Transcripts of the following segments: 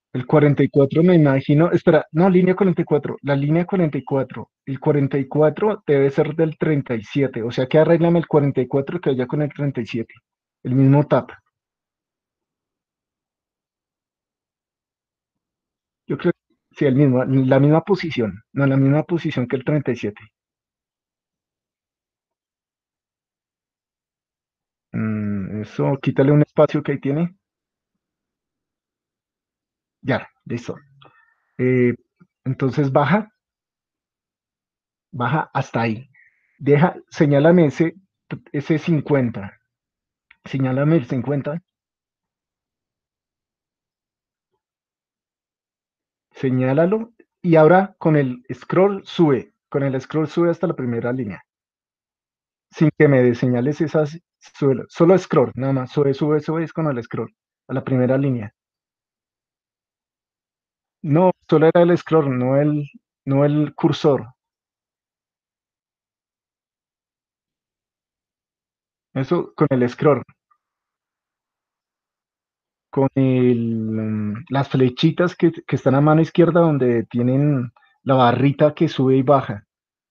El 44 me imagino, espera, no, línea 44, la línea 44, el 44 debe ser del 37, o sea que arréglame el 44 que vaya con el 37, el mismo tap. Yo creo que sí, el mismo, la misma posición, no, la misma posición que el 37. Eso, quítale un espacio que ahí tiene. Ya, listo. Eh, entonces baja hasta ahí. Señálame ese 50. Señálame el 50. Señálalo y ahora con el scroll sube hasta la primera línea, sin que me señales esas, solo scroll, nada más, sube es con el scroll, a la primera línea. No, solo era el scroll, no el cursor, eso con el scroll, las flechitas que están a mano izquierda donde tienen la barrita que sube y baja,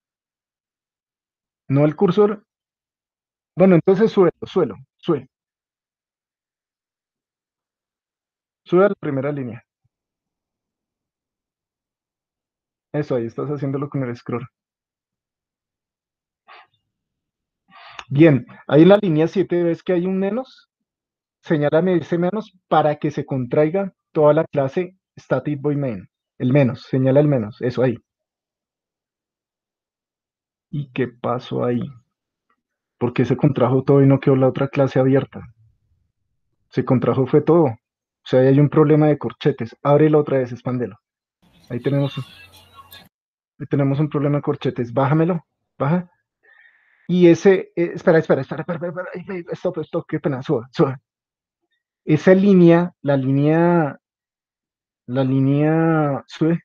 no el cursor. Bueno, entonces sube a la primera línea. Eso, ahí estás haciéndolo con el scroll. Bien, ahí en la línea 7 ves que hay un menos. Señálame ese menos para que se contraiga toda la clase static void main. El menos, señala el menos, eso ahí. ¿Y qué pasó ahí? ¿Por qué se contrajo todo y no quedó la otra clase abierta? Se contrajo fue todo. O sea, ahí hay un problema de corchetes. Ábrelo otra vez, expándelo. Ahí tenemos un problema de corchetes. Bájamelo, baja. Y espera. Ay, stop, qué pena, suba. Esa línea, la línea,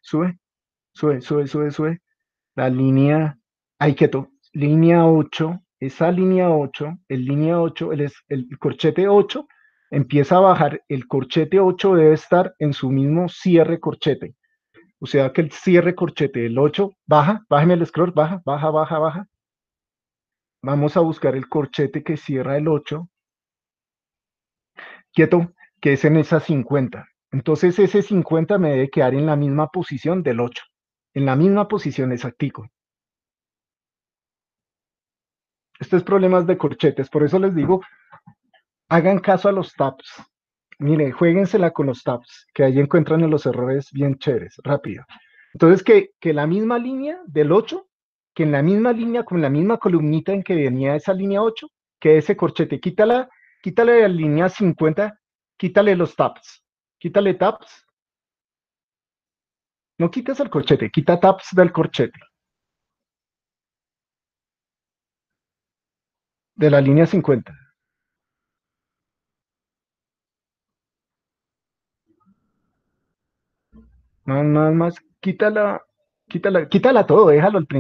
sube. La línea, ahí quieto, línea 8, esa línea 8, el corchete 8 empieza a bajar, el corchete 8 debe estar en su mismo cierre corchete. O sea que el cierre corchete del 8 baja, bájame el scroll, baja. Vamos a buscar el corchete que cierra el 8, quieto, que es en esa 50. Entonces ese 50 me debe quedar en la misma posición del 8, en la misma posición exactico. Estos problemas de corchetes, por eso les digo, hagan caso a los taps. Mire, jueguensela con los taps, que ahí encuentran los errores bien chéveres, rápido. Entonces, que la misma línea del 8, que en la misma línea, con la misma columnita en que venía esa línea 8, que ese corchete, quítale de la línea 50, quítale los taps, quítale taps, no quites el corchete, quita taps del corchete, de la línea 50. Nada más, quítala todo,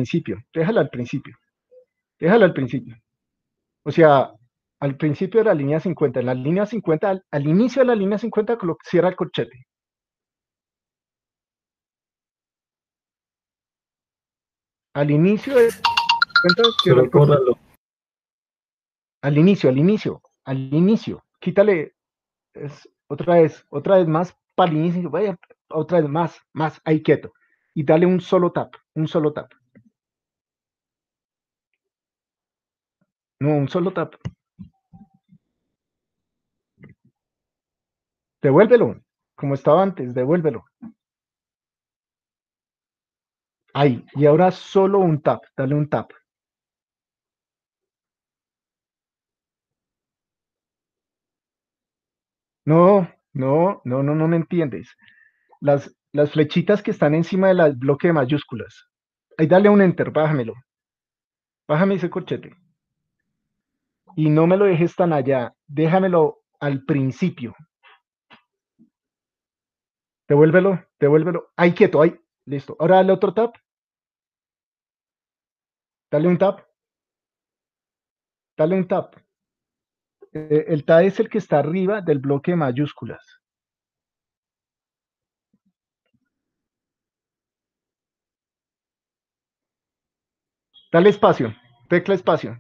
déjalo al principio. O sea, al principio de la línea 50, en la línea 50, al inicio de la línea 50, cierra el corchete. Al inicio de 50, cierra Solo el corchete. córralo. Al inicio. Quítale, otra vez más para el inicio, vaya, otra vez más, ahí quieto. Y dale un solo tap. No, un solo tap. Devuélvelo, como estaba antes, devuélvelo. Ahí, y ahora solo un tap, dale un tap. No me entiendes. Las flechitas que están encima del bloque de mayúsculas. Ahí dale un enter, bájame ese corchete. Y no me lo dejes tan allá, déjamelo al principio. Devuélvelo. Ahí quieto, ahí, listo. Ahora dale otro tap, dale un tap, dale un tap. El tap es el que está arriba del bloque de mayúsculas. Dale espacio, tecla espacio,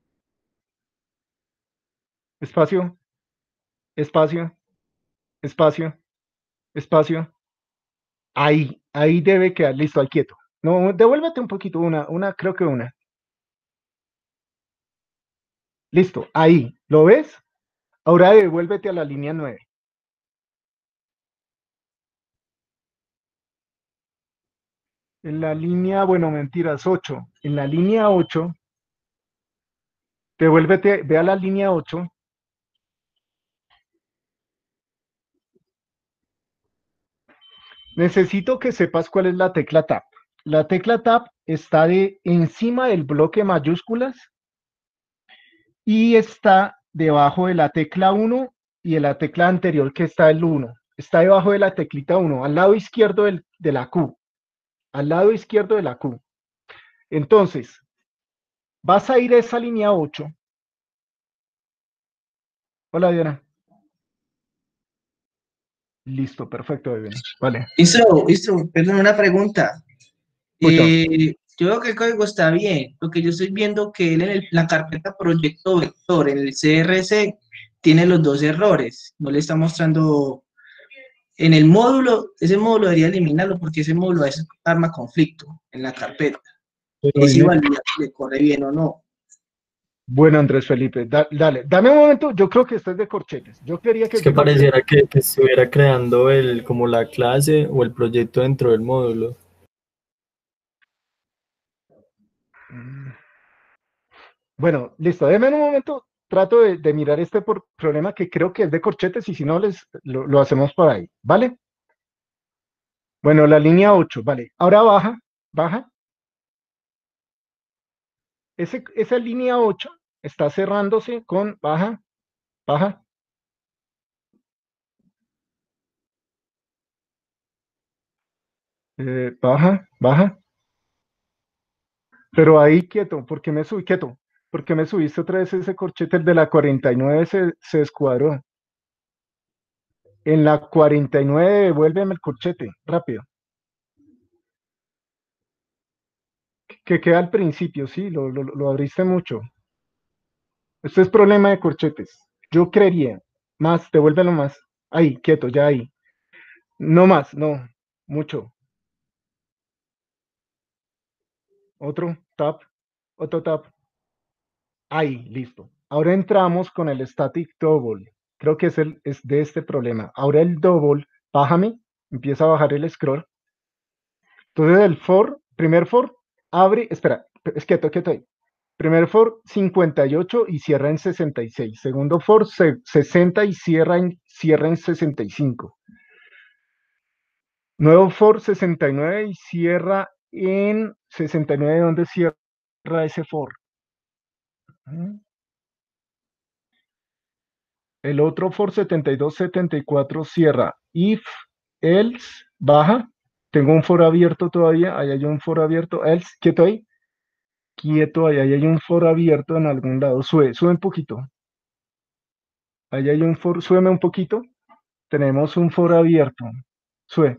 espacio, espacio, espacio, espacio. Ahí debe quedar listo, al quieto. No, devuélvete un poquito, creo que una. Listo, ahí, ¿lo ves? Ahora devuélvete a la línea 9. En la línea, bueno, mentiras, 8. En la línea 8, devuélvete, ve a la línea 8. Necesito que sepas cuál es la tecla Tab. La tecla Tab está encima del bloque mayúsculas y está debajo de la tecla 1 y de la tecla anterior que está el 1. Está debajo de la teclita 1, al lado izquierdo de la Q. Al lado izquierdo de la Q. Entonces, vas a ir a esa línea 8. Hola, Diana. Listo, perfecto, bebé. Vale, Perdón, una pregunta. escucha. Yo veo que el código está bien. Lo que yo estoy viendo que él en la carpeta proyecto vector, en el CRC, tiene los dos errores. No le está mostrando en el módulo, ese módulo debería eliminarlo porque ese módulo es arma conflicto en la carpeta. Pero Es en igual si le corre bien o no. Bueno, Andrés Felipe, dale, dame un momento. Yo creo que esto es de corchetes. Yo quería que Es es que de pareciera corchetes. que estuviera creando como la clase o el proyecto dentro del módulo. Mm. Bueno, listo. Deme un momento. Trato de mirar este problema que creo que es de corchetes y si no, lo hacemos por ahí. ¿Vale? Bueno, la línea 8, vale. Ahora baja, baja. Esa línea 8 está cerrándose con baja, baja, baja, baja. Pero ahí quieto, ¿por qué me subí quieto? ¿Por qué me subiste otra vez ese corchete? El de la 49 se escuadró. En la 49, devuélveme el corchete, rápido. Que queda al principio, sí, lo abriste mucho. Este es problema de corchetes. Yo creería. Más, devuélvelo más. Ahí, quieto, ya ahí. No más, no. Mucho. Otro, tap. Otro tap. Ahí, listo. Ahora entramos con el static double. Creo que es de este problema. Ahora el double, bájame, empieza a bajar el scroll. Entonces el for, primer for, abre, espera, es quieto, quieto ahí. Primer for 58 y cierra en 66. Segundo for 60 y cierra en 65. Nuevo for 69 y cierra en 69. ¿Dónde cierra ese for? El otro for 72, 74 cierra. If, else, baja. Tengo un for abierto todavía. Ahí hay un for abierto. Else, quieto ahí. Quieto ahí. Ahí hay un for abierto en algún lado. Sube un poquito. Ahí hay un for. Súbeme un poquito. Tenemos un for abierto. Sube.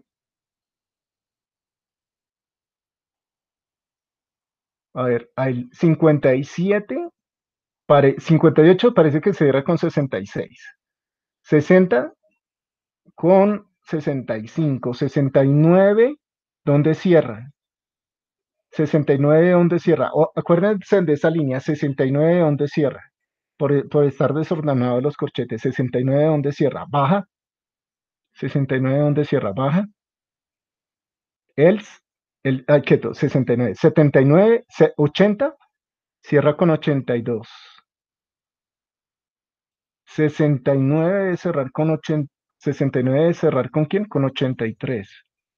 A ver, hay 57. 58 parece que se cierra con 66. 60 con 65. 69, ¿dónde cierra? 69, ¿dónde cierra? Acuérdense de esa línea, 69, ¿dónde cierra? Por estar desordenados los corchetes. 69, ¿dónde cierra? Baja. 69, ¿dónde cierra? Baja. Else, quieto, 69. 79, 80, cierra con 82. 69 de cerrar con 80. 69 de cerrar con quién? Con 83.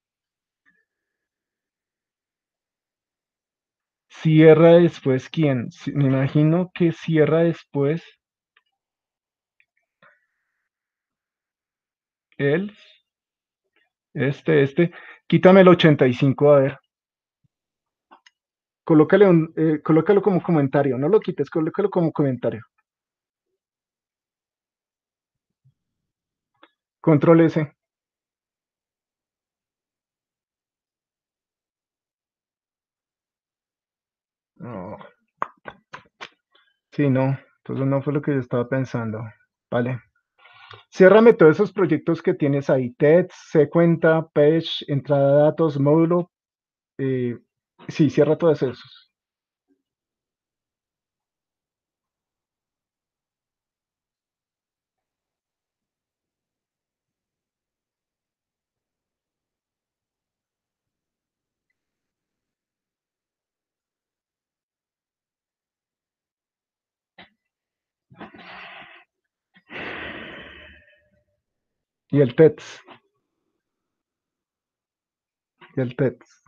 Cierra después quién? Me imagino que cierra después él, este. Quítame el 85, a ver. Colócalo como comentario. No lo quites, colócalo como comentario. Control S. No, sí, no. Entonces no fue lo que yo estaba pensando. Vale. Ciérrame todos esos proyectos que tienes ahí. TED, cuenta, Page, entrada de datos, módulo. eh, sí, cierra todos esos. Y el TEDS. Y el TEDS.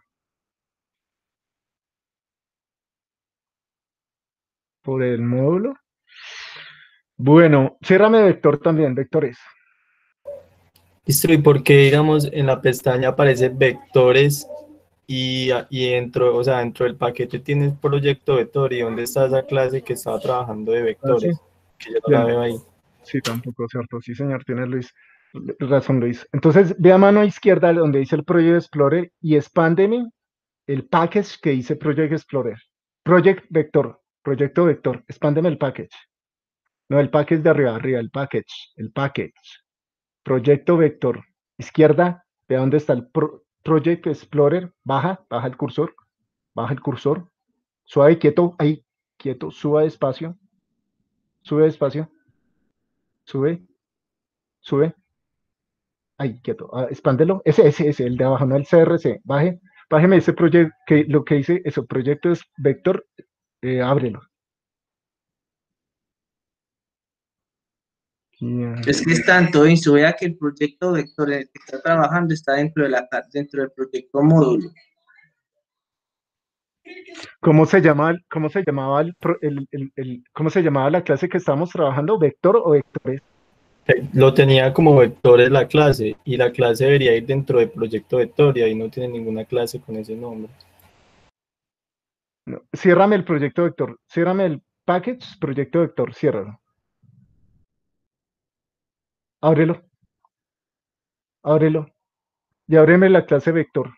Por el módulo. Bueno, ciérrame vector también, vectores. Listo, ¿y por qué, digamos, en la pestaña aparece vectores y dentro, o sea, dentro del paquete tienes proyecto vector y dónde está esa clase que estaba trabajando de Ah, sí. vectores? Que yo no la Bien. veo ahí. Sí, tampoco, ¿cierto? Sí, señor, tiene Luis. Razón, Luis. Entonces, ve a mano izquierda donde dice el Project Explorer y expándeme el package que dice Project Explorer. Project Vector, proyecto vector. Expándeme el package. No, el package de arriba, arriba, el package, el package. Proyecto vector. Izquierda, ve dónde está el Project Explorer. Baja, baja el cursor, baja el cursor. Suave, quieto, ahí, quieto, suba despacio, sube despacio, sube, sube. Ahí, quieto. Expándelo. Ese, el de abajo, no el CRC. Bájeme ese proyecto, que lo que dice, eso, proyecto es vector, ábrelo. Y, Es que es tanto, y se vea que el proyecto vector en el que está trabajando está dentro del proyecto módulo. cómo se llamaba cómo se llamaba la clase que estábamos trabajando? ¿Vector o vectores? Lo tenía como vectores la clase y la clase debería ir dentro del proyecto vector y ahí no tiene ninguna clase con ese nombre. No, ciérrame el proyecto vector. Ciérrame el package, proyecto vector. Ciérralo. Ábrelo, ábrelo. Y ábreme la clase vector.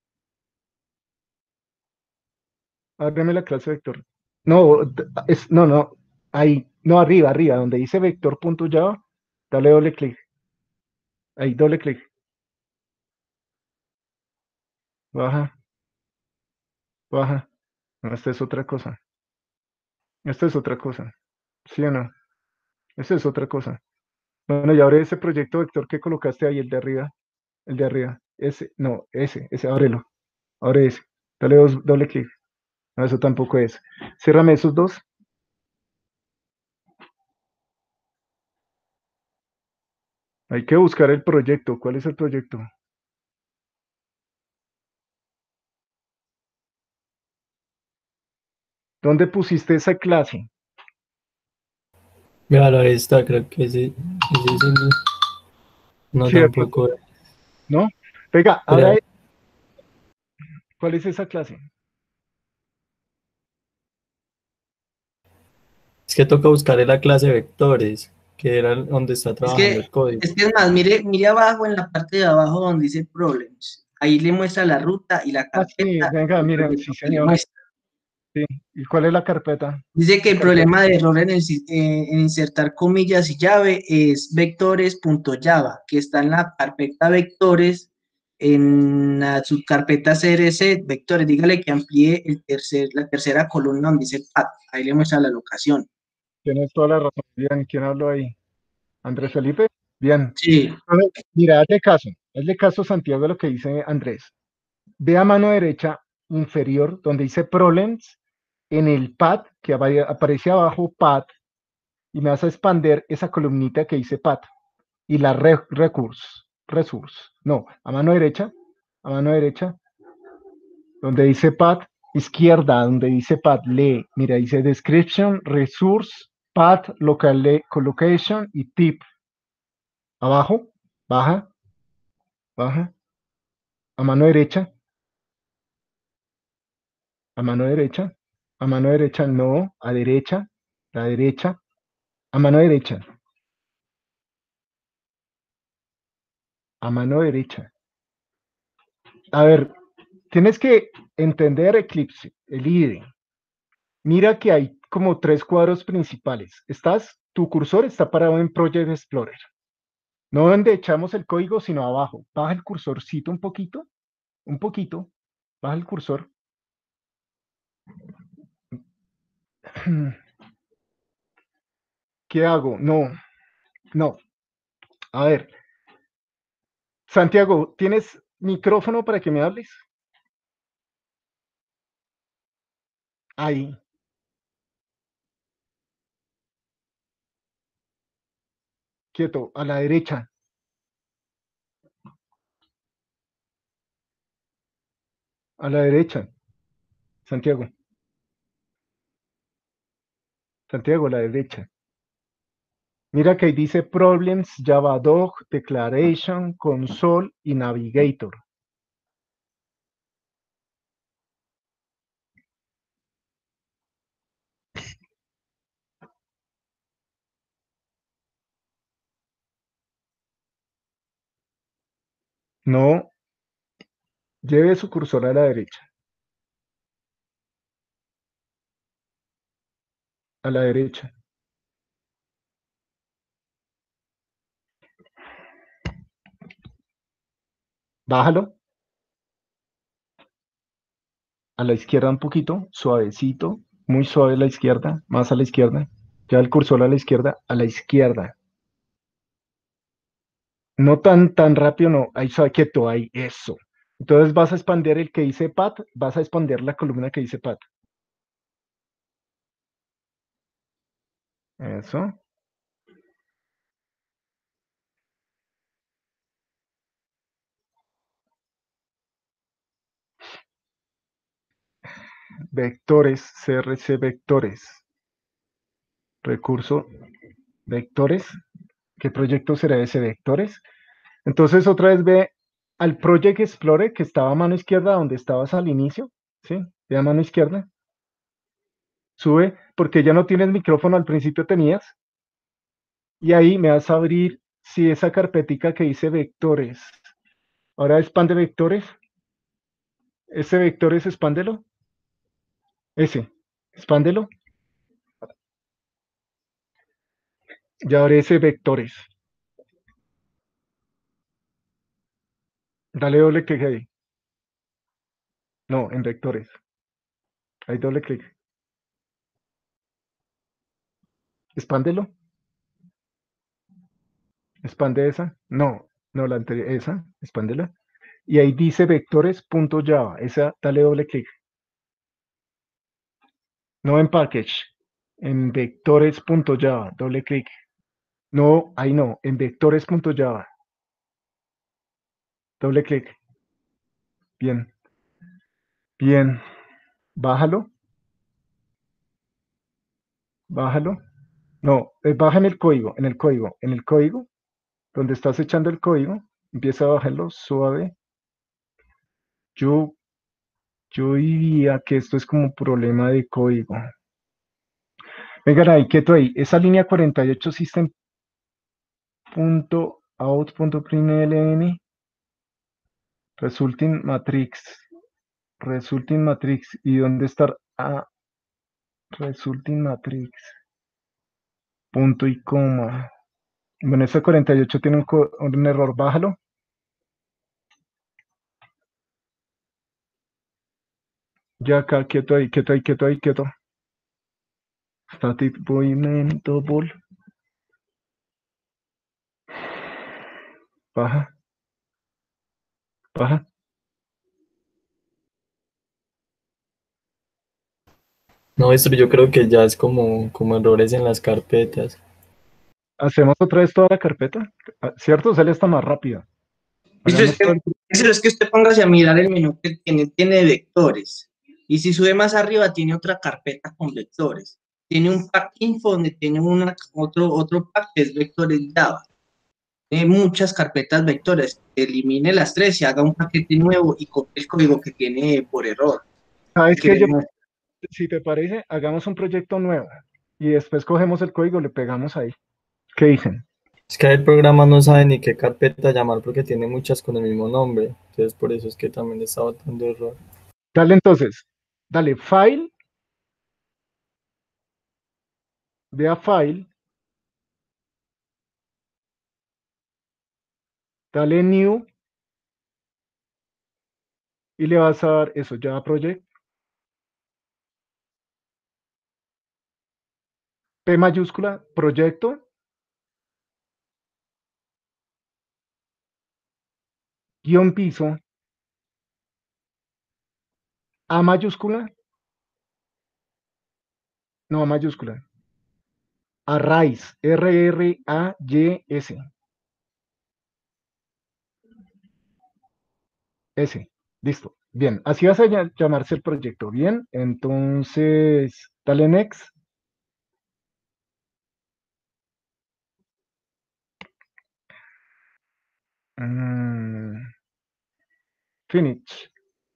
Ábreme la clase vector. No, no, no. Ahí, no, arriba, arriba, donde dice vector.java, dale doble clic. Ahí, doble clic. Baja, baja. No, esta es otra cosa. Esta es otra cosa. ¿Sí o no? Esta es otra cosa. Bueno, y abre ese proyecto vector que colocaste ahí, el de arriba. El de arriba. Ese, no, ese, ábrelo. Abre ese. Dale doble clic. No, eso tampoco es. Ciérrame esos dos. Hay que buscar el proyecto. ¿Cuál es el proyecto? ¿Dónde pusiste esa clase? Claro, ahí está, creo que ese es no Cierto, tampoco. ¿no? Venga, ahora, Pero ¿cuál es esa clase? es que toca buscar en la clase vectores, que era donde está Es trabajando que, el código. es que es más, mire abajo en la parte de abajo donde dice problems. Ahí le muestra la ruta y la Ah, sí, carpeta venga, y el mira, sí, proyecto que le señor. muestra. Sí. ¿Y cuál es la carpeta? Dice que La el carpeta. problema de error en insertar comillas y llave es vectores.java, que está en la carpeta vectores, en la subcarpeta CRC vectores. Dígale que amplíe la tercera columna donde dice path. Ahí le muestra la locación. Tienes toda la razón. Bien, ¿quién habló ahí? ¿Andrés Felipe? Bien. Sí, Entonces, mira, hazle caso, Santiago, a lo que dice Andrés. Ve a mano derecha inferior donde dice Problems, en el pad que aparece abajo, pad, y me vas a expander esa columnita que dice pad y la resource. No, a mano derecha, donde dice pad, izquierda, donde dice pad, lee, mira, dice description, resource, path, collocation y tip. Abajo, baja, baja, a mano derecha, a mano derecha, a mano derecha, no, a derecha, la derecha, a mano derecha, a mano derecha. A ver, tienes que entender Eclipse, el IDE. Mira que hay como 3 cuadros principales. Tu cursor está parado en Project Explorer. No donde echamos el código, sino abajo. Baja el cursorcito un poquito, baja el cursor. ¿Qué hago? No. A ver, Santiago, ¿tienes micrófono para que me hables? Ahí, quieto, a la derecha. A la derecha, Santiago. Santiago, a la derecha. Mira que ahí dice Problems, Javadoc, Declaration, Console y Navigator. No, lleve su cursor a la derecha. A la derecha. Bájalo. A la izquierda un poquito, suavecito, muy suave a la izquierda, más a la izquierda. Ya el cursor a la izquierda. No tan rápido, no. Ahí suave, quieto, ahí, eso. Entonces vas a expandir el que dice Pat, vas a expandir la columna que dice Pat. Eso. Vectores, CRC vectores. Recurso, vectores. ¿Qué proyecto será ese? Vectores. Entonces otra vez ve al Project Explorer que estaba a mano izquierda donde estabas al inicio, ¿sí? De a mano izquierda. Sube, porque ya no tienes micrófono, al principio tenías. Y ahí me vas a abrir, si esa carpetica que dice vectores. Ahora expande vectores. Ese vectores, expándelo. Ese, expándelo. Ya ahora ese vectores. Dale doble clic ahí. No, en vectores. Ahí doble clic. Expándelo. Expande esa. No, la anterior, esa. Expándela. Y ahí dice vectores.java. Esa, dale doble clic. No en package. En vectores.java. Doble clic. No, ahí no. En vectores.java. Doble clic. Bien. Bien. Bájalo. Bájalo. No, baja en el código, donde estás echando el código, empieza a bajarlo suave. Yo, yo diría que esto es como un problema de código. Vengan ahí, quieto ahí. Esa línea 48 system.out.println resulting matrix. Resulting matrix. ¿Y dónde está? Ah, resulting matrix. Punto y coma. Bueno, esa 48 tiene un error. Bájalo. Ya acá, quieto ahí, quieto ahí, quieto ahí, quieto. Static movement double. Baja, baja. No, esto yo creo que ya es como errores en las carpetas. Hacemos otra vez toda la carpeta. ¿Cierto? Sale hasta más rápida. Eso es, Hagamos todo el... eso es que usted póngase a mirar el menú que tiene vectores. Y si sube más arriba, tiene otra carpeta con vectores. Tiene un pack info donde tiene otro pack que es vectores Java. Tiene muchas carpetas vectores. Elimine las tres y haga un paquete nuevo y copie el código que tiene por error. ¿Sabes qué? Queremos- Si te parece, hagamos un proyecto nuevo y después cogemos el código, le pegamos ahí. ¿Qué dicen? Es que el programa no sabe ni qué carpeta llamar porque tiene muchas con el mismo nombre. Entonces por eso es que también le está botando error. Dale entonces, dale File, ve a File, dale New y le vas a dar eso, Java Project, P mayúscula, proyecto, guión piso, A mayúscula, no A mayúscula, Arrays, R-R-A-Y-S, S, listo. Bien, así vas a llamarse el proyecto. Bien, entonces, dale Next. Finish.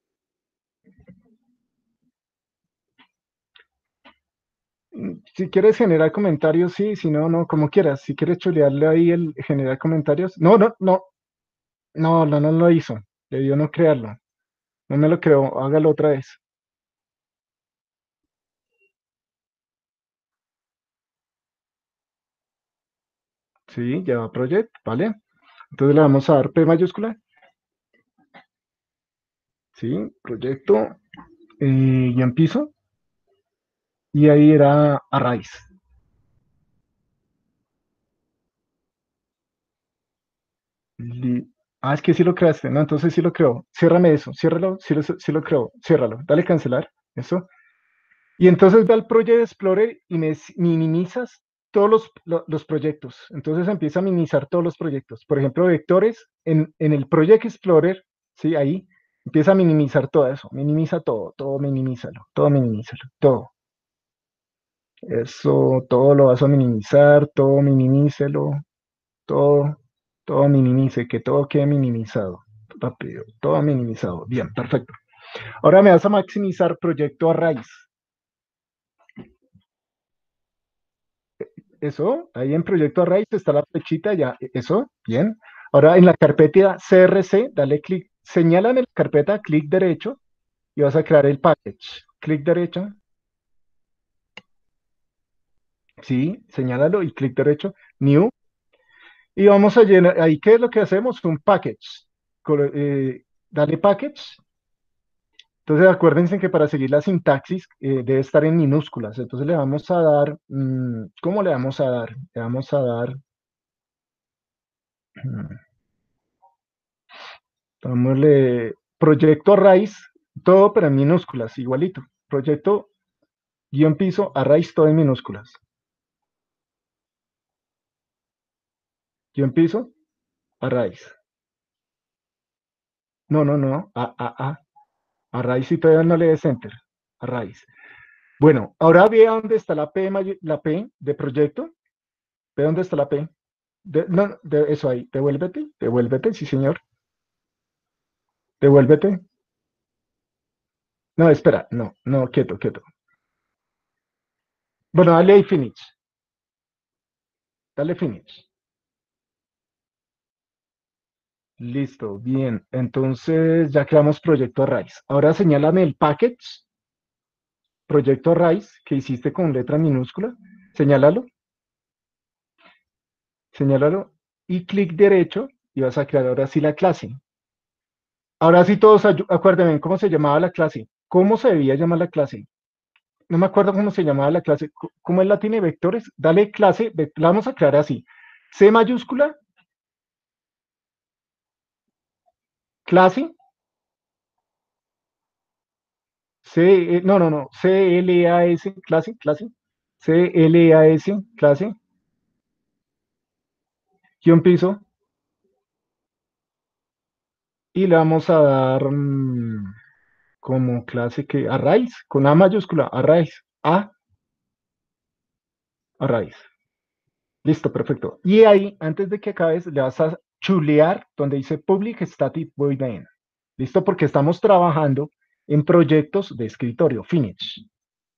Si quieres generar comentarios, sí, si no, no, como quieras. Si quieres chulearle ahí el generar comentarios. No, no, no, no, no, no lo hizo. Debió no crearlo. No me lo creo, hágalo otra vez. Sí, Java Project, ¿vale? Entonces le vamos a dar P mayúscula. Sí, proyecto, y en piso. Y ahí era Arrays. Es que sí lo creaste, ¿no? Entonces sí lo creo. Ciérrame eso, ciérralo, sí lo creo, ciérralo. Dale cancelar, eso. Y entonces ve al Project Explorer y minimizas todos los proyectos. Entonces empieza a minimizar todos los proyectos. Por ejemplo, vectores en el Project Explorer, ¿sí? Ahí empieza a minimizar todo eso. Minimiza todo, todo minimízalo, todo minimízalo, todo. Eso, todo lo vas a minimizar, todo minimícelo, todo, todo minimice, que todo quede minimizado. Rápido, todo minimizado. Bien, perfecto. Ahora me vas a maximizar proyecto Arrays. Eso, ahí en proyecto Arrays está la flechita ya. Eso, bien. Ahora en la carpeta CRC, dale clic, señala en la carpeta, clic derecho y vas a crear el package. Clic derecho. Sí, señálalo y clic derecho, new. Y vamos a llenar, ahí, ¿qué es lo que hacemos? Un package. Dale package. Entonces acuérdense que para seguir la sintaxis debe estar en minúsculas. Entonces le vamos a dar, ¿cómo le vamos a dar? Le vamos a dar, mm, dámosle proyecto Arrays, todo pero en minúsculas, igualito. Proyecto guión piso Arrays, todo en minúsculas. Guión piso Arrays. No, no, no, Arrays y todavía no le des enter. Arrays. Bueno, ahora ve dónde está la la P de proyecto. Ve dónde está la P. No, eso ahí, devuélvete, devuélvete, sí señor, devuélvete. No, espera, no, no, quieto, quieto. Bueno, dale ahí finish, dale finish. Listo, bien. Entonces ya creamos proyecto Arrays. Ahora señálame el package, proyecto Arrays, que hiciste con letra minúscula. Señálalo, señálalo y clic derecho y vas a crear ahora sí la clase. Ahora sí todos, acuérdenme cómo se llamaba la clase. ¿Cómo se debía llamar la clase? No me acuerdo cómo se llamaba la clase. ¿Cómo es la tiene vectores? Dale clase, la vamos a crear así. C mayúscula, clase, no, no, no, CLAS, clase, clase, CLAS, clase, guión piso, y le vamos a dar como clase que arrays, con A mayúscula, arrays, arrays. Listo, perfecto. Y ahí, antes de que acabes, le vas a chulear donde dice Public Static Void Main. Listo, porque estamos trabajando en proyectos de escritorio, finish.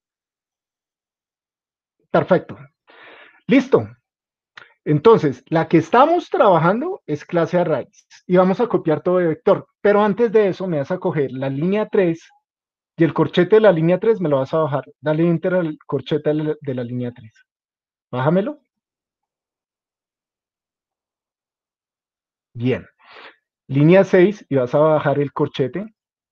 Perfecto. Listo. Entonces, la que estamos trabajando es clase arrays y vamos a copiar todo de vector. Pero antes de eso, me vas a coger la línea 3 y el corchete de la línea 3 me lo vas a bajar. Dale enter al corchete de la línea 3. Bájamelo. Bien. Línea 6 y vas a bajar el corchete.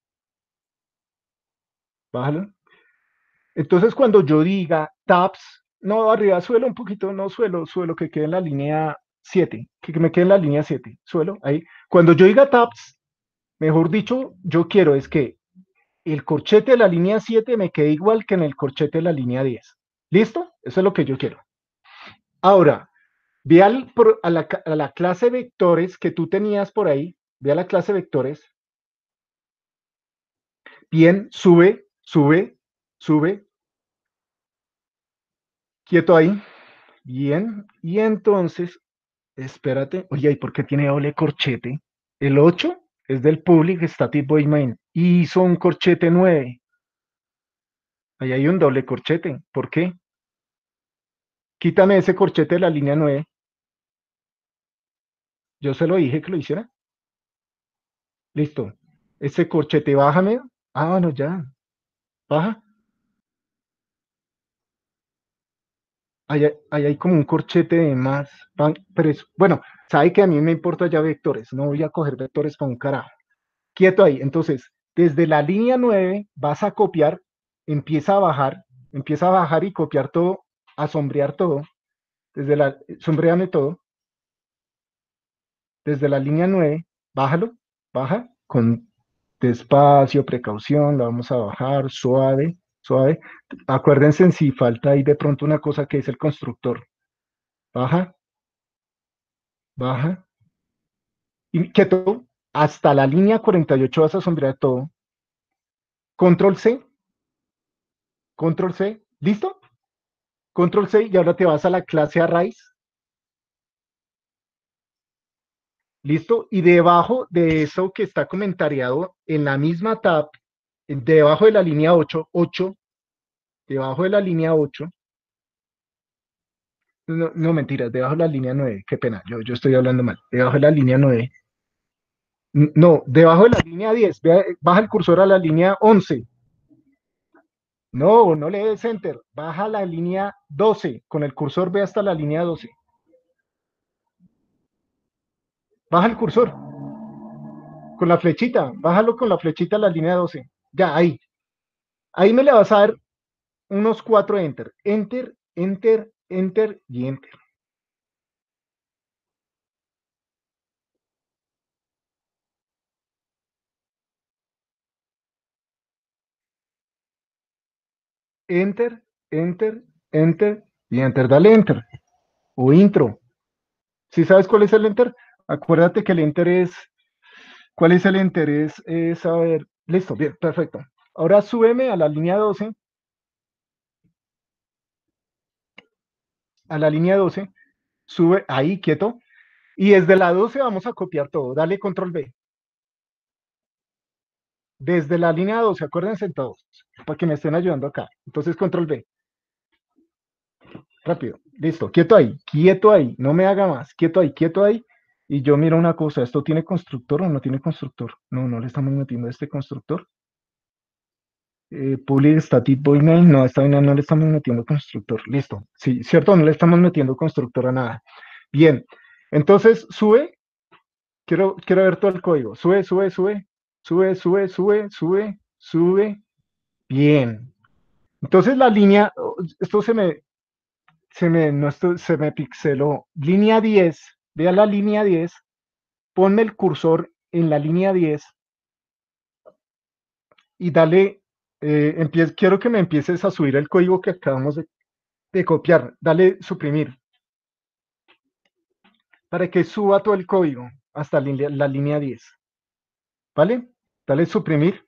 Bájalo. Entonces, cuando yo diga tabs, no, arriba, suelo un poquito, no suelo, que quede en la línea 7, que me quede en la línea 7, suelo, ahí. Cuando yo diga tabs, mejor dicho, yo quiero es que el corchete de la línea 7 me quede igual que en el corchete de la línea 10. ¿Listo? Eso es lo que yo quiero. Ahora, ve a la clase vectores que tú tenías por ahí, ve a la clase vectores. Bien, sube, quieto ahí. Bien, y entonces, espérate, oye, ¿y por qué tiene doble corchete? El 8 es del Public Static Void Main y hizo un corchete 9. Ahí hay un doble corchete. ¿Por qué? Quítame ese corchete de la línea 9. Yo se lo dije que lo hiciera. Listo. Ese corchete, bájame. Ah, bueno, ya. Baja. Ahí hay como un corchete de más. Pero bueno, sabe que a mí me importa ya vectores. No voy a coger vectores para un carajo. Quieto ahí. Entonces, desde la línea 9 vas a copiar, empieza a bajar y copiar todo, a sombrear todo. Sombreame todo. Desde la línea 9, bájalo, baja con despacio, precaución, lo vamos a bajar suave, suave. Acuérdense en si falta ahí de pronto una cosa que es el constructor. Baja, baja. Y quieto, hasta la línea 48 vas a sombrear todo. Control C, control C, ¿listo? Control C y ahora te vas a la clase Arrays. ¿Listo? Y debajo de eso que está comentariado en la misma tab, debajo de la línea 8, debajo de la línea 8, no, no mentiras, debajo de la línea 9, qué pena, yo estoy hablando mal, debajo de la línea 9, no, debajo de la línea 10, baja el cursor a la línea 11, no, no le des enter, baja la línea 12, con el cursor ve hasta la línea 12, baja el cursor, con la flechita, bájalo con la flechita a la línea 12, ya, ahí me le vas a dar unos 4 enter, enter, enter, enter y enter. Enter, enter, enter y enter. Dale enter o intro. ¿Sí sabes cuál es el enter? Acuérdate que el enter es, ¿cuál es el enter? A ver, listo, bien, perfecto. Ahora súbeme a la línea 12, a la línea 12, sube ahí, quieto, y desde la 12 vamos a copiar todo. Dale control B. Desde la línea 12, acuérdense todos, para que me estén ayudando acá. Entonces control B. Rápido, listo, quieto ahí, no me haga más, quieto ahí. Y yo miro una cosa, ¿esto tiene constructor o no tiene constructor? No, no le estamos metiendo este constructor. Public static void main, no, esta vaina no le estamos metiendo constructor, listo. Sí, cierto, no le estamos metiendo constructor a nada. Bien, entonces sube, quiero ver todo el código. Sube. Bien. Entonces la línea, esto se me pixeló. Línea 10, vea la línea 10, ponme el cursor en la línea 10 y dale, quiero que me empieces a subir el código que acabamos de copiar. Dale suprimir para que suba todo el código hasta la línea 10. ¿Vale? Dale suprimir,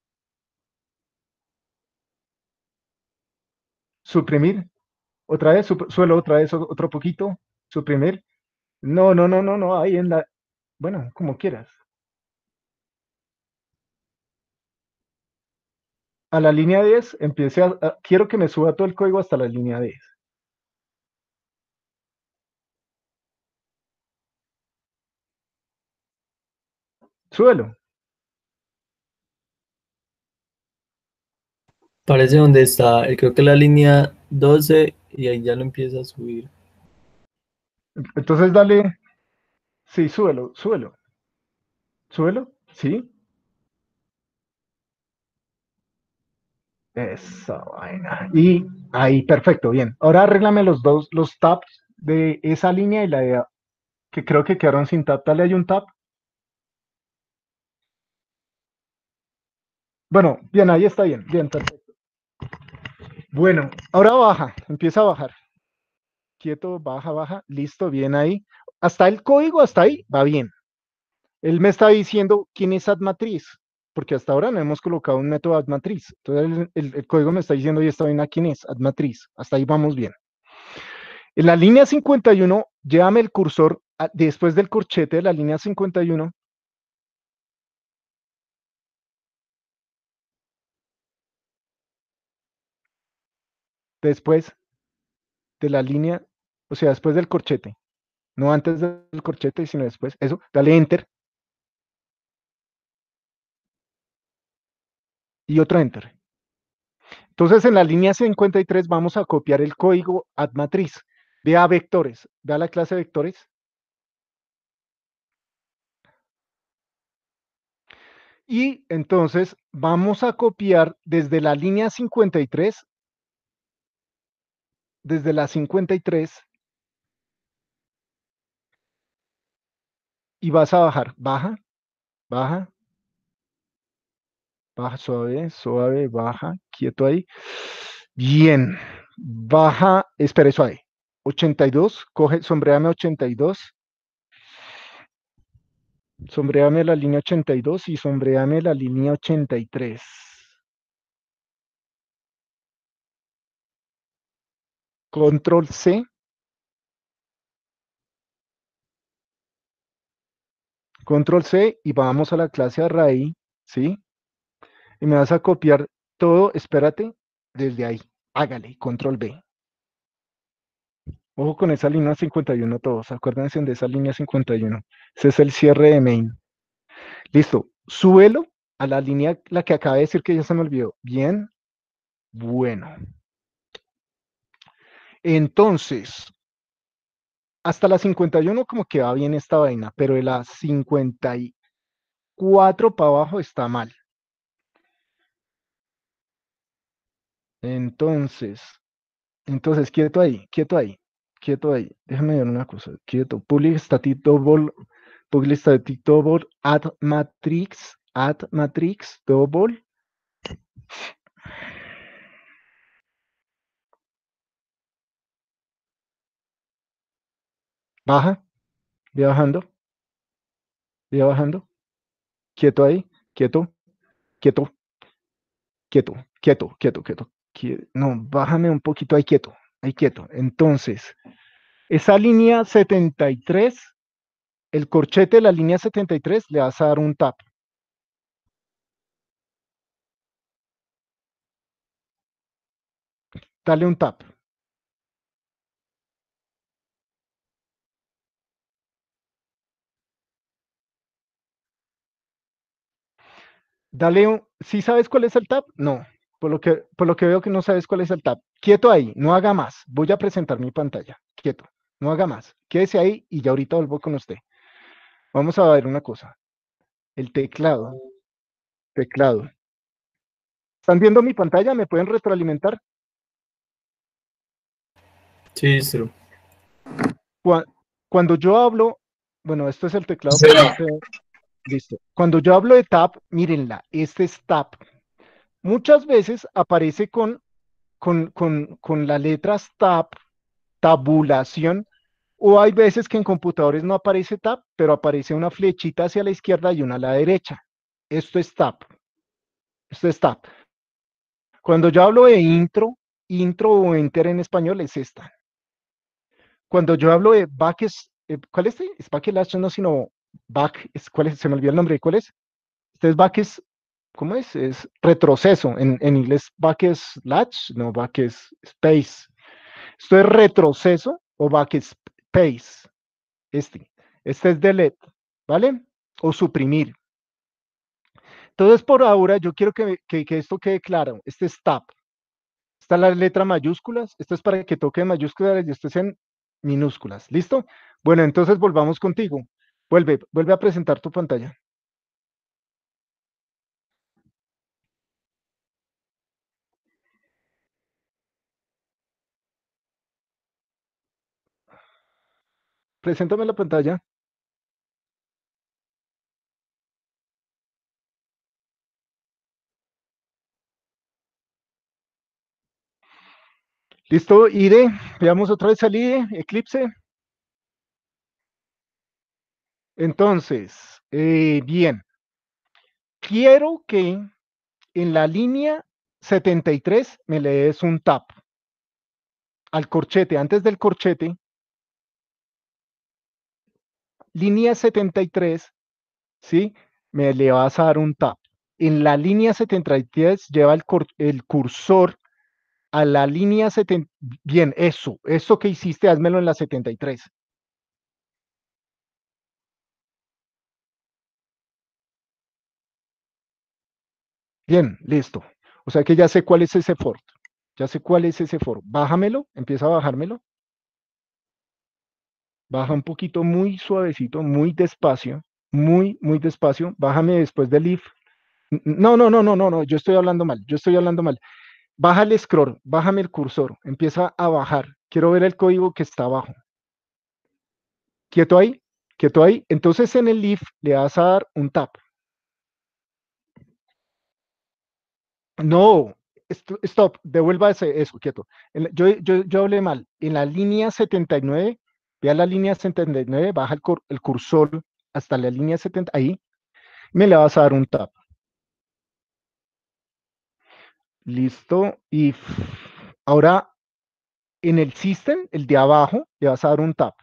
suprimir, otra vez, suelo otra vez otro poquito, suprimir. No, ahí en la, bueno, como quieras. A la línea 10, quiero que me suba todo el código hasta la línea 10. Súbelo. Parece donde está, creo que la línea 12 y ahí ya lo empieza a subir. Entonces dale, sí, súbelo, súbelo, súbelo, sí. Esa vaina. Y ahí, perfecto, bien. Ahora arréglame los tabs de esa línea y la de que creo que quedaron sin tab. Dale ahí un tab. Bueno, bien, ahí está bien, bien, perfecto. Bueno, ahora baja, empieza a bajar. Quieto, baja, baja, listo, bien ahí. Hasta el código, hasta ahí, va bien. Él me está diciendo quién es AddMatriz, porque hasta ahora no hemos colocado un método AddMatriz. Entonces el código me está diciendo, y esta vaina quién es, AddMatriz. Hasta ahí vamos bien. En la línea 51, llévame el cursor después del corchete de la línea 51. Después de la línea, o sea, después del corchete. No antes del corchete, sino después. Eso, dale Enter y otro Enter. Entonces, en la línea 53 vamos a copiar el código AddMatriz. Ve a vectores, ve a la clase vectores. Y entonces vamos a copiar desde la línea 53, desde la 53, y vas a bajar. Baja, baja, baja, suave, suave, baja, quieto ahí. Bien, baja, espera, eso ahí. 82, coge, sombreame 82. Sombreame la línea 82 y sombreame la línea 83. Control C, Control C y vamos a la clase array, ¿sí? Y me vas a copiar todo, espérate, desde ahí. Hágale, Control B. Ojo con esa línea 51 todos, acuérdense de esa línea 51. Ese es el cierre de main. Listo, súbelo a la línea, la que acaba de decir que ya se me olvidó. Bien, bueno. Entonces, hasta la 51 como que va bien esta vaina, pero de la 54 para abajo está mal. Entonces, quieto ahí, quieto ahí, quieto ahí. Déjame ver una cosa, quieto. Public static double, add matrix double. Baja, voy bajando, voy bajando. Quieto ahí, quieto, quieto, quieto, quieto, quieto, quieto. No, bájame un poquito ahí quieto, ahí quieto. Entonces, esa línea 73, el corchete de la línea 73, le vas a dar un tap. Dale un tap. Dale un... ¿Sí sabes cuál es el tab? No. Por lo que veo que no sabes cuál es el tab. Quieto ahí, no haga más. Voy a presentar mi pantalla. Quieto, no haga más. Quédese ahí y ya ahorita vuelvo con usted. Vamos a ver una cosa. El teclado. Teclado. ¿Están viendo mi pantalla? ¿Me pueden retroalimentar? Sí, listo. Cuando yo hablo, bueno, esto es el teclado, Sí. pero no sé. Listo. Cuando yo hablo de tab, mírenla, este es tab. Muchas veces aparece con las letras tab, tabulación, o hay veces que en computadores no aparece tab, pero aparece una flechita hacia la izquierda y una a la derecha. Esto es tab. Esto es tab. Cuando yo hablo de intro o enter en español es esta. Cuando yo hablo de back ¿cuál es? Es backslash, no, sino back, ¿cuál es? Se me olvidó el nombre, ¿cuál es? Este es back ¿cómo es? Es retroceso. En inglés backslash, no, backspace. Esto es retroceso o backspace. Este es delete, ¿vale? O suprimir. Entonces, por ahora, yo quiero que esto quede claro. Este es tab. Está la letra mayúsculas. Esto es para que toque en mayúsculas y esto es en minúsculas. ¿Listo? Bueno, entonces volvamos contigo. Vuelve a presentar tu pantalla. Preséntame la pantalla. ¿Listo? IDE. Veamos otra vez al IDE. Eclipse. Entonces, bien. Quiero que en la línea 73 me le des un tap al corchete. Antes del corchete, línea 73, ¿sí? Me le vas a dar un tap. En la línea 73 lleva el cursor a la línea 70. Bien, eso que hiciste, házmelo en la 73. Bien, listo. O sea que ya sé cuál es ese for. Ya sé cuál es ese for. Bájamelo, empieza a bajármelo. Baja un poquito muy suavecito, muy despacio, muy despacio. Bájame después del if. No, no, no, no, no, no, yo estoy hablando mal, yo estoy hablando mal. Baja el scroll, bájame el cursor, empieza a bajar. Quiero ver el código que está abajo. Quieto ahí, quieto ahí. Entonces en el if le vas a dar un tap. No, stop, devuelva eso, quieto. Yo hablé mal. En la línea 79, ve a la línea 79, baja el cursor hasta la línea 70, ahí, me le vas a dar un tap. Listo. Y ahora en el system, el de abajo, le vas a dar un tap.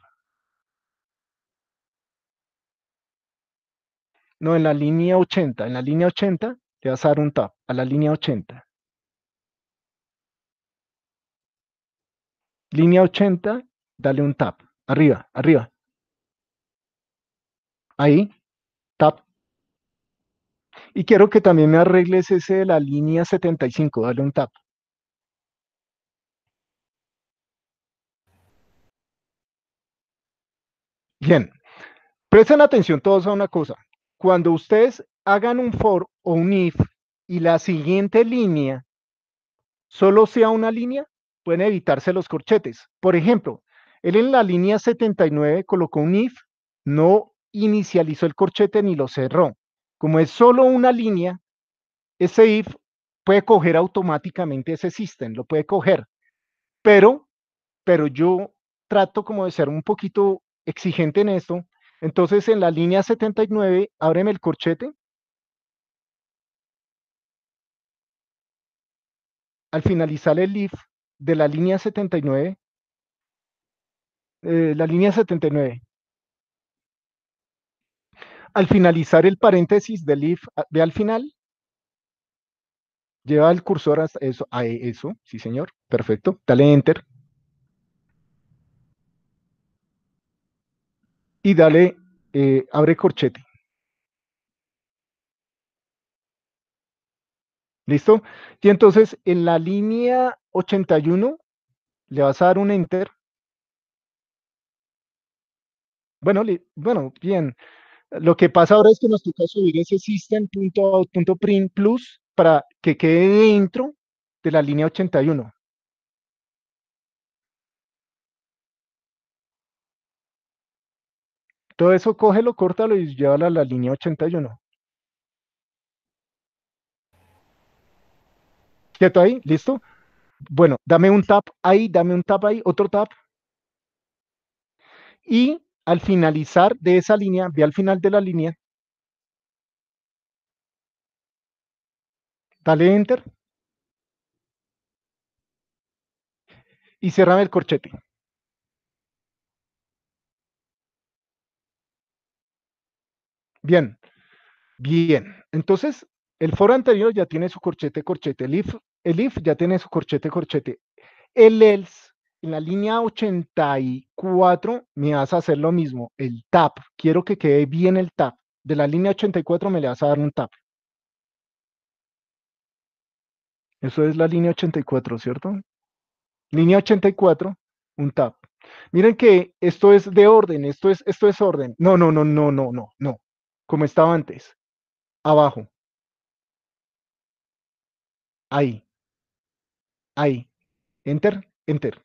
No, en la línea 80, en la línea 80 le vas a dar un tap, a la línea 80. Línea 80, dale un tap. Arriba, arriba. Ahí, tap. Y quiero que también me arregles ese de la línea 75, dale un tap. Bien, presten atención todos a una cosa. Cuando ustedes hagan un for o un if y la siguiente línea solo sea una línea, pueden evitarse los corchetes. Por ejemplo, él en la línea 79 colocó un if, no inicializó el corchete ni lo cerró. Como es solo una línea, ese if puede coger automáticamente ese system, lo puede coger, pero, pero yo trato como de ser un poquito exigente en esto. Entonces, en la línea 79, ábreme el corchete. Al finalizar el if de la línea 79, la línea 79, al finalizar el paréntesis del if, ve al final, lleva el cursor hasta eso, a eso, sí señor, perfecto, dale enter y dale, abre corchete, ¿listo? Y entonces en la línea 81 le vas a dar un enter, bueno, bueno, bien, lo que pasa ahora es que nos toca subir ese system.out.print plus para que quede dentro de la línea 81. Todo eso cógelo, córtalo y llévalo a la línea 81. ¿Quieto ahí? ¿Listo? Bueno, dame un tap ahí, otro tap. Y al finalizar de esa línea, ve al final de la línea, dale enter y cerrame el corchete. Bien, bien. Entonces, el foro anterior ya tiene su corchete, corchete. El if ya tiene su corchete, corchete. El else, en la línea 84, me vas a hacer lo mismo, el tap. Quiero que quede bien el tap. De la línea 84 me le vas a dar un tap. Eso es la línea 84, ¿cierto? Línea 84, un tab. Miren que esto es de orden, esto es orden. No, no, no, no, no, no, no. Como estaba antes. Abajo. Ahí, ahí. Enter, enter.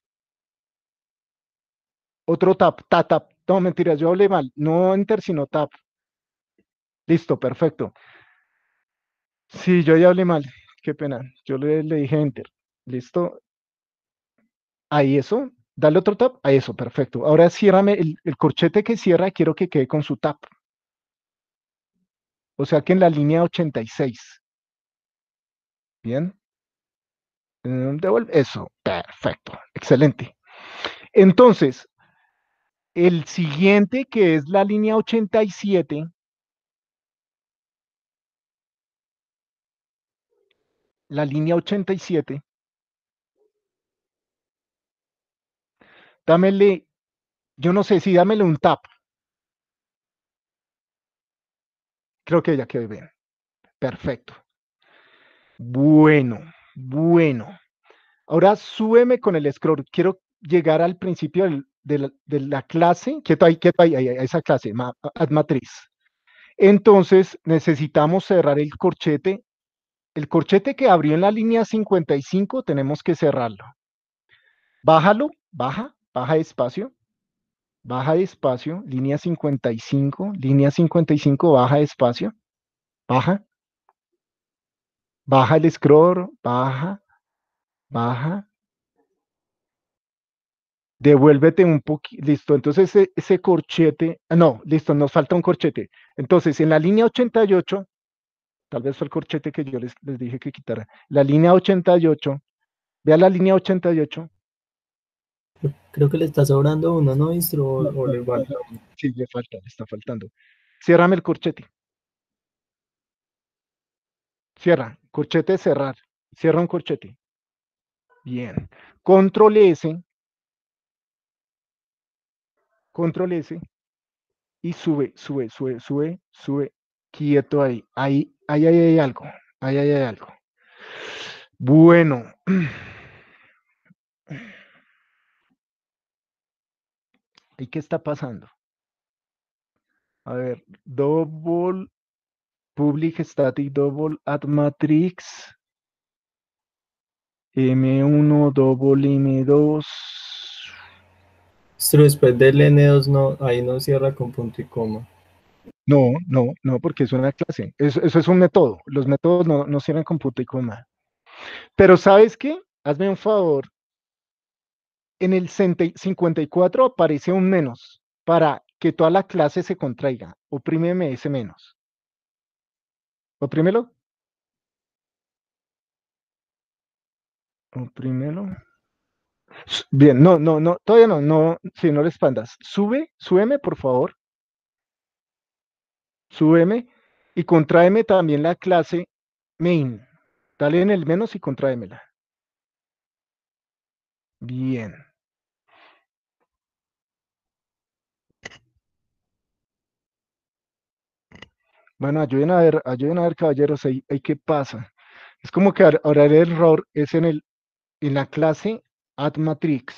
Otro tab, tab, tab. No, mentiras, yo hablé mal. No enter, sino tab. Listo, perfecto. Sí, yo ya hablé mal. Qué pena. Yo le dije enter. Listo. Ahí eso. Dale otro tab. Ahí eso, perfecto. Ahora ciérrame el corchete que cierra, quiero que quede con su tab. O sea que en la línea 86. Bien. Devuelve. Eso, perfecto. Excelente. Entonces, el siguiente que es la línea 87. La línea 87. Dámele, yo no sé si dámele un tap. Creo que ya quedó bien. Perfecto. Bueno, bueno. Ahora súbeme con el scroll. Quiero llegar al principio de la clase. Quieto ahí, a esa clase, add matriz. Entonces necesitamos cerrar el corchete. El corchete que abrió en la línea 55 tenemos que cerrarlo. Bájalo, baja despacio, línea 55, baja despacio, baja el scroll, baja, devuélvete un poquito, listo, entonces ese corchete, no, listo, nos falta un corchete. Entonces, en la línea 88, tal vez fue el corchete que yo les dije que quitara, la línea 88, vea la línea 88. Creo que le está sobrando uno, ¿no, Distro? No, O le falta uno. sí, le está faltando. Ciérrame el corchete. Cierra, corchete cerrar. Cierra un corchete. Bien. Control S y sube. Quieto ahí. Ahí hay algo. Ahí hay algo. Bueno. ¿Y qué está pasando? A ver, double public static double add matrix M1 double M2. Distro, después del N2, no, ahí no cierra con punto y coma. No, porque es una clase. Eso es un método. Los métodos no cierran con punto y coma. Pero ¿sabes qué? Hazme un favor. En el 54 aparece un menos para que toda la clase se contraiga. Oprímeme ese menos. Oprímelo. Oprímelo. Bien, no, todavía no, si no le expandas. Súbeme, por favor. Súbeme y contráeme también la clase main. Dale en el menos y contráemela. Bien. Bueno, ayuden a ver, caballeros, ahí qué pasa. Es como que ahora el error es en la clase add matrix.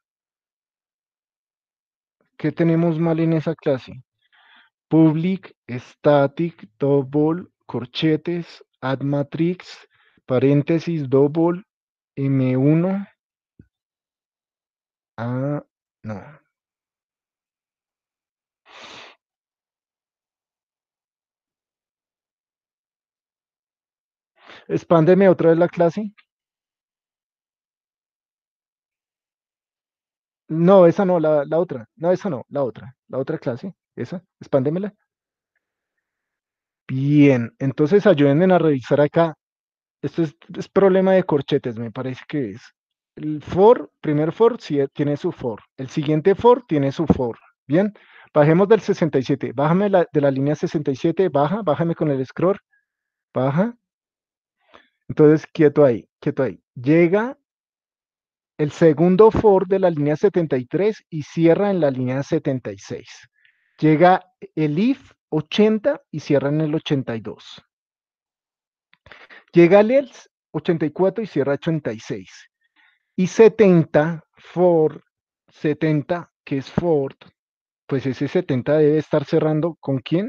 ¿Qué tenemos mal en esa clase? Public, static, double, corchetes, add matrix, paréntesis, double, M1. Ah, no. Expándeme otra vez la clase. No, esa no, la otra. No, esa no, la otra. La otra clase. Esa. Expándemela. Bien. Entonces ayúdenme a revisar acá. Esto es problema de corchetes, me parece que es. El primer for, sí, tiene su for. El siguiente for tiene su for. Bien, bajemos del 67. Bájame de la línea 67, bájame con el scroll. Baja. Entonces, quieto ahí, quieto ahí. Llega el segundo for de la línea 73 y cierra en la línea 76. Llega el if 80 y cierra en el 82. Llega el else 84 y cierra 86. Y 70, Ford, 70, que es Ford, pues ese 70 debe estar cerrando ¿con quién?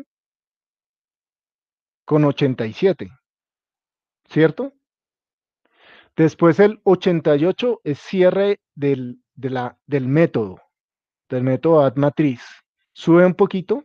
Con 87, ¿cierto? Después el 88 es cierre del método add matriz. Sube un poquito,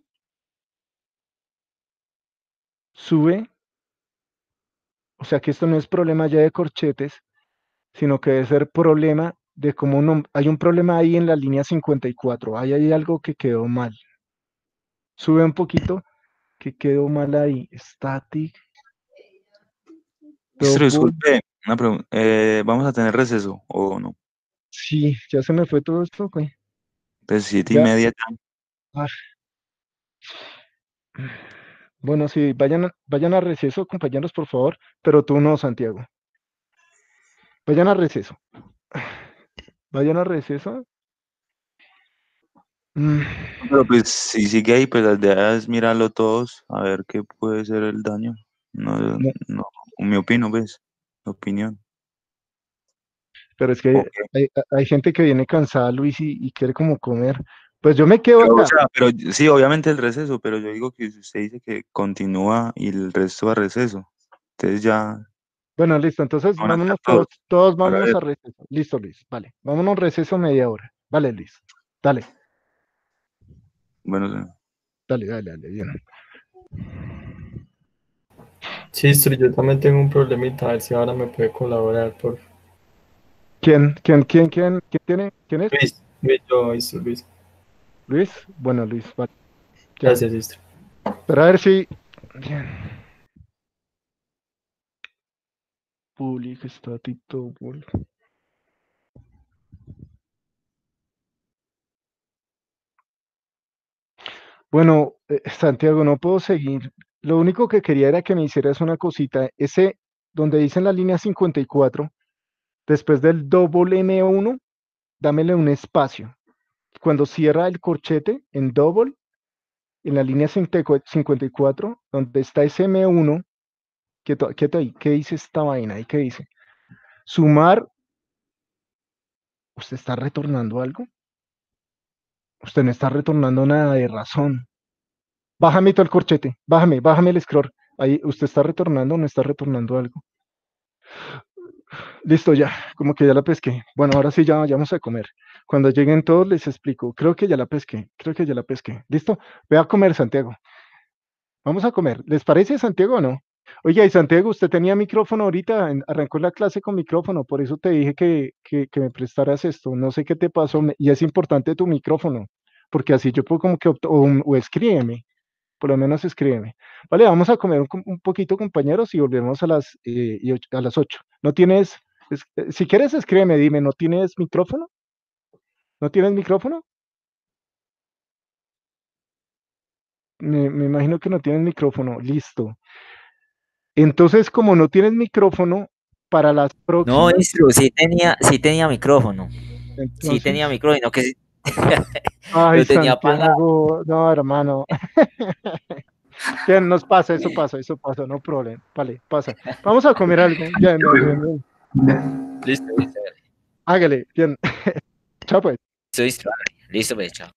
sube, o sea que esto no es problema ya de corchetes, sino que debe ser problema de cómo no, hay un problema ahí en la línea 54, ahí hay algo que quedó mal. Sube un poquito, que quedó mal ahí, static, Maestro, double, disculpe, una pregunta. ¿Vamos a tener receso o no? sí, ya se me fue todo esto, güey. Pues 7:30 Ya, ya. ah, bueno, sí, vayan a receso, compañeros, por favor, pero tú no, Santiago. Vayan a receso. Vayan a receso. Mm, Pero pues si sigue ahí, pues la idea es mirarlo todos, a ver qué puede ser el daño. No, no, no, mi opino, pues, mi opinión. pero es que Ok. hay gente que viene cansada, Luis, y quiere como comer. Pues yo me quedo Pero, o acá. sea, pero sí, obviamente el receso, pero yo digo que si usted dice que continúa y el resto a receso, entonces ya Bueno, listo, entonces van a estar vámonos todos todos para vámonos ver. a receso. Listo, Luis, vale. Vámonos a receso media hora. Vale, Luis. Dale, Bueno, dale, bien. Sí, Istro, yo también tengo un problemita, a ver si ahora me puede colaborar por ¿Quién tiene? ¿Quién es? Luis, yo, Istro, Luis. Luis. Bueno, Luis, vale, ya. Gracias, Istro. Pero a ver si. Bien. Public static double. Bueno, Santiago, no puedo seguir. Lo único que quería era que me hicieras una cosita. Ese, donde dicen la línea 54, después del double M1, dámele un espacio. Cuando cierra el corchete en double, en la línea 54, donde está ese M1, quieto ahí, ¿qué dice esta vaina ahí? ¿Qué dice? Sumar, ¿usted está retornando algo? Usted no está retornando nada de razón. Bájame todo el corchete, bájame el scroll. Ahí, ¿usted está retornando o no está retornando algo? Listo, ya, como que ya la pesqué. Bueno, ahora sí ya vamos a comer. Cuando lleguen todos les explico. Creo que ya la pesqué, creo que ya la pesqué. ¿Listo? Ve a comer, Santiago. Vamos a comer. ¿Les parece, Santiago, o no? Oye, y Santiago, usted tenía micrófono ahorita, arrancó la clase con micrófono, por eso te dije que me prestaras esto. No sé qué te pasó, y es importante tu micrófono, porque así yo puedo como que, o escríbeme, por lo menos escríbeme. Vale, vamos a comer un poquito, compañeros, y volvemos a las 8. ¿No tienes, si quieres, escríbeme, dime, ¿no tienes micrófono? ¿No tienes micrófono? Me imagino que no tienes micrófono, listo. Entonces, como no tienes micrófono, para las No, próximas, Istro, sí tenía micrófono. Sí tenía entonces, micrófono, que ay, lo tenía apagado. Santiago, no, hermano. Bien, nos pasa, eso pasa, no problema. Vale, pasa. Vamos a comer algo. Bien, bien. Listo, listo, Hágale, bien. Chao, pues. listo, Istro, dale. Listo, pues, chao.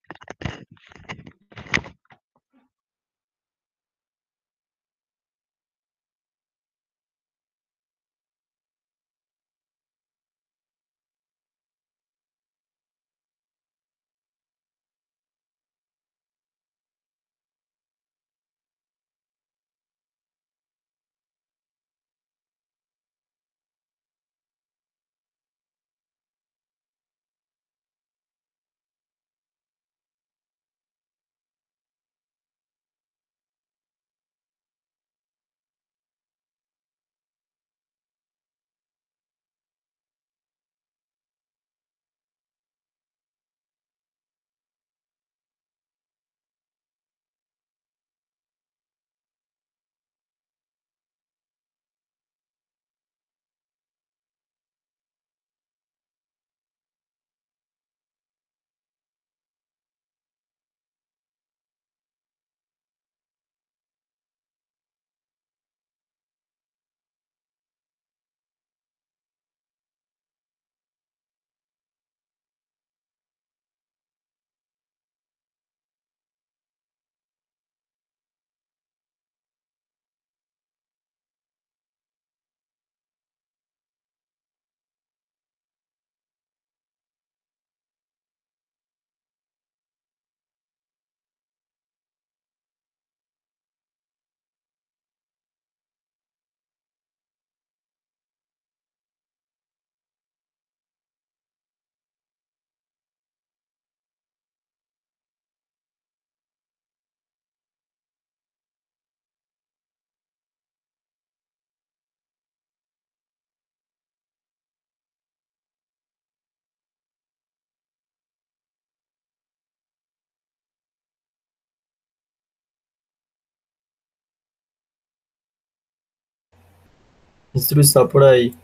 Instru está por ahí.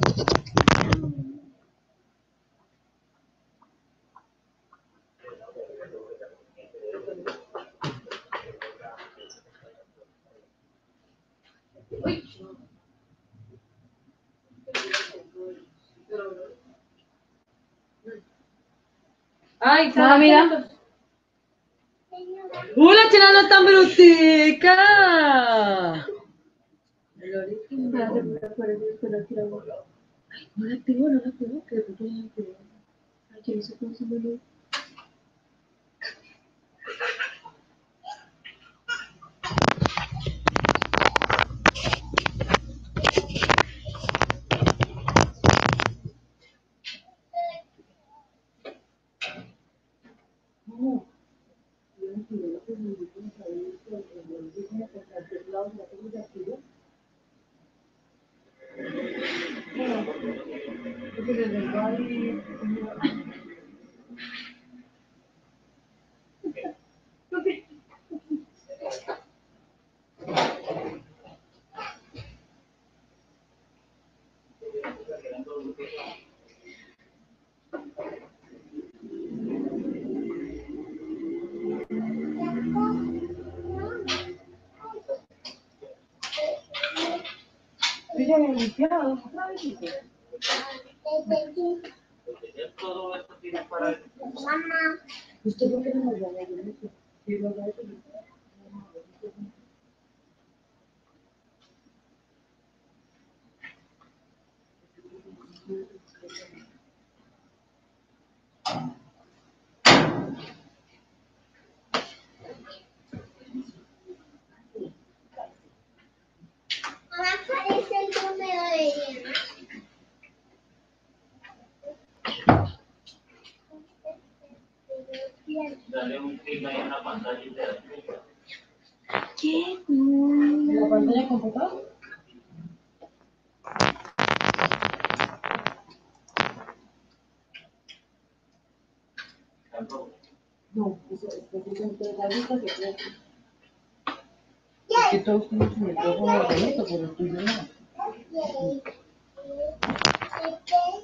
Ay, mira. La china no es tan brutica! No la pegó, que de pronto no la pegó. Ay, yo no sé cómo se me lo... Aparece el número de Diana. Dale un clic ahí en la pantalla y te da clic. ¿Qué? ¿En la pantalla computadora? No, eso es precisamente la lista que creo que todos tienen su micrófono bonito, pero el tuyo no.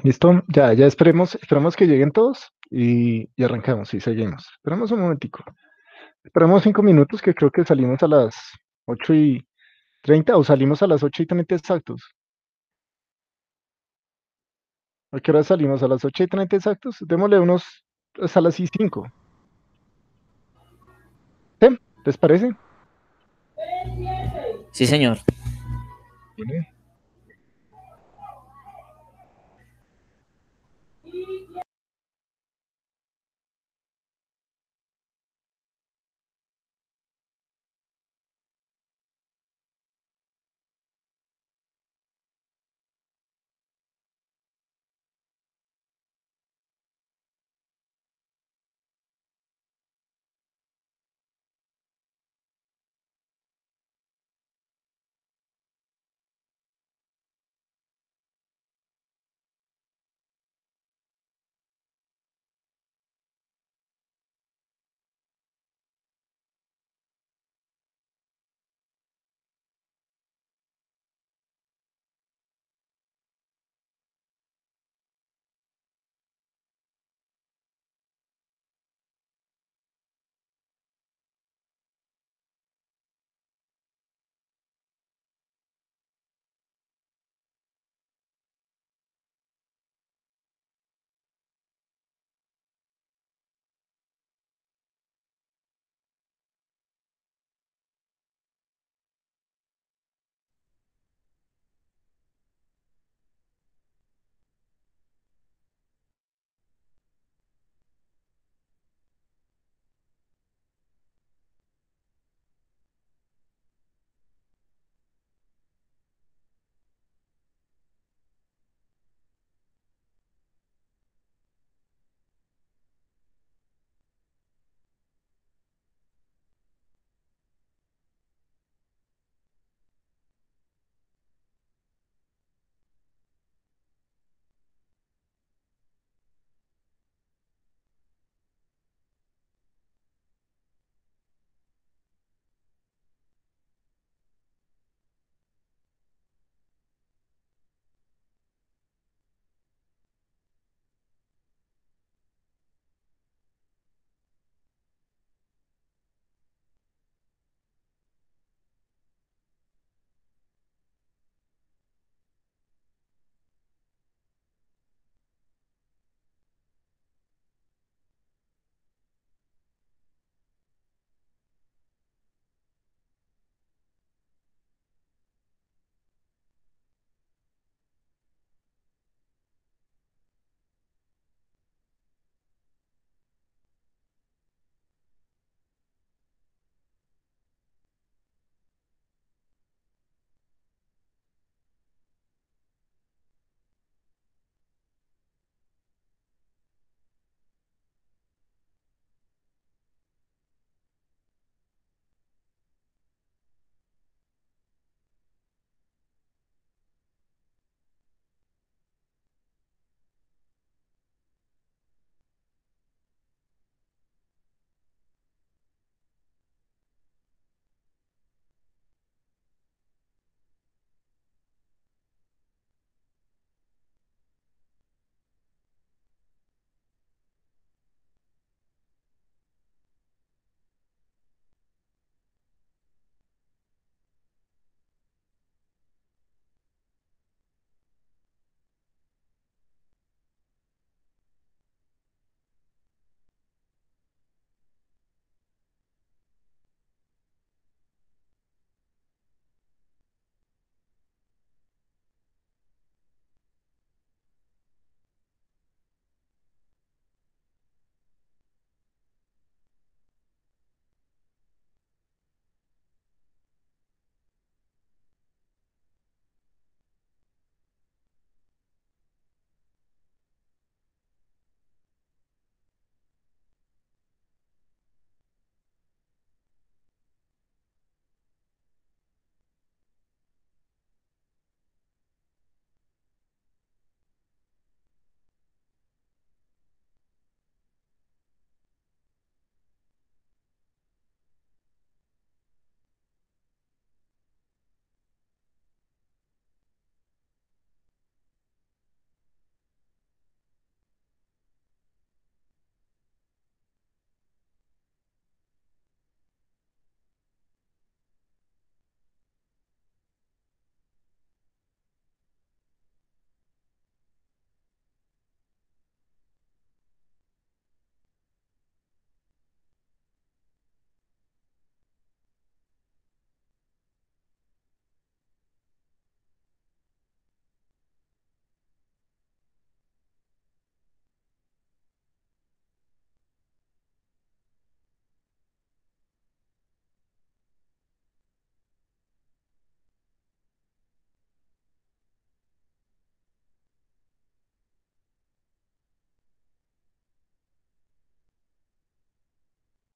¿Listo? Ya esperemos que lleguen todos y arrancamos y seguimos. Esperemos un momentico. Esperamos 5 minutos que creo que salimos a las 8:30 o salimos a las 8:30 exactos. ¿A qué hora salimos? A las 8:30 exactos. Démosle unos hasta las 5. ¿Sí? ¿Les parece? Sí, señor. Bien.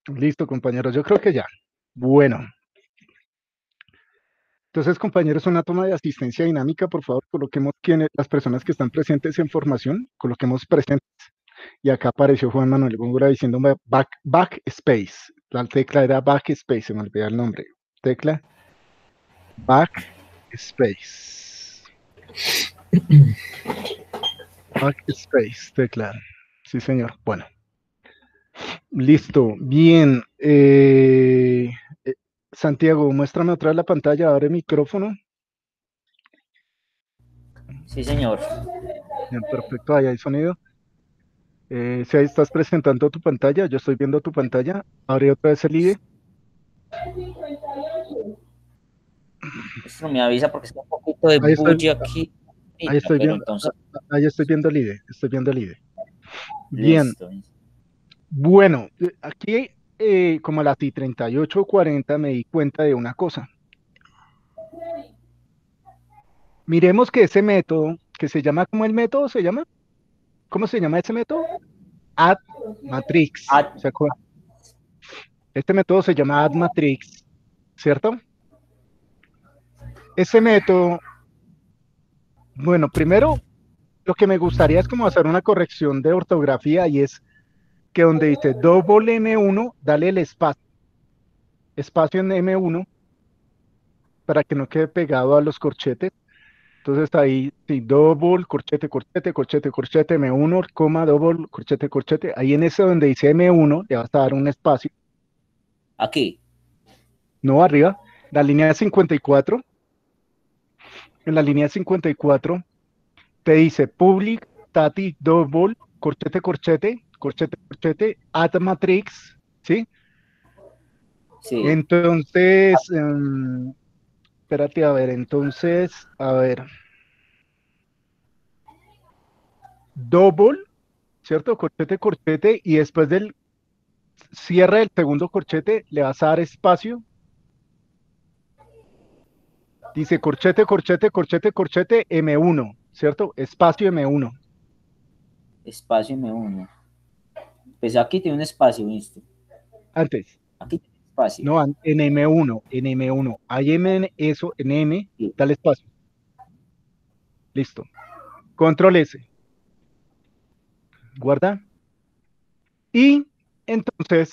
Listo, compañeros, yo creo que ya. Bueno. Entonces, compañeros, una toma de asistencia dinámica, por favor, coloquemos las personas que están presentes en formación, coloquemos presentes. Y acá apareció Juan Manuel Góngora diciéndome backspace. La tecla era backspace, se me olvidó el nombre. Tecla backspace. Backspace, tecla. Sí, señor. Bueno. Listo. Bien. Santiago, muéstrame otra vez la pantalla, abre el micrófono. Sí, señor. Bien, perfecto, ahí hay sonido. Si ahí estás presentando tu pantalla, yo estoy viendo tu pantalla. Abre otra vez el IDE. Esto me avisa porque está un poquito de Ahí estoy, bulla aquí. ahí estoy Pero viendo, entonces, ahí estoy viendo el IDE. Estoy viendo el IDE. Bien, listo. bueno, aquí como a las 38:40 me di cuenta de una cosa. Miremos que ese método, que se llama, ¿cómo el método se llama? ¿Cómo se llama ese método? Add matrix. ¿Se acuerdan? Este método se llama add matrix, ¿cierto? Ese método, bueno, primero lo que me gustaría es como hacer una corrección de ortografía y es que donde dice double M1, dale el espacio en M1 para que no quede pegado a los corchetes. Entonces ahí, sí, double, corchete, corchete, corchete, corchete, M1, coma, double, corchete, corchete. Ahí en ese donde dice M1 le vas a dar un espacio. Aquí. No arriba, la línea de 54. En la línea de 54 te dice public, static, double, corchete, corchete, corchete, corchete, add matrix, ¿sí? Sí. Entonces, espérate, a ver, entonces, a ver, double, ¿cierto? Corchete, corchete, y después del cierre del segundo corchete le vas a dar espacio. Dice corchete, corchete, corchete, corchete, M1, ¿cierto? Espacio M1. Espacio M1. Pues aquí tiene un espacio, ¿viste? Antes, Aquí tiene espacio. no, en M1, en M1. Hay M en eso, en M, Sí. dale espacio. Listo. Control S. Guarda. Y entonces,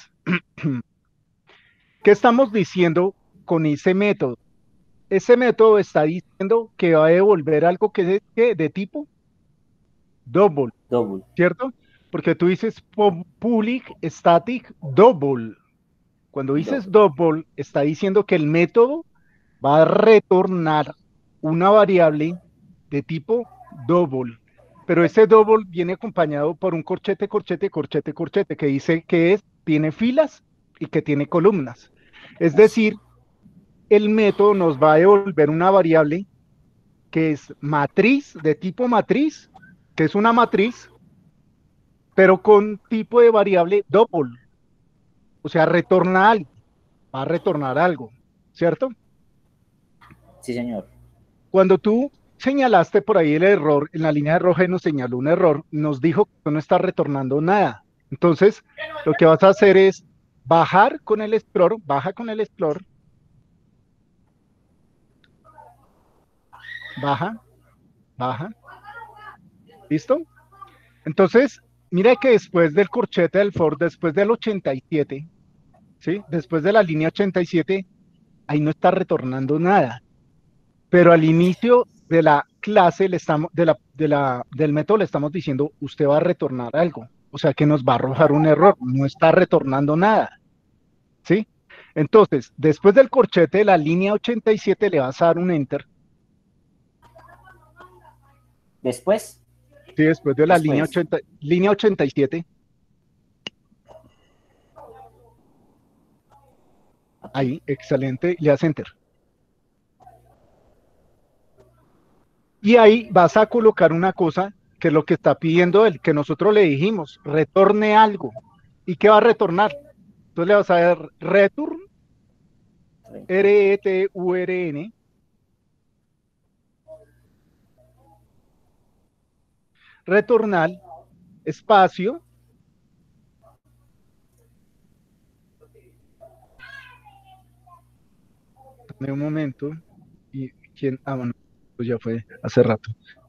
¿qué estamos diciendo con ese método? Ese método está diciendo que va a devolver algo que es de tipo double, Double. ¿cierto? Porque tú dices public static double. Cuando dices double, está diciendo que el método va a retornar una variable de tipo double. Pero ese double viene acompañado por un corchete, corchete, corchete, corchete, que dice que tiene filas y que tiene columnas. Es decir, el método nos va a devolver una variable que es matriz, de tipo matriz, que es una matriz, pero con tipo de variable double. O sea, retorna algo, va a retornar algo, ¿cierto? Sí, señor. Cuando tú señalaste por ahí el error, en la línea de roja y nos señaló un error, nos dijo que no está retornando nada. Entonces, lo que vas a hacer es bajar con el Explorer, baja con el Explorer, baja, baja, ¿listo? Entonces, mira que después del corchete del for, después del 87, ¿sí? Después de la línea 87, ahí no está retornando nada. Pero al inicio de la clase le estamos, del método le estamos diciendo, usted va a retornar algo. O sea que nos va a arrojar un error, no está retornando nada. ¿Sí? Entonces, después del corchete de la línea 87 le vas a dar un enter. Después. Sí, después de la Después. línea 87. Aquí. Ahí, excelente, le das enter. Y ahí vas a colocar una cosa que es lo que está pidiendo él, que nosotros le dijimos, retorne algo. ¿Y qué va a retornar? Entonces le vas a dar return, return, retornar, espacio, de un momento. ¿Y quién? Ah, bueno, pues ya fue hace rato.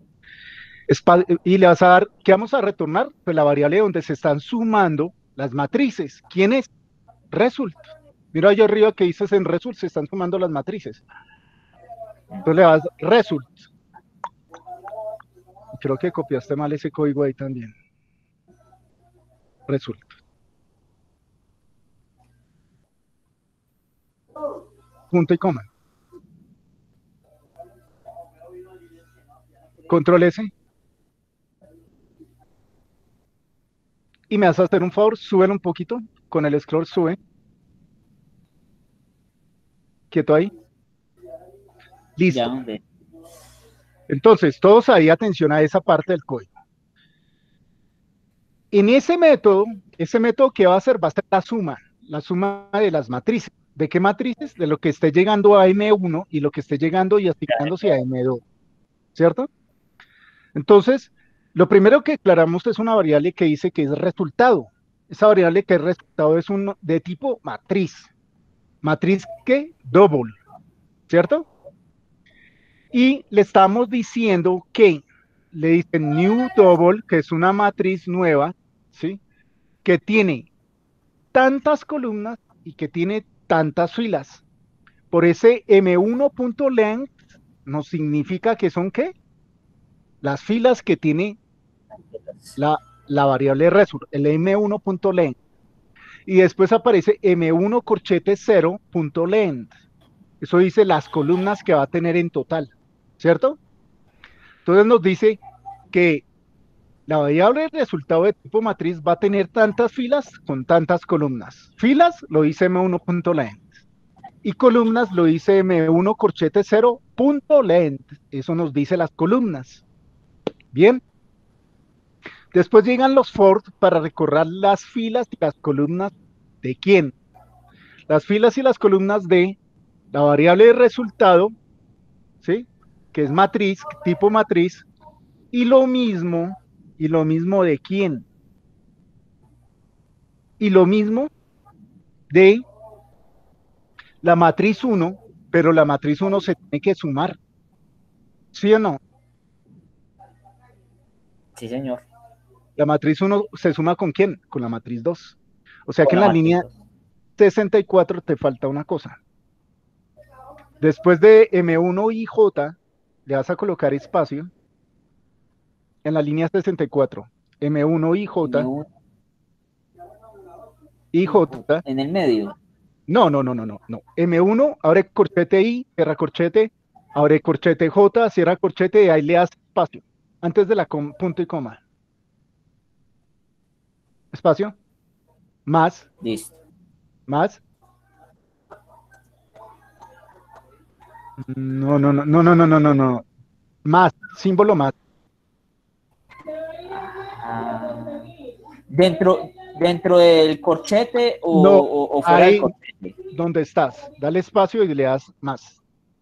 Y le vas a dar, ¿qué vamos a retornar? Pues la variable donde se están sumando las matrices. ¿Quién es? Result. Mira allá arriba que dices en result, se están sumando las matrices. Entonces le das result. Creo que copiaste mal ese código ahí también. Result. Punto y coma. Control S. Y me vas a hacer un favor, súbelo un poquito. Con el scroll sube. Quieto ahí. Listo. Ya, hombre. Entonces, todos ahí atención a esa parte del código. En ese método que va a hacer va a ser la suma de las matrices. ¿De qué matrices? De lo que esté llegando a M1 y lo que esté llegando y asignándose a M2, ¿cierto? Entonces, lo primero que declaramos es una variable que dice que es resultado. Esa variable que es resultado es de tipo matriz. ¿Matriz qué? Double, ¿cierto? Y le estamos diciendo que le dicen new double, que es una matriz nueva, ¿sí? Que tiene tantas columnas y que tiene tantas filas. Por ese M1.length nos significa que son ¿qué? Las filas que tiene la variable result, el M1.length. Y después aparece M1 corchete 0.length. Eso dice las columnas que va a tener en total, ¿cierto? Entonces nos dice que la variable resultado de tipo matriz va a tener tantas filas con tantas columnas. Filas lo dice M1.length. Y columnas lo dice M1 corchete 0.length. Eso nos dice las columnas. Bien. Después llegan los for para recorrer las filas y las columnas de quién. Las filas y las columnas de la variable de resultado, ¿sí? Que es matriz, tipo matriz, y lo mismo de quién. Y lo mismo de la matriz 1, pero la matriz 1 se tiene que sumar. ¿Sí o no? Sí, señor. La matriz 1 se suma ¿con quién? Con la matriz 2. O sea Con que en la la matriz línea 2. 64 te falta una cosa. Después de M1 y J, le vas a colocar espacio en la línea 64. M1 y J, M1 y y J. J. En el medio. No. M1, abre corchete I, cierra corchete, abre corchete J, cierra corchete y ahí le das espacio. Antes de la punto y coma. Espacio. Más, Listo. más. No. Más, símbolo más. Ah, dentro del corchete No, o fuera del ahí corchete. donde estás. Dale espacio y le das más.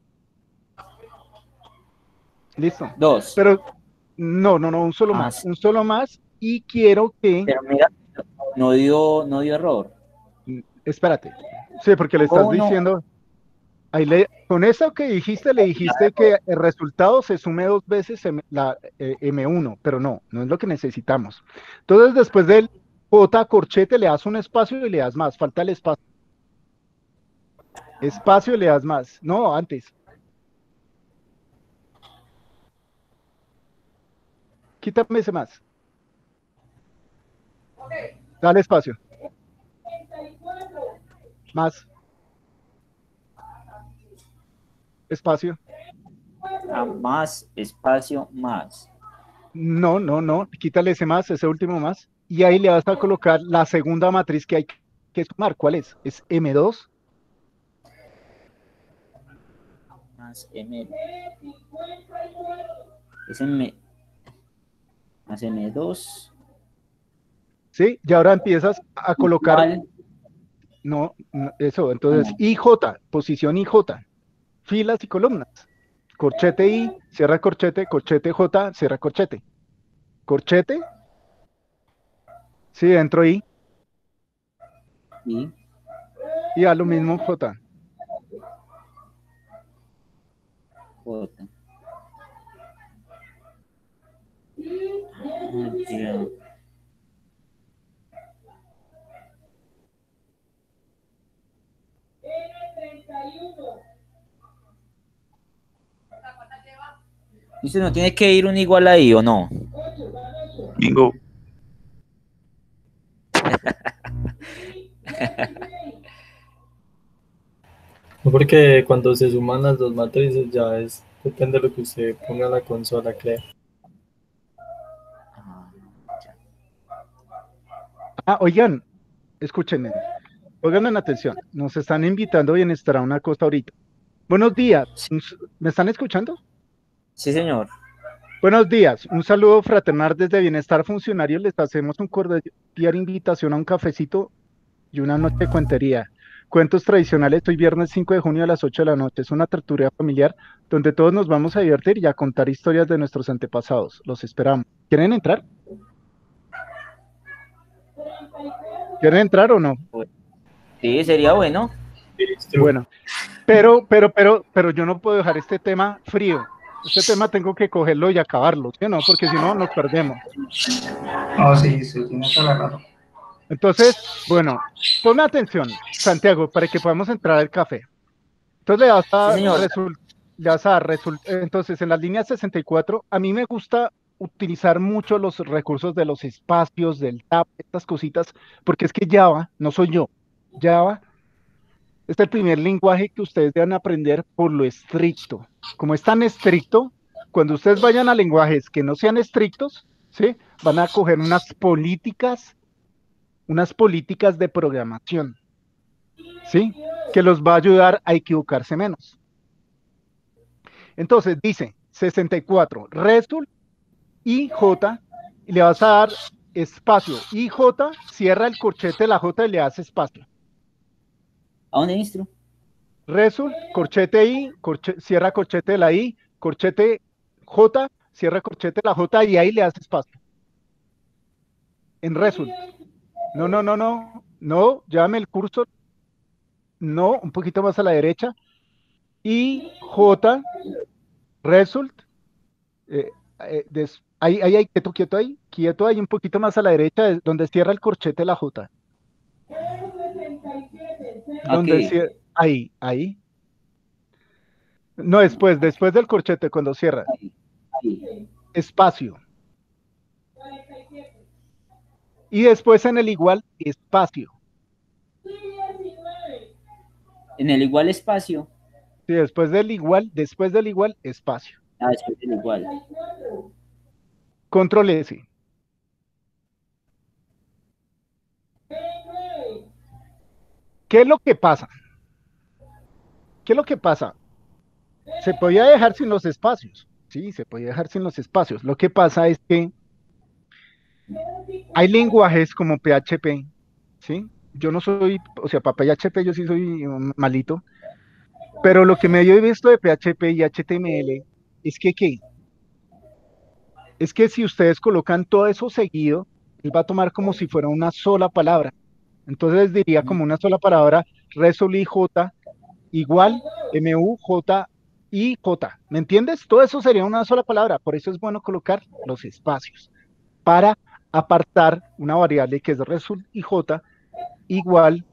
Listo. 2. Pero no, un solo más. Sí. Un solo más y quiero que... Pero mira, no dio error. Espérate. Sí, porque le estás Uno. diciendo... Con eso que dijiste, le dijiste que el resultado se sume 2 veces la M1, pero no es lo que necesitamos. Entonces, después del J corchete, le das un espacio y le das más. Falta el espacio. Espacio y le das más. No, antes. Quítame ese más. Dale espacio. Más. Espacio. Más, espacio, más. No. Quítale ese más, ese último más. Y ahí le vas a colocar la segunda matriz que hay que sumar. ¿Cuál es? Es M2. Más M. Es M. Más M2. ¿Sí? Y ahora empiezas a colocar... ¿Cuál? No, eso. Entonces, IJ, posición IJ. Filas y columnas. Corchete I, cierra corchete, corchete J, cierra corchete. Corchete. Sí, dentro I. Y Y a lo mismo J. J. Ya. ¿Dice no tiene que ir un igual ahí o no? Bingo. No, porque cuando se suman las dos matrices ya es, depende de lo que usted ponga en la consola, creo. Oigan, escúchenme, oigan atención, nos están invitando Bienestar a una cosa ahorita. Buenos días, ¿me están escuchando? Sí, señor. Buenos días, un saludo fraternal desde Bienestar Funcionario. Les hacemos un cordial invitación a un cafecito y una noche de cuentería. Cuentos tradicionales, hoy viernes 5 de junio a las 8 de la noche. Es una tertulia familiar donde todos nos vamos a divertir y a contar historias de nuestros antepasados. Los esperamos. ¿Quieren entrar? ¿Quieren entrar o no? Sí, sería bueno. Bueno, pero yo no puedo dejar este tema frío. Este tema tengo que cogerlo y acabarlo, ¿sí o no? Porque si no, nos perdemos. No, sí, sí, tiene toda la razón. Entonces, bueno, ponme atención, Santiago, para que podamos entrar al café. Entonces Sí, señor. entonces en la línea 64, a mí me gusta utilizar mucho los recursos de los espacios, del tab, estas cositas, porque es que Java, no soy yo, Java es el primer lenguaje que ustedes deben aprender por lo estricto. Como es tan estricto, cuando ustedes vayan a lenguajes que no sean estrictos, ¿sí? Van a coger unas políticas de programación, ¿sí? Que los va a ayudar a equivocarse menos. Entonces dice 64, result IJ, y le vas a dar espacio. IJ, cierra el corchete de la J y le das espacio. ¿A dónde, ministro? Result, corchete I, cierra corchete de la I, corchete J, cierra corchete de la J y ahí le das espacio. En result. No, llámame el cursor. No, un poquito más a la derecha. Y J, result. Ahí, quieto ahí, un poquito más a la derecha, donde cierra el corchete de la J. Aquí. Ahí. No, después del corchete, cuando cierra. Ahí. Espacio. Y después en el igual, espacio. En el igual espacio. Sí, después del igual, espacio. Ah, después del igual. Control S. ¿Qué es lo que pasa? Se podía dejar sin los espacios. Sí, se podía dejar sin los espacios. Lo que pasa es que hay lenguajes como PHP, ¿sí? Yo no soy, o sea, para PHP yo sí soy malito, pero lo que me dio visto de PHP y HTML es que, ¿qué? Es que si ustedes colocan todo eso seguido, él va a tomar como si fuera una sola palabra. Entonces diría como una sola palabra, resol IJ igual MUJ IJ. ¿Me entiendes? Todo eso sería una sola palabra. Por eso es bueno colocar los espacios para apartar una variable que es result IJ igual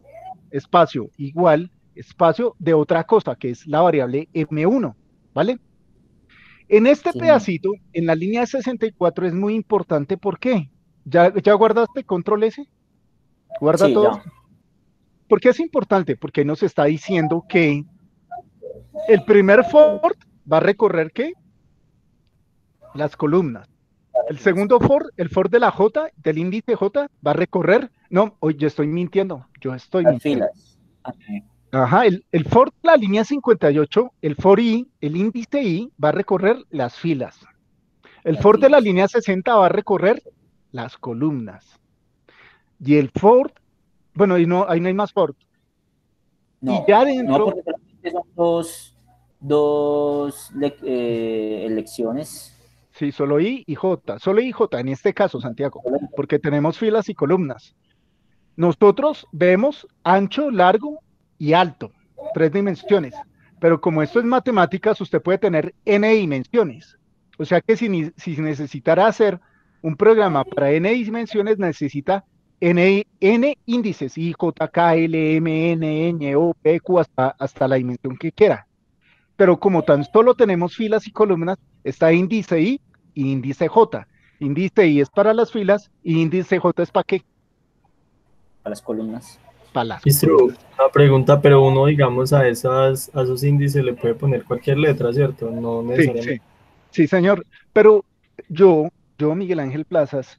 espacio de otra cosa, que es la variable M1, ¿vale? En este pedacito, en la línea 64 es muy importante, ¿por qué? ¿Ya guardaste control S? ¿Guarda Sí, todo? ya. ¿Por qué es importante? Porque nos está diciendo que el primer for va a recorrer, ¿qué? Las columnas. El segundo for, el for de la J, del índice J, va a recorrer, no, hoy yo estoy mintiendo, Las filas. Ajá, el for de la línea 58, el for I, el índice I, va a recorrer las filas. El for de la línea 60 va a recorrer las columnas. Y el for, bueno, ahí no hay más for. No, y ya dentro, no, porque son dos elecciones. Sí, solo I y J, solo I y J en este caso, Santiago, porque tenemos filas y columnas. Nosotros vemos ancho, largo y alto, 3 dimensiones, Pero como esto es matemáticas, usted puede tener n dimensiones. O sea que si necesitara hacer un programa para n dimensiones, necesita n índices, I, J, K, L, M, N, N, O, P, Q, hasta la dimensión que quiera. Pero como tan solo tenemos filas y columnas, está índice I y índice J. Índice I es para las filas y índice J es para qué? Para las columnas. Para las Maestro, columnas. una pregunta, pero uno, digamos, a esos índices le puede poner cualquier letra, ¿cierto? No Sí, necesariamente. sí, sí, señor. Pero yo, Miguel Ángel Plazas,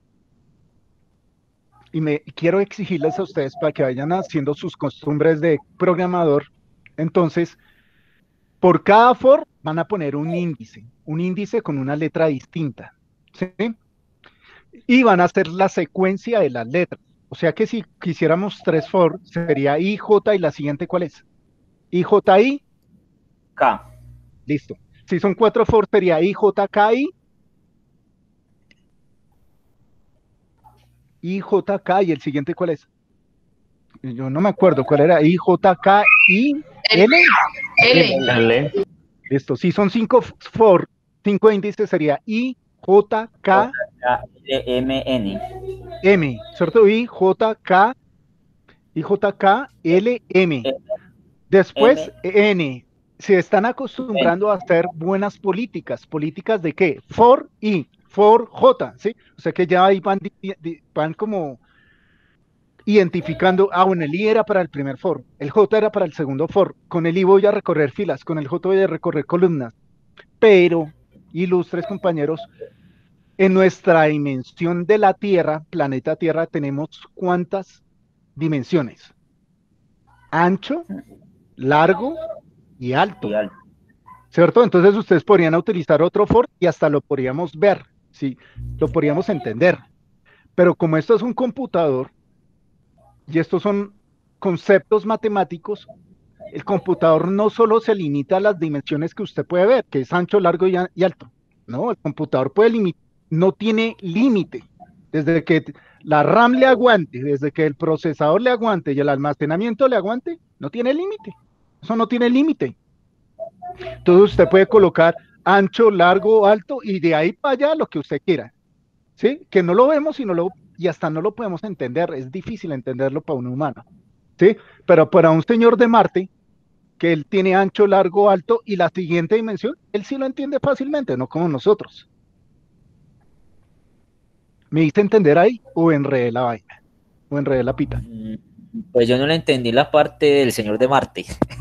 y me quiero exigirles a ustedes para que vayan haciendo sus costumbres de programador. Entonces, por cada for van a poner un índice con una letra distinta, ¿sí? Y van a hacer la secuencia de las letras. O sea que si quisiéramos 3 for, sería I, J y la siguiente, ¿cuál es? I, J, I, K. listo. Si son 4 for, sería I, J, K, I, J, K, y el siguiente, ¿cuál es? Yo no me acuerdo cuál era. I, J, K, I, L. L. Listo. Si son 5 for, 5 índices, sería I, J, K, M, N. M, ¿cierto? I, J, K, L, M. Después, N. Se están acostumbrando a hacer buenas políticas. ¿Políticas de qué? For I, for J, ¿sí? O sea que ya ahí van como identificando, bueno, el I era para el primer for, el J era para el segundo for, con el I voy a recorrer filas, con el J voy a recorrer columnas, pero, ilustres compañeros, en nuestra dimensión de la Tierra, planeta Tierra, tenemos ¿cuántas dimensiones? Ancho, largo y alto, ¿cierto? Entonces ustedes podrían utilizar otro for y hasta lo podríamos ver, ¿sí? Lo podríamos entender. Pero como esto es un computador y estos son conceptos matemáticos, el computador no solo se limita a las dimensiones que usted puede ver, que es ancho, largo y alto. No, el computador no tiene límite. Desde que la RAM le aguante, desde que el procesador le aguante y el almacenamiento le aguante, no tiene límite. Eso no tiene límite. Entonces usted puede colocar ancho, largo, alto y de ahí para allá lo que usted quiera. ¿Sí? Que no lo vemos y hasta no lo podemos entender. Es difícil entenderlo para un humano. ¿Sí? Pero para un señor de Marte, que él tiene ancho, largo, alto y la siguiente dimensión, él sí lo entiende fácilmente, no como nosotros. ¿Me hice entender ahí o enredé la vaina? ¿O enredé la pita? Pues yo no le entendí la parte del señor de Marte.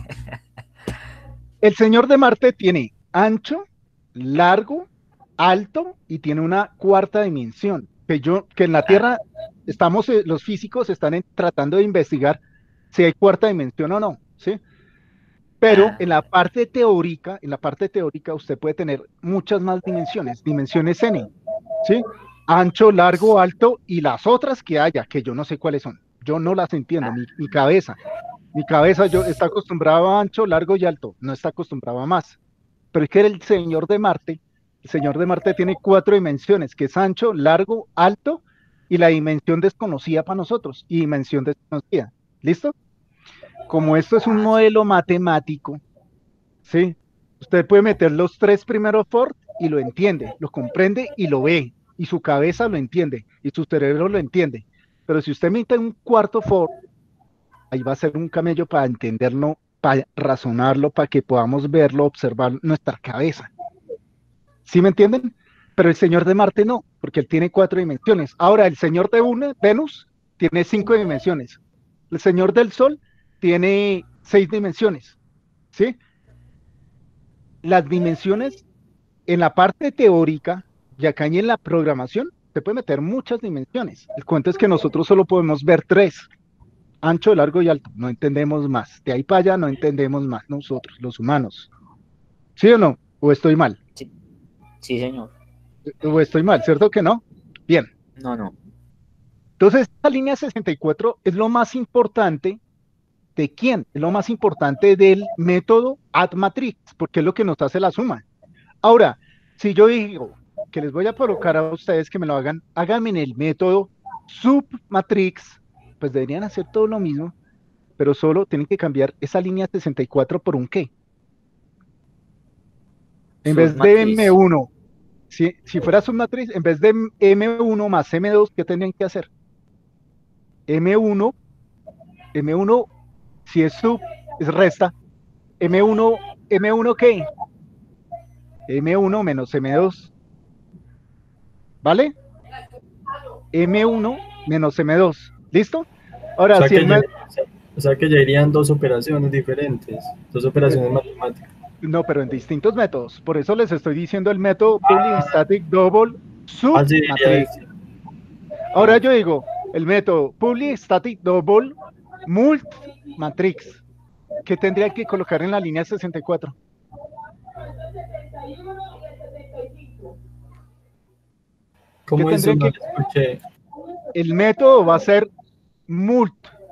El señor de Marte tiene ancho, largo, alto y tiene una cuarta dimensión. Que en la Tierra los físicos están tratando de investigar si hay cuarta dimensión o no, ¿sí? Pero en la parte teórica, usted puede tener muchas más dimensiones n, ¿sí? Ancho, largo, alto y las otras que haya, que yo no sé cuáles son. Yo no las entiendo, mi cabeza yo está acostumbrado a ancho, largo y alto, no está acostumbrado a más. Pero es que el señor de Marte tiene 4 dimensiones, que es ancho, largo, alto y la dimensión desconocida para nosotros, y dimensión desconocida. ¿Listo? Como esto es un modelo matemático, ¿sí? Usted puede meter los 3 primeros for y lo entiende, lo comprende y lo ve, y su cabeza lo entiende, y su cerebro lo entiende. Pero si usted mete un cuarto for, ahí va a ser un camello para entenderlo, para razonarlo, para que podamos verlo, observar nuestra cabeza. ¿Sí me entienden? Pero el señor de Marte no, porque él tiene 4 dimensiones. Ahora, el señor de Venus tiene 5 dimensiones. El señor del Sol tiene 6 dimensiones. ¿Sí? Las dimensiones en la parte teórica y acá y en la programación se puede meter muchas dimensiones. El cuento es que nosotros solo podemos ver 3: ancho, largo y alto. No entendemos más. De ahí para allá no entendemos más nosotros, los humanos. ¿Sí o no? ¿O estoy mal? Sí, señor. ¿O estoy mal? ¿Cierto que no? Bien. No. Entonces, esta línea 64 es lo más importante. ¿De quién? Es lo más importante del método AddMatrix, porque es lo que nos hace la suma. Ahora, si yo digo que les voy a provocar a ustedes que me lo hagan, háganme en el método submatrix, pues deberían hacer todo lo mismo, pero solo tienen que cambiar esa línea 64 por un ¿qué? En vez de M1, si fuera submatriz, en vez de M1 más M2, ¿qué tendrían que hacer? M1, si es sub, es resta. ¿M1 qué? M1 menos M2. ¿Vale? M1 menos M2. ¿Listo? Ahora, O sea que ya irían dos operaciones diferentes, dos operaciones matemáticas. No, pero en distintos métodos. Por eso les estoy diciendo el método Public Static Double Submatrix. Ahora yo digo el método Public Static Double Mult Matrix. ¿Qué tendría que colocar en la línea 64? ¿Cómo es eso? No escuché. El método va a ser Mult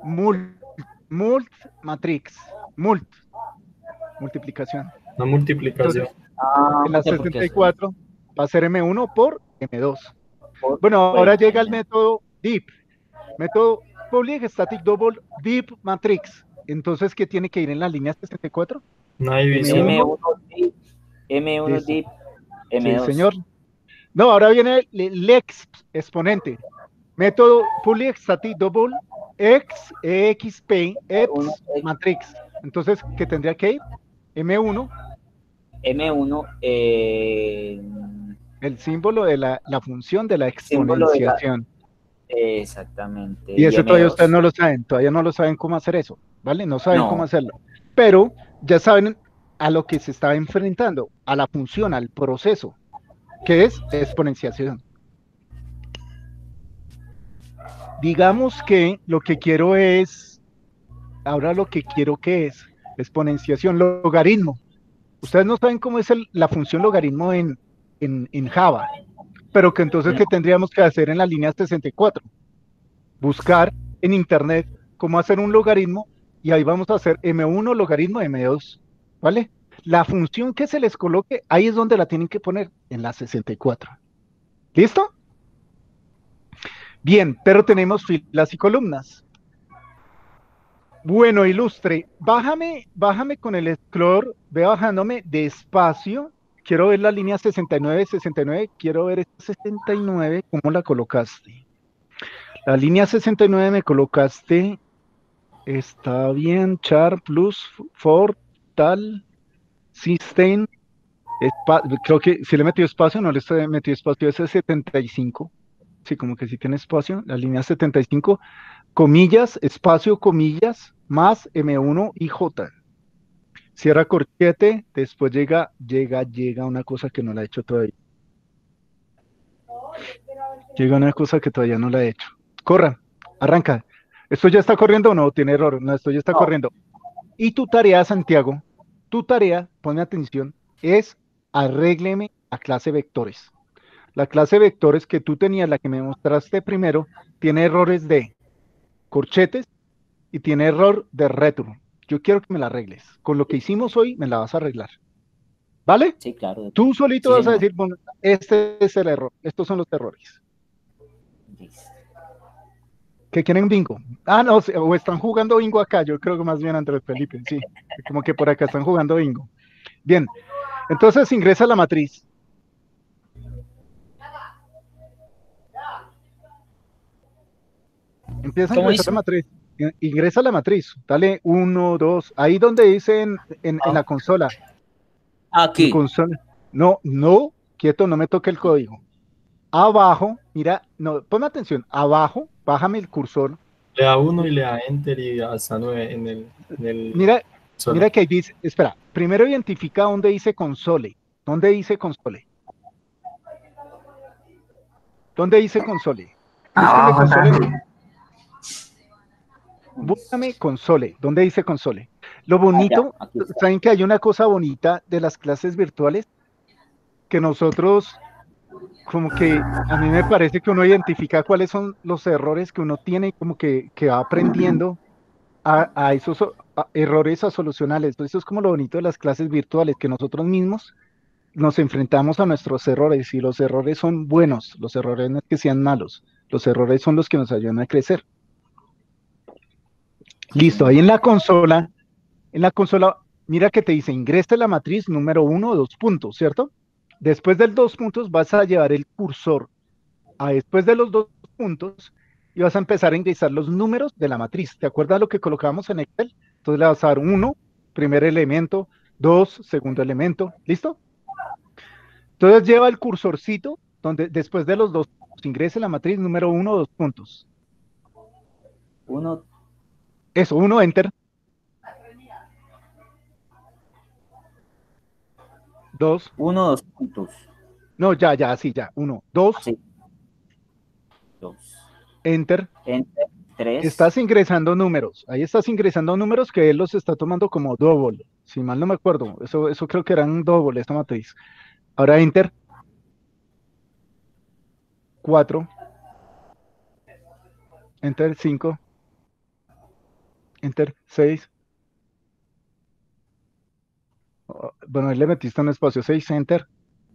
Matrix. Multiplicación. Una multiplicación. Entonces, en la 64 va a ser M1 por M2. Bueno, ahora llega el método Deep. Método Public Static Double Deep Matrix. Entonces, ¿qué tiene que ir en la línea 64? Una división. M1 Deep, M2. Sí, señor. No, ahora viene el exponente. Método Public Static Double EXP Matrix. Entonces, ¿qué tendría que ir? M1. El símbolo de la función de la exponenciación. Exactamente. Y eso todavía ustedes no lo saben cómo hacer eso, ¿vale? No saben cómo hacerlo. Pero ya saben a lo que se está enfrentando, a la función, al proceso, que es exponenciación. Digamos que lo que quiero es, ¿qué es? Exponenciación, logaritmo. Ustedes no saben cómo es la función logaritmo en Java, pero que entonces, ¿qué tendríamos que hacer en la línea 64? Buscar en internet cómo hacer un logaritmo, y ahí vamos a hacer M1 logaritmo M2, ¿vale? La función que se les coloque, ahí es donde la tienen que poner, en la 64. ¿Listo? Bien, pero tenemos filas y columnas. Bueno, Ilustre, bájame con el scroll, ve bajándome despacio. Quiero ver la línea 69, quiero ver esta 69, ¿cómo la colocaste? La línea 69 me colocaste, está bien, char, plus, for, tal, system, creo que si le metió espacio, no le estoy metido espacio, ese 75, sí, como que sí tiene espacio, la línea 75, comillas, espacio, comillas, más M1 y J. Cierra corchete, después llega una cosa que no la he hecho todavía. Llega una cosa que todavía no la he hecho. Corra, arranca. ¿Esto ya está corriendo o no? Tiene error. No, esto ya está corriendo. Y tu tarea, Santiago, ponme atención, es arrégleme la clase vectores. La clase vectores que tú tenías, la que me mostraste primero, tiene errores de corchetes y tiene error de retro. Yo quiero que me la arregles. Con lo que hicimos hoy, me la vas a arreglar. ¿Vale? Sí, claro. Tú solito vas a decir, bueno, este es el error, estos son los errores. ¿Qué quieren bingo? Ah, no, o están jugando bingo acá, yo creo que más bien Andrés Felipe, sí. Como que por acá están jugando bingo. Bien, entonces ingresa a la matriz. Empieza a ingresar la matriz. Ingresa a la matriz, dale 1, 2, ahí donde dice en la consola. Aquí. Consola. No, quieto, no me toque el código. Abajo, mira, no, ponme atención, abajo, bájame el cursor. Le da 1 y le da enter y hasta 9 en el Mira que ahí dice, espera, primero identifica dónde dice console. ¿Dónde dice console? ¿Dónde dice console? Búscame console. ¿Dónde dice console? Lo bonito, ¿saben que hay una cosa bonita de las clases virtuales? Que nosotros, como que a mí me parece que uno identifica cuáles son los errores que uno tiene y como que va aprendiendo a esos errores a solucionarles. Eso es como lo bonito de las clases virtuales, que nosotros mismos nos enfrentamos a nuestros errores y los errores son buenos, los errores no es que sean malos, los errores son los que nos ayudan a crecer. Listo, ahí en la consola mira que te dice, ingrese la matriz número 1 o 2 puntos, ¿cierto? Después del 2 puntos vas a llevar el cursor a después de los 2 puntos y vas a empezar a ingresar los números de la matriz. ¿Te acuerdas lo que colocábamos en Excel? Entonces le vas a dar 1, primer elemento, 2, segundo elemento, ¿listo? Entonces lleva el cursorcito donde después de los 2 puntos ingrese la matriz número 1 o 2 puntos. 1, Eso, 1, enter. 2, 1, 2 puntos. no, ya, sí, ya. 1, 2, Sí. 2. enter. Enter. 3. Estás ingresando números. Ahí estás ingresando números que él los está tomando como double. Si mal no me acuerdo. Eso creo que eran double esta matriz. Ahora enter. 4. Enter 5. Enter 6. Bueno, ahí le metiste un espacio. 6, enter.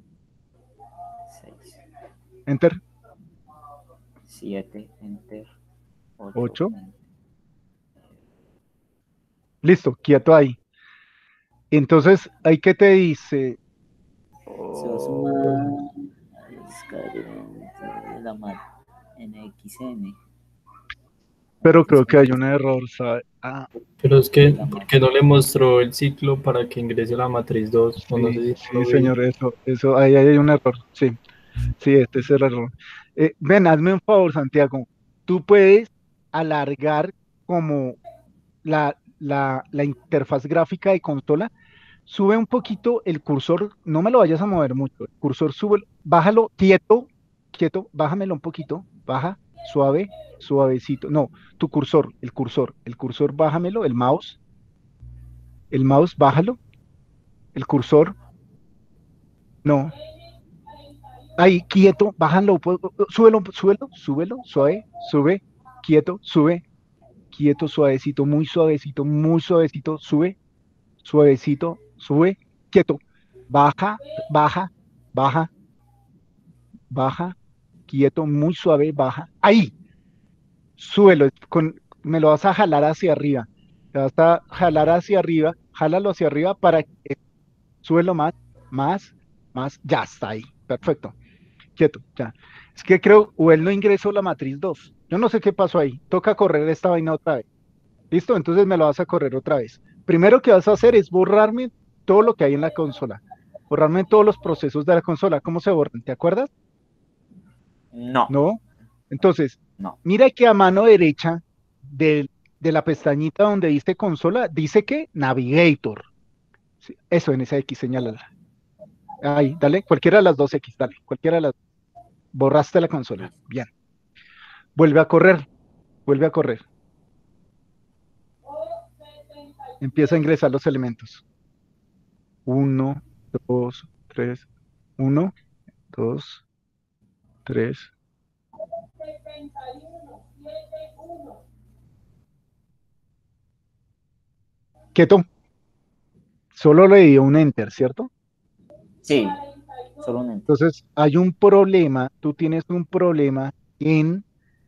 6. Enter. 7. Enter. 8. Listo, quieto ahí. Entonces, ¿ahí qué te dice? Se va a sumar la NXN. Pero creo que hay un error, ¿sabe? Ah, Pero es que, ¿por qué no le mostró el ciclo para que ingrese la matriz 2? O no sé si sí, lo vi. señor, eso, ahí hay un error, sí, este es el error. Ven, hazme un favor, Santiago, tú puedes alargar como la interfaz gráfica de consola, sube un poquito el cursor, no me lo vayas a mover mucho, el cursor sube, bájalo, quieto, bájamelo un poquito, baja, suave, suavecito, no, tu cursor, el cursor, bájamelo, el mouse, bájalo, el cursor, no, ahí, quieto, bájalo, súbelo, suave, sube, quieto, suavecito, muy suavecito, sube, suavecito, sube, quieto, baja, baja, baja, baja, quieto, muy suave, baja, ahí, súbelo, me lo vas a jalar hacia arriba, te vas a jalar hacia arriba, jálalo hacia arriba para que súbelo más, ya está ahí, perfecto. Quieto, ya. Es que creo, o él no ingresó la matriz 2. Yo no sé qué pasó ahí. Toca correr esta vaina otra vez. ¿Listo? Entonces me lo vas a correr otra vez. Primero que vas a hacer es borrarme todo lo que hay en la consola. Borrarme todos los procesos de la consola. ¿Cómo se borran? ¿Te acuerdas? No. ¿No? Entonces, No. mira que a mano derecha de la pestañita donde dice consola, dice que Navigator. Sí, eso en esa X, señálala. Ahí, dale, cualquiera de las dos X, dale, cualquiera de las. Borraste la consola. Bien. Vuelve a correr. Empieza a ingresar los elementos. 1, 2, 3. 1, 2, 3. Quieto. Solo le dio un enter, ¿cierto? Sí, solo un enter. Entonces, hay un problema. Tú tienes un problema en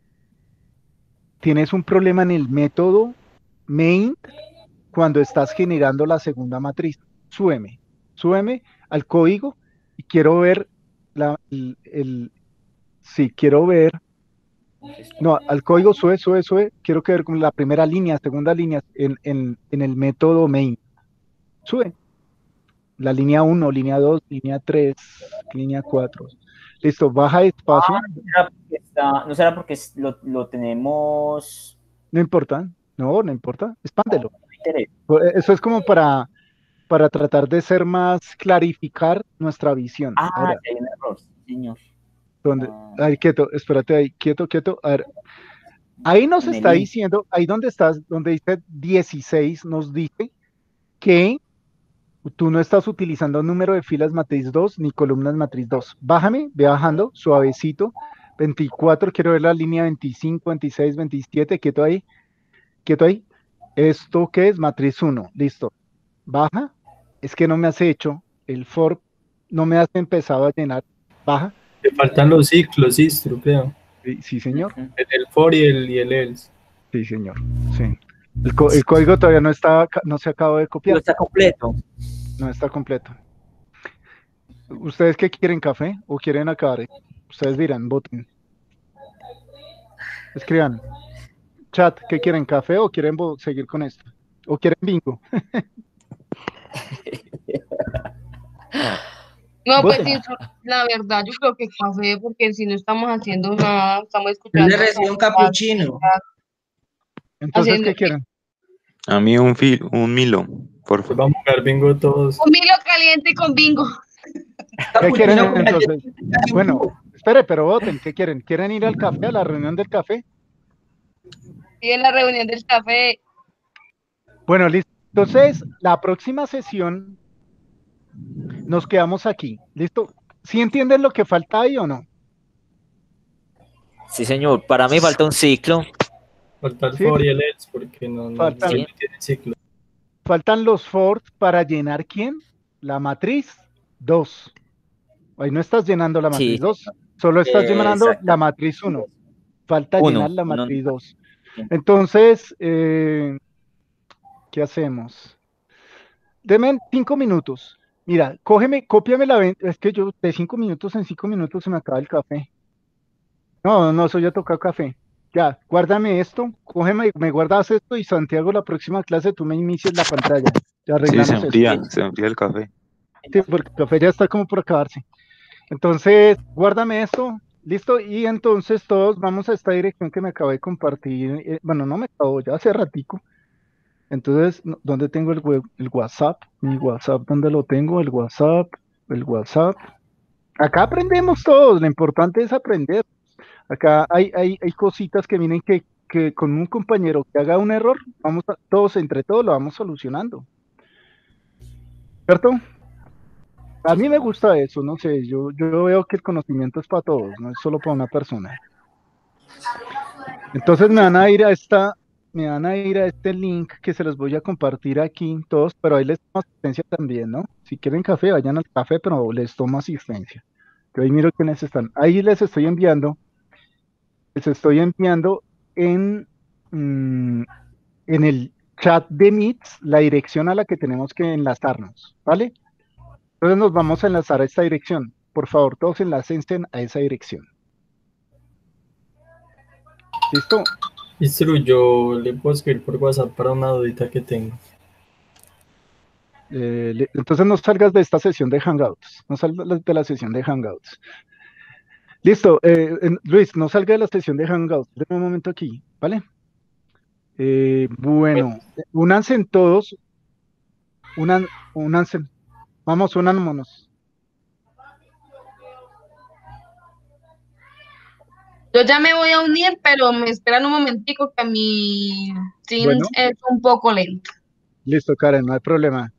el método main cuando estás generando la segunda matriz. Súbeme al código y quiero ver quiero ver, no, al código sube, quiero que ver con la primera línea, segunda línea en el método main. Sube. La línea 1, línea 2, línea 3, línea 4. Listo, baja despacio. No será porque lo tenemos. No importa, no importa, expándelo. No interesa. Eso es como para tratar de ser más, clarificar nuestra visión. Ahora, Hay un error, señor. Ahí, quieto, espérate ahí, quieto. A ver, ahí nos En el está link. diciendo, ahí donde estás, donde dice 16, nos dice que tú no estás utilizando número de filas matriz 2 ni columnas matriz 2. Bájame, ve bajando, suavecito. 24, quiero ver la línea 25, 26, 27, quieto ahí. ¿Esto qué es? Matriz 1, listo. Baja, es que no me has hecho el for, no me has empezado a llenar. Baja. Le faltan los ciclos, creo. Sí, señor. Ujú. El for y el else. Sí, señor. Sí. El código todavía no se acaba de No copiar. está completo. No está completo. ¿Ustedes qué quieren, café o quieren acabar? Ustedes dirán, voten. Escriban. Chat, ¿qué quieren, café o quieren seguir con esto? ¿O quieren bingo? No, pues Voten. sí, la verdad, yo creo que café, porque si no estamos haciendo nada, estamos Yo escuchando. le recibo un capuchino. Entonces, haciendo ¿qué quieren? A mí un Milo, por favor. Vamos a jugar bingo todos. un Milo caliente con bingo. ¿Qué quieren Capuchino con entonces? galletita y un Bueno, jugo. espere, pero voten. ¿Qué quieren? ¿Quieren ir al café, a la reunión del café? Y en la reunión del café, Bueno, listo. Entonces, la próxima sesión nos quedamos aquí. ¿Listo? ¿Sí entienden lo que falta ahí o no? Sí, señor. Para mí falta un ciclo. Falta el Sí, for y el else porque no faltan, Sí. tiene ciclo. faltan los for para llenar ¿quién? La matriz 2. Ahí no estás llenando la Sí, matriz 2, señor. solo estás llenando la Exactamente. matriz 1. Falta llenar Uno. la Uno. matriz 2. Entonces, ¿qué hacemos? Deme 5 minutos. Mira, cópiame es que yo de 5 minutos en 5 minutos se me acaba el café. No, eso ya toca café. Ya, guárdame esto, me guardas esto y Santiago, la próxima clase tú me inicias la pantalla. Ya Sí, arreglamos eso. se enfría el café. Sí, porque el café ya está como por acabarse. Entonces, guárdame esto, listo, y entonces todos vamos a esta dirección que me acabo de compartir. Bueno, no me acabo, ya hace ratico. Entonces, ¿dónde tengo el WhatsApp? Mi WhatsApp, ¿dónde lo tengo? El WhatsApp. Acá aprendemos todos, lo importante es aprender. Acá hay cositas que vienen que con un compañero que haga un error, todos entre todos lo vamos solucionando. ¿Cierto? A mí me gusta eso, no sé, yo veo que el conocimiento es para todos, no es solo para una persona. Entonces me van a ir a este link que se los voy a compartir aquí todos, pero ahí les tomo asistencia también, ¿no? Si quieren café, vayan al café, pero les tomo asistencia. Yo ahí miro quiénes están. Ahí les estoy enviando en, mm, en el chat de Meets la dirección a la que tenemos que enlazarnos, ¿vale? Entonces nos vamos a enlazar a esta dirección. Por favor, todos enlácense a esa dirección. ¿Listo? Listo, yo le puedo escribir por WhatsApp para una dudita que tengo. Entonces no salgas de esta sesión de Hangouts, no salgas de la sesión de Hangouts. Listo, Luis, no salga de la sesión de Hangouts, denme un momento aquí, ¿vale? Bueno, únanse en todos, únanse, vamos, unámonos. yo ya me voy a unir, pero me esperan un momentico que mi Teams Bueno, es un poco lento. listo, Karen, no hay problema.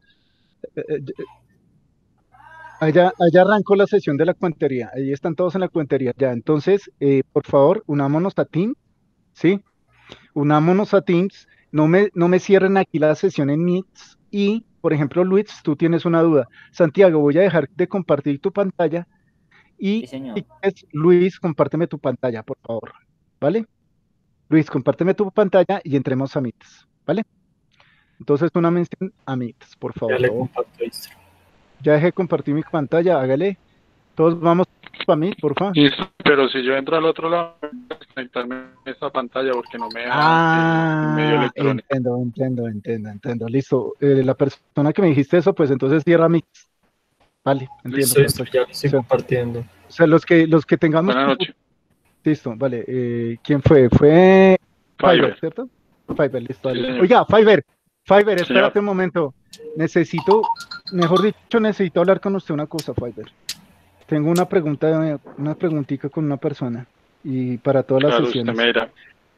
Allá arrancó la sesión de la cuentería, ahí están todos en la cuentería, ya, entonces, por favor, unámonos a Teams, ¿sí? Unámonos a Teams, no me cierren aquí la sesión en Meets y, por ejemplo, Luis, tú tienes una duda. Santiago, voy a dejar de compartir tu pantalla y Sí, señor. si quieres, Luis, compárteme tu pantalla, por favor, ¿vale? Luis, compárteme tu pantalla y entremos a Meets, ¿vale? Entonces, una mención a Meets, por Ya favor. le comparto esto. Ya dejé de compartir mi pantalla, hágale. Todos vamos para Meet, por favor. Pero si yo entro al otro lado, conectarme a esta pantalla porque no me da el medio electrónico. Entiendo. Listo. La persona que me dijiste eso, pues entonces cierra Meets. Vale, entiendo. Listo, ya lo estoy compartiendo. O sea, los que tengamos. Buenas noches. Listo, vale. ¿Quién fue? Fue Fiverr. ¿cierto? Fiverr, listo. Sí, Dale. señor. Oiga, Fiverr, espérate Señor. un momento. Necesito hablar con usted una cosa, Fiverr. Tengo una preguntita con una persona y para todas las Claro, sesiones. usted me dirá.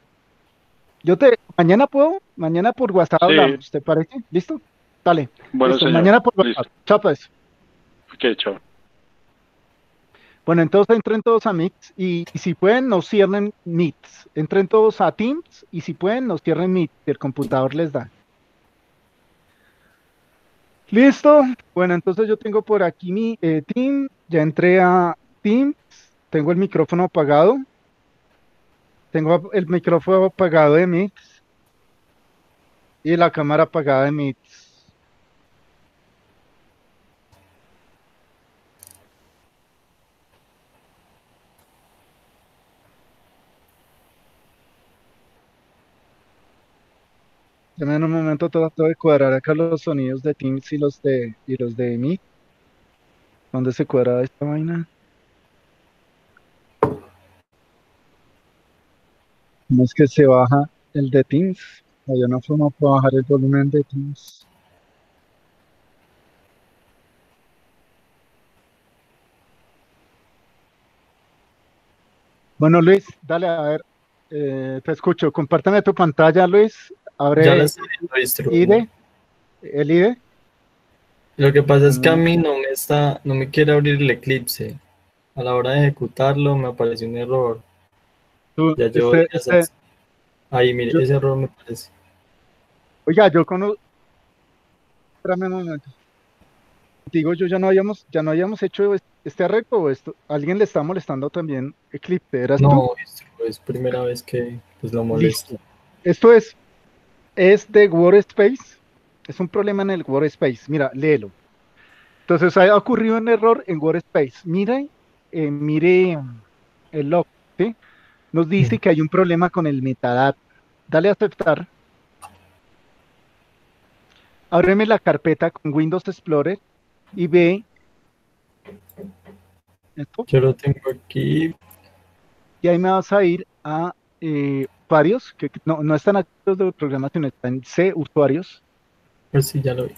Mañana por WhatsApp Sí. hablamos, ¿te parece? ¿Listo? Dale. Bueno, Listo, señor. mañana por WhatsApp. Listo. Chao, pues. Ok, chao. Bueno, entonces entren todos a Meets y si pueden, nos cierren Meets. Entren todos a Teams y si pueden, nos cierren Meet, si el computador les da. Listo. Bueno, entonces yo tengo por aquí mi Team. Ya entré a Teams. Tengo el micrófono apagado. Tengo el micrófono apagado de Meets. Y la cámara apagada de Meets. Dame en un momento, trato de cuadrar acá los sonidos de Teams y los de Meet. ¿Dónde se cuadra esta vaina? ¿Cómo es que se baja el de Teams? Hay una forma para bajar el volumen de Teams. Bueno, Luis, dale a ver. Te escucho. Compártame tu pantalla, Luis. Ya la Abre estoy viendo, Distro. IDE. El IDE. Lo que pasa es que a Mm, mí no me quiere abrir el Eclipse. A la hora de ejecutarlo me apareció un error. tú- Ya llevo este, días este, así. Ahí, mire, yo- ese error me parece. oiga, yo conozco. Espérame un momento. Digo, ya no habíamos hecho este arreglo o esto. Alguien le está molestando también Eclipse. ¿Eras tú? No, Distro, es primera vez que pues, lo molesto. Listo. Esto es de Workspace. Es un problema en el Workspace. Mira, léelo. Entonces, ha ocurrido un error en Workspace. Mire el log, ¿sí? Nos dice que hay un problema con el metadata. Dale a aceptar. Ábreme la carpeta con Windows Explorer y ve esto. Yo lo tengo aquí. Y ahí me vas a ir a usuarios, que no están activos de programación, están C, usuarios. Pues sí, ya lo vi.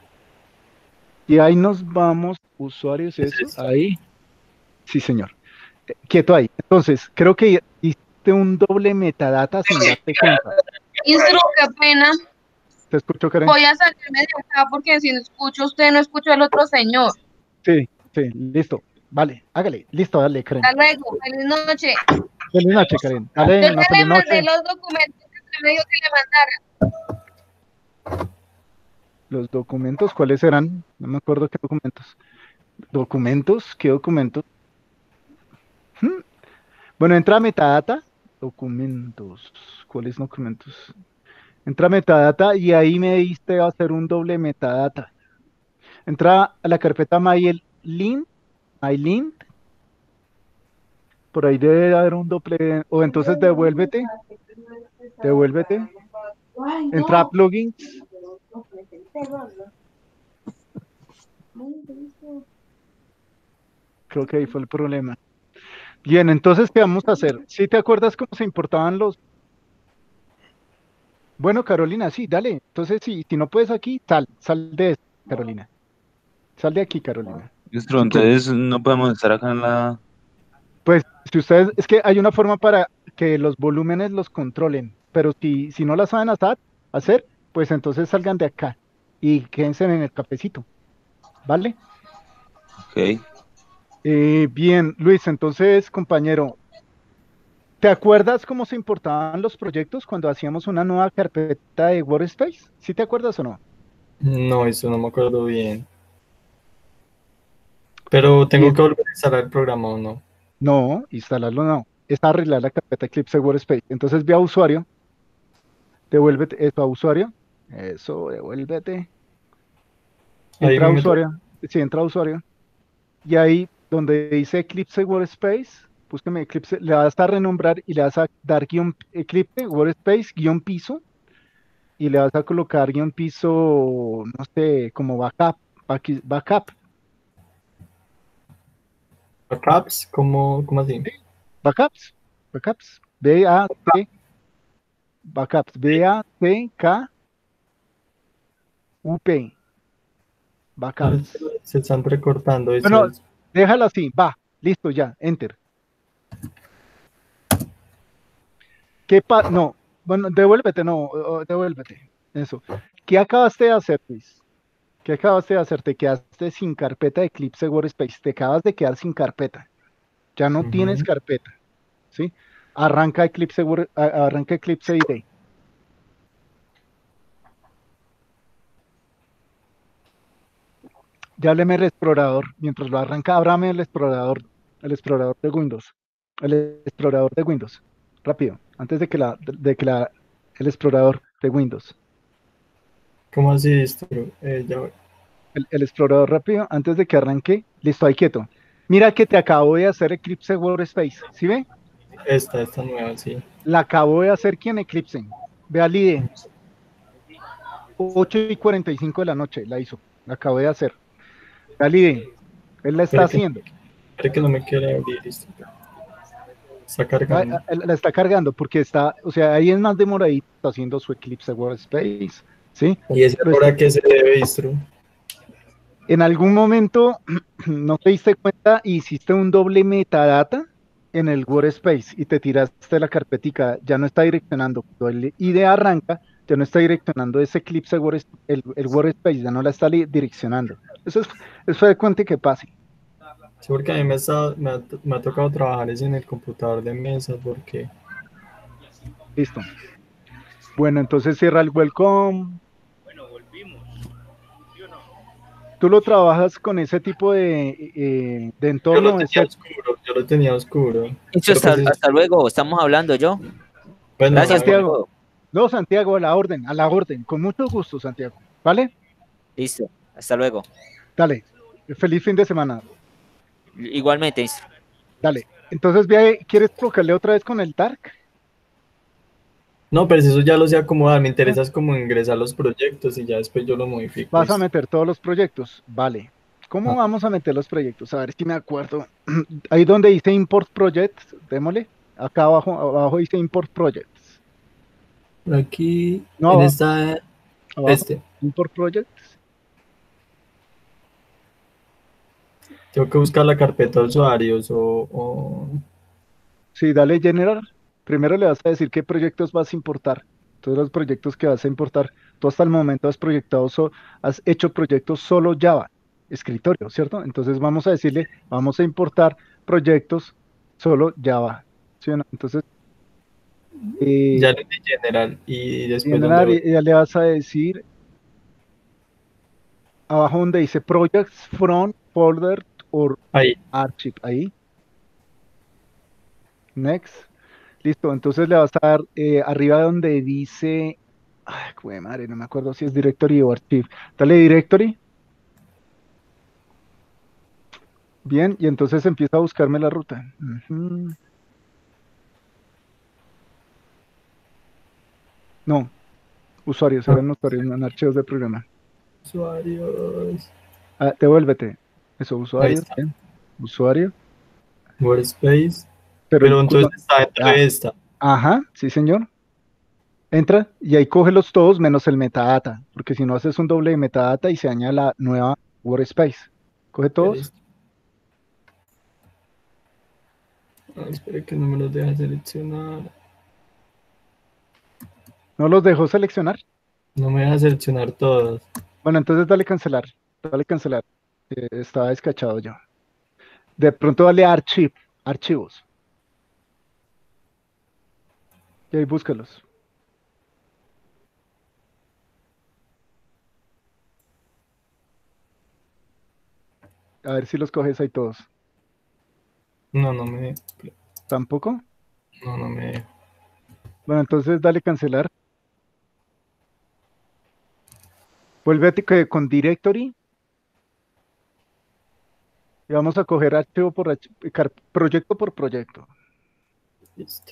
Y ahí nos vamos, usuarios, ¿Es eso, esto? ahí. Sí, señor. Quieto ahí. Entonces, creo que hiciste un doble metadata sin darte cuenta. Instru, qué pena. ¿Te escucho, Karen? Voy a salirme de acá porque si no escucho usted, no escucho al otro señor. Sí, sí, listo. Vale, hágale. Listo, dale, Karen. Hasta luego. Feliz noche. Feliz noche, Karen. Dale Yo una ya feliz le mandé noche. los documentos que usted me dijo que le mandara. Los documentos, ¿cuáles eran? No me acuerdo qué documentos. ¿Documentos? ¿Qué documentos? Hmm. Bueno, entra a metadata. Documentos. ¿Cuáles documentos? Entra a metadata y ahí me diste hacer un doble metadata. Entra a la carpeta mylint. Por ahí debe haber un doble. O entonces devuélvete. Entra a plugins. Creo que ahí fue el problema. Bien, entonces, ¿qué vamos a hacer? ¿Sí te acuerdas cómo se importaban los? Bueno, Carolina, sí, dale. Entonces, si no puedes aquí, sal de esto, Carolina. Sal de aquí, Carolina, Listo, si quieres. entonces no podemos estar acá en la... Pues, si ustedes, es que hay una forma para que los volúmenes los controlen, pero si no la saben hacer, pues entonces salgan de acá y quédense en el cafecito, ¿vale? Ok. Bien, Luis, entonces, compañero, ¿te acuerdas cómo se importaban los proyectos cuando hacíamos una nueva carpeta de Workspace? ¿Sí te acuerdas o no? No, eso no me acuerdo bien. Pero tengo Bien, que volver a instalar el programa o no. no, instalarlo no, es arreglar la carpeta Eclipse Workspace. Entonces ve a usuario, devuélvete eso a usuario, eso, devuélvete, Ahí entra a me meto. usuario, sí, entra a usuario, y ahí donde dice Eclipse Workspace, búsqueme Eclipse, le vas a renombrar y le vas a dar guión Eclipse Workspace, guión piso, y le vas a colocar guión piso, no sé, como backup, Backups, ¿cómo así? ¿sí? Backups, B-A-C, backups, B-A-C-K-U-P, backups. Se están recortando eso. Bueno, déjala así, va, listo ya, enter. No, bueno, devuélvete, no, devuélvete, eso. ¿Qué acabaste de hacer, Luis? ¿Qué acabaste de hacer? Te quedaste sin carpeta de Eclipse Workspace, te acabas de quedar sin carpeta, ya no tienes Ujú. carpeta, ¿sí? Arranca Eclipse IDE. Ya hábleme el explorador, mientras lo arranca, ábrame el explorador de Windows, el explorador de Windows, rápido, antes de que el explorador de Windows. ¿Cómo así, distro? Ya voy. El explorador rápido, antes de que arranque, listo, ahí quieto. Mira que te acabo de hacer Eclipse Workspace, ¿sí ve? Esta nueva, sí. La acabo de hacer aquí en Eclipse. Ve al IDE, 8:45 de la noche, la hizo, la acabo de hacer. Ve al IDE, él la está haciendo. Espera que no me quiere abrir, distro. Está cargando. La está cargando porque está, o sea, ahí es más demoradito, está haciendo su Eclipse Workspace, ¿sí? ¿Y ese error a qué se debe, distro? En algún momento no te diste cuenta y hiciste un doble metadata en el Workspace y te tiraste la carpetica, ya no está direccionando. Cuando el IDE arranca, ya no está direccionando ese Eclipse el Workspace, ya no la está direccionando. Eso es frecuente que pase. Sí, porque a mí me ha tocado trabajar es en el computador de mesa porque... Listo. Bueno, entonces cierra el welcome. Bueno, volvimos. ¿Sí o no? ¿Tú lo trabajas con ese tipo de entorno? Yo lo tenía oscuro. Listo, hasta luego, estamos hablando yo. Bueno, Gracias, Santiago. No, Santiago, a la orden, con mucho gusto, Santiago. ¿Vale? Listo, hasta luego. Dale, feliz fin de semana. Igualmente, listo. Dale, entonces, ¿quieres colocarle otra vez con el Dark? No, pero si eso ya lo sé acomodar, me interesa es como ingresar los proyectos y ya después yo lo modifico. ¿Vas a meter todos los proyectos? Vale. ¿Cómo vamos a meter los proyectos? A ver si me acuerdo. Ahí donde dice Import Projects, démosle. Acá abajo dice Import Projects. Por aquí, No, en esta, abajo, Import Projects. Tengo que buscar la carpeta de usuarios o... Sí, dale General. Primero le vas a decir qué proyectos vas a importar. Todos los proyectos que vas a importar. Tú hasta el momento has hecho proyectos solo Java, escritorio, ¿cierto? Entonces vamos a decirle, vamos a importar proyectos solo Java. ¿Sí o no? Entonces, ya le di General y después General, donde... ya le vas a decir, abajo donde dice Projects from Folder or Ahí. Archive, ahí. Next. Listo, entonces le vas a dar arriba donde dice, ay, jue madre, no me acuerdo si es directory o archive. Dale directory. Bien, y entonces empieza a buscarme la ruta. Ujú. No, usuarios, eran usuarios, no en archivos de programa. Usuarios. Devuélvete. Eso, Ahí usuarios. está. Bien. Usuario. Workspace. Pero Entonces está dentro de esta. Ajá, sí, señor. Entra y ahí cógelos todos menos el metadata, porque si no haces un doble de metadata y se añade la nueva Workspace. Coge todos. Espera que no me los deja seleccionar. ¿No los dejó seleccionar? No me deja seleccionar todos. Bueno, entonces dale cancelar. Dale cancelar. Estaba descachado yo. De pronto dale archivos. Y ahí búscalos. A ver si los coges ahí todos. No, no me... ¿Tampoco? No, no me... Bueno, entonces dale cancelar. Vuélvete con directory. Y vamos a coger archivo por proyecto por proyecto. Listo.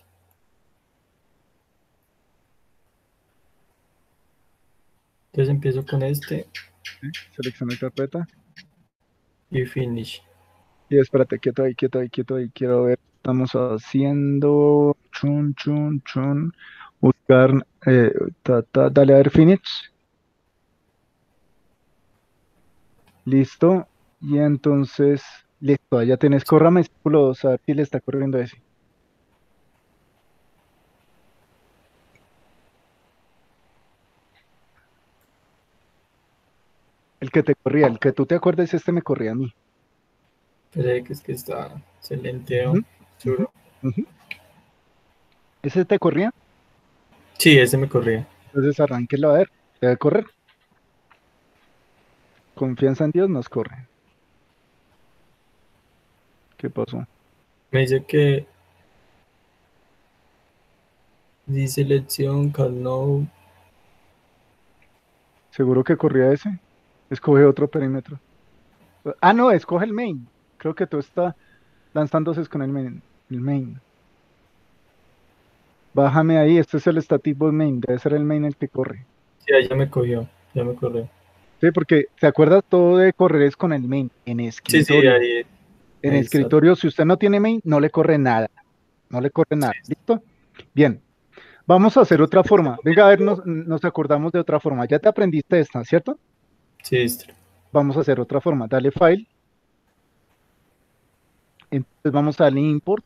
Entonces empiezo con este. Selecciona carpeta. Y finish. Y espérate, quieto ahí. Quiero ver. Estamos haciendo. Chun. Buscar. Dale a ver finish. Listo. Y entonces, listo, ya tenés, córrame círculo 2, a ver si le está corriendo ese. El que te corría, el que tú te acuerdes, este me corría a mí. Pero que es que está excelente. ¿Ese te corría? Sí, ese me corría. Entonces arránquelo a ver, debe correr. Confianza en Dios nos corre. ¿Qué pasó? Me dice que dice selección, call no. ¿Seguro que corría ese? Escoge otro perímetro. Ah, no, escoge el main. Creo que todo está lanzándose con el main. El main. Bájame ahí, este es el static void main, debe ser el main el que corre. Sí, ahí ya me cogió, ya me corrió. Sí, porque ¿te acuerdas? Todo de correr es con el main, en Sí, escritorio. ahí En está. escritorio, si usted no tiene main, no le corre nada. No le corre nada. ¿Listo? Bien. Vamos a hacer otra forma. Venga, a ver, nos acordamos de otra forma. Ya te aprendiste esta, ¿cierto? Sí, listo. Vamos a hacer otra forma. Dale file. Entonces vamos a darle import.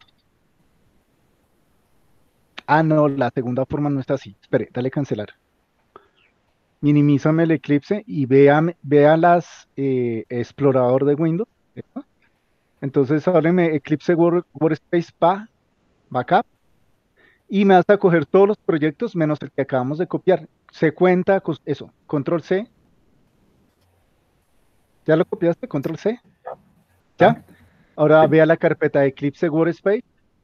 Ah, no, la segunda forma no está así. Espere, dale cancelar. Minimízame el Eclipse y vea las explorador de Windows. ¿Cierto? Entonces, hábleme Eclipse Workspace Backup. Y me vas a coger todos los proyectos menos el que acabamos de copiar. Se cuenta con eso. Control C. ¿Ya lo copiaste? Control C. ¿Ya? Ahora vea la carpeta de Eclipse Workspace.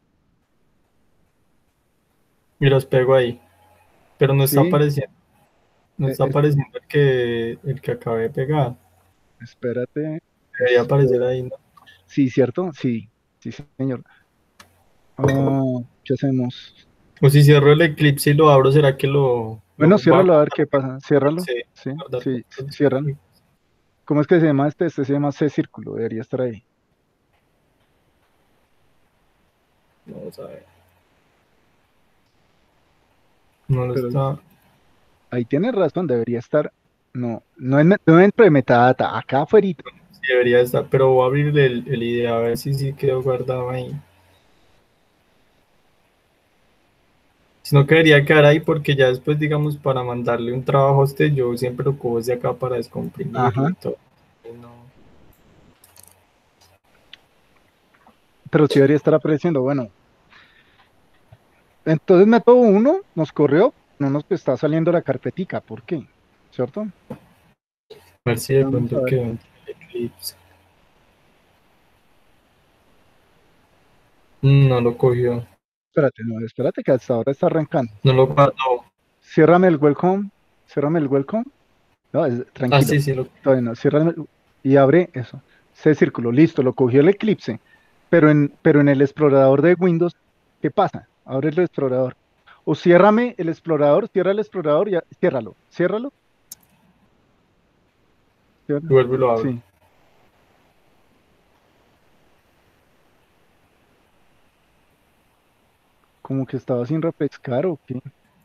Y los pego ahí. Pero no está Sí. apareciendo. No está apareciendo el que acabé de pegar. Espérate. Debería aparecer ahí, ¿no? Sí, ¿cierto? Sí, sí, señor. ¿Qué hacemos? O si cierro el Eclipse y lo abro, ¿será que lo... Bueno, ciérralo a ver qué pasa. Ciérralo. Sí, Sí, cierran. ¿Cómo es que se llama este? Este se llama C círculo, debería estar ahí. Vamos a ver. No lo Pero está. ahí tienes razón, debería estar. No dentro de metadata, acá afuera. Sí, debería estar, pero voy a abrir el IDE a ver si sí quedó guardado ahí. Si no, quedaría quedar ahí porque ya después, digamos, para mandarle un trabajo a usted, yo siempre lo cojo desde acá para descomprimirlo y todo. No. Pero sí debería estar apareciendo. Bueno, entonces método 1 nos corrió, no nos está saliendo la carpetica. ¿Por qué? ¿Cierto? A ver si de Vamos pronto a ver. quedó en el Eclipse. No lo cogió. Espérate que hasta ahora está arrancando. No lo guardó. Ciérrame el welcome. No, tranquilo. Ah, sí, sí, Todavía no. Ciérrame y abre eso. C círculo, listo, lo cogió el Eclipse. Pero en el explorador de Windows, ¿qué pasa? Abre el explorador. O ciérrame el explorador, cierra el explorador y ciérralo. Ciérralo. Vuelvo y lo abro. Sí. Como que estaba sin repescar o qué.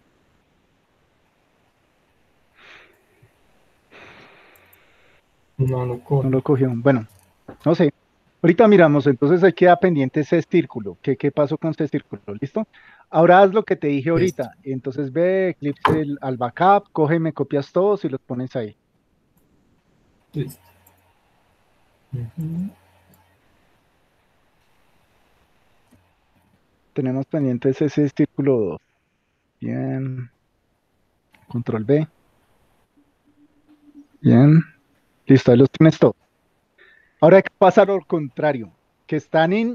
No lo cogió. No lo cogió. Bueno, no sé. Ahorita miramos, entonces ahí queda pendiente ese círculo. ¿Qué pasó con ese círculo? ¿Listo? Ahora haz lo que te dije ahorita. Entonces ve, Eclipse al backup, coge, me copias todos y los pones ahí. Listo. Tenemos pendientes ese círculo 2. Bien. Control B. Bien. Listo, ahí los tienes todos. Ahora hay que pasar al contrario, que están en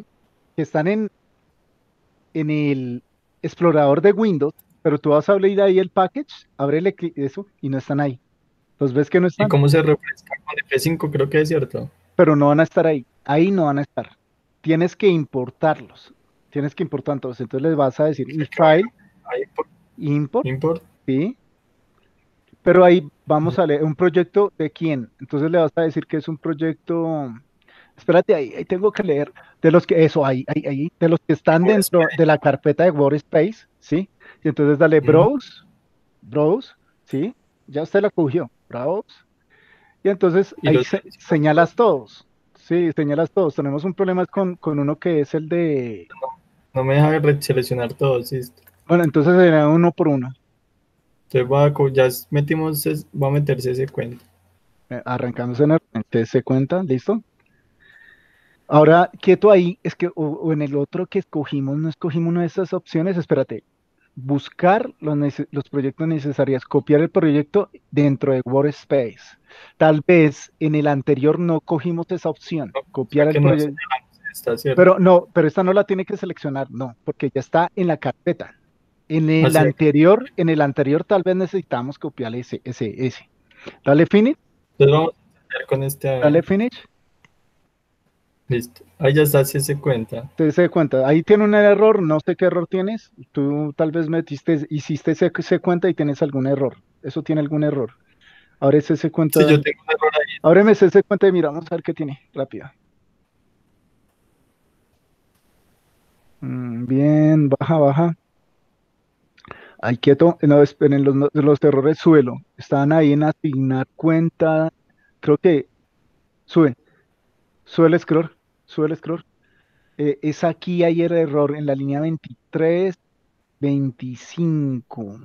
el explorador de Windows, pero tú vas a abrir ahí el package, ábrele eso y no están ahí. Los ves que no están. ¿Y cómo se refresca con F5? Creo que es cierto. Pero no van a estar ahí. Ahí no van a estar. Tienes que importarlos. Tienes que importarlos. Entonces les vas a decir file, import, ¿sí? Pero ahí vamos a leer un proyecto de quién. Entonces le vas a decir que es un proyecto. Espérate, ahí tengo que leer. De los que, eso, ahí, de los que están dentro de la carpeta de Workspace, ¿sí? Y entonces dale browse, ¿sí? Ya usted la cogió, browse. Y entonces ahí señalas todos. Sí, señalas todos. Tenemos un problema con uno que es el de. No me deja seleccionar todos. ¿Sí? Bueno, entonces será uno por uno. Entonces ya metimos, va a meterse ese cuenta. Arrancamos en ese cuenta, ¿listo? Ahora, quieto ahí, es que o en el otro que escogimos, no escogimos una de esas opciones, espérate, buscar los proyectos necesarios, copiar el proyecto dentro de Workspace. Tal vez en el anterior no cogimos esa opción, copiar el proyecto. Pero esta no la tiene que seleccionar, no, porque ya está en la carpeta. En el anterior tal vez necesitamos copiar ese. Dale finish, Entonces vamos a empezar con este. dale finish. Listo. Ahí ya está, si se cuenta. Te se cuenta, ahí tiene un error, no sé qué error tienes. Tú tal vez hiciste ese cuenta y tienes algún error. Eso tiene algún error. Ahora ese cuenta. Sí, yo tengo un error ahí. Ábreme ese cuenta y mira, vamos a ver qué tiene. Rápido. Bien, baja. Ahí quieto. No, esperen, los errores suelo. Están ahí en asignar cuenta. Creo que sube. Sube el scroll. Sube el scroll. Es aquí, hay el error en la línea 23, 25.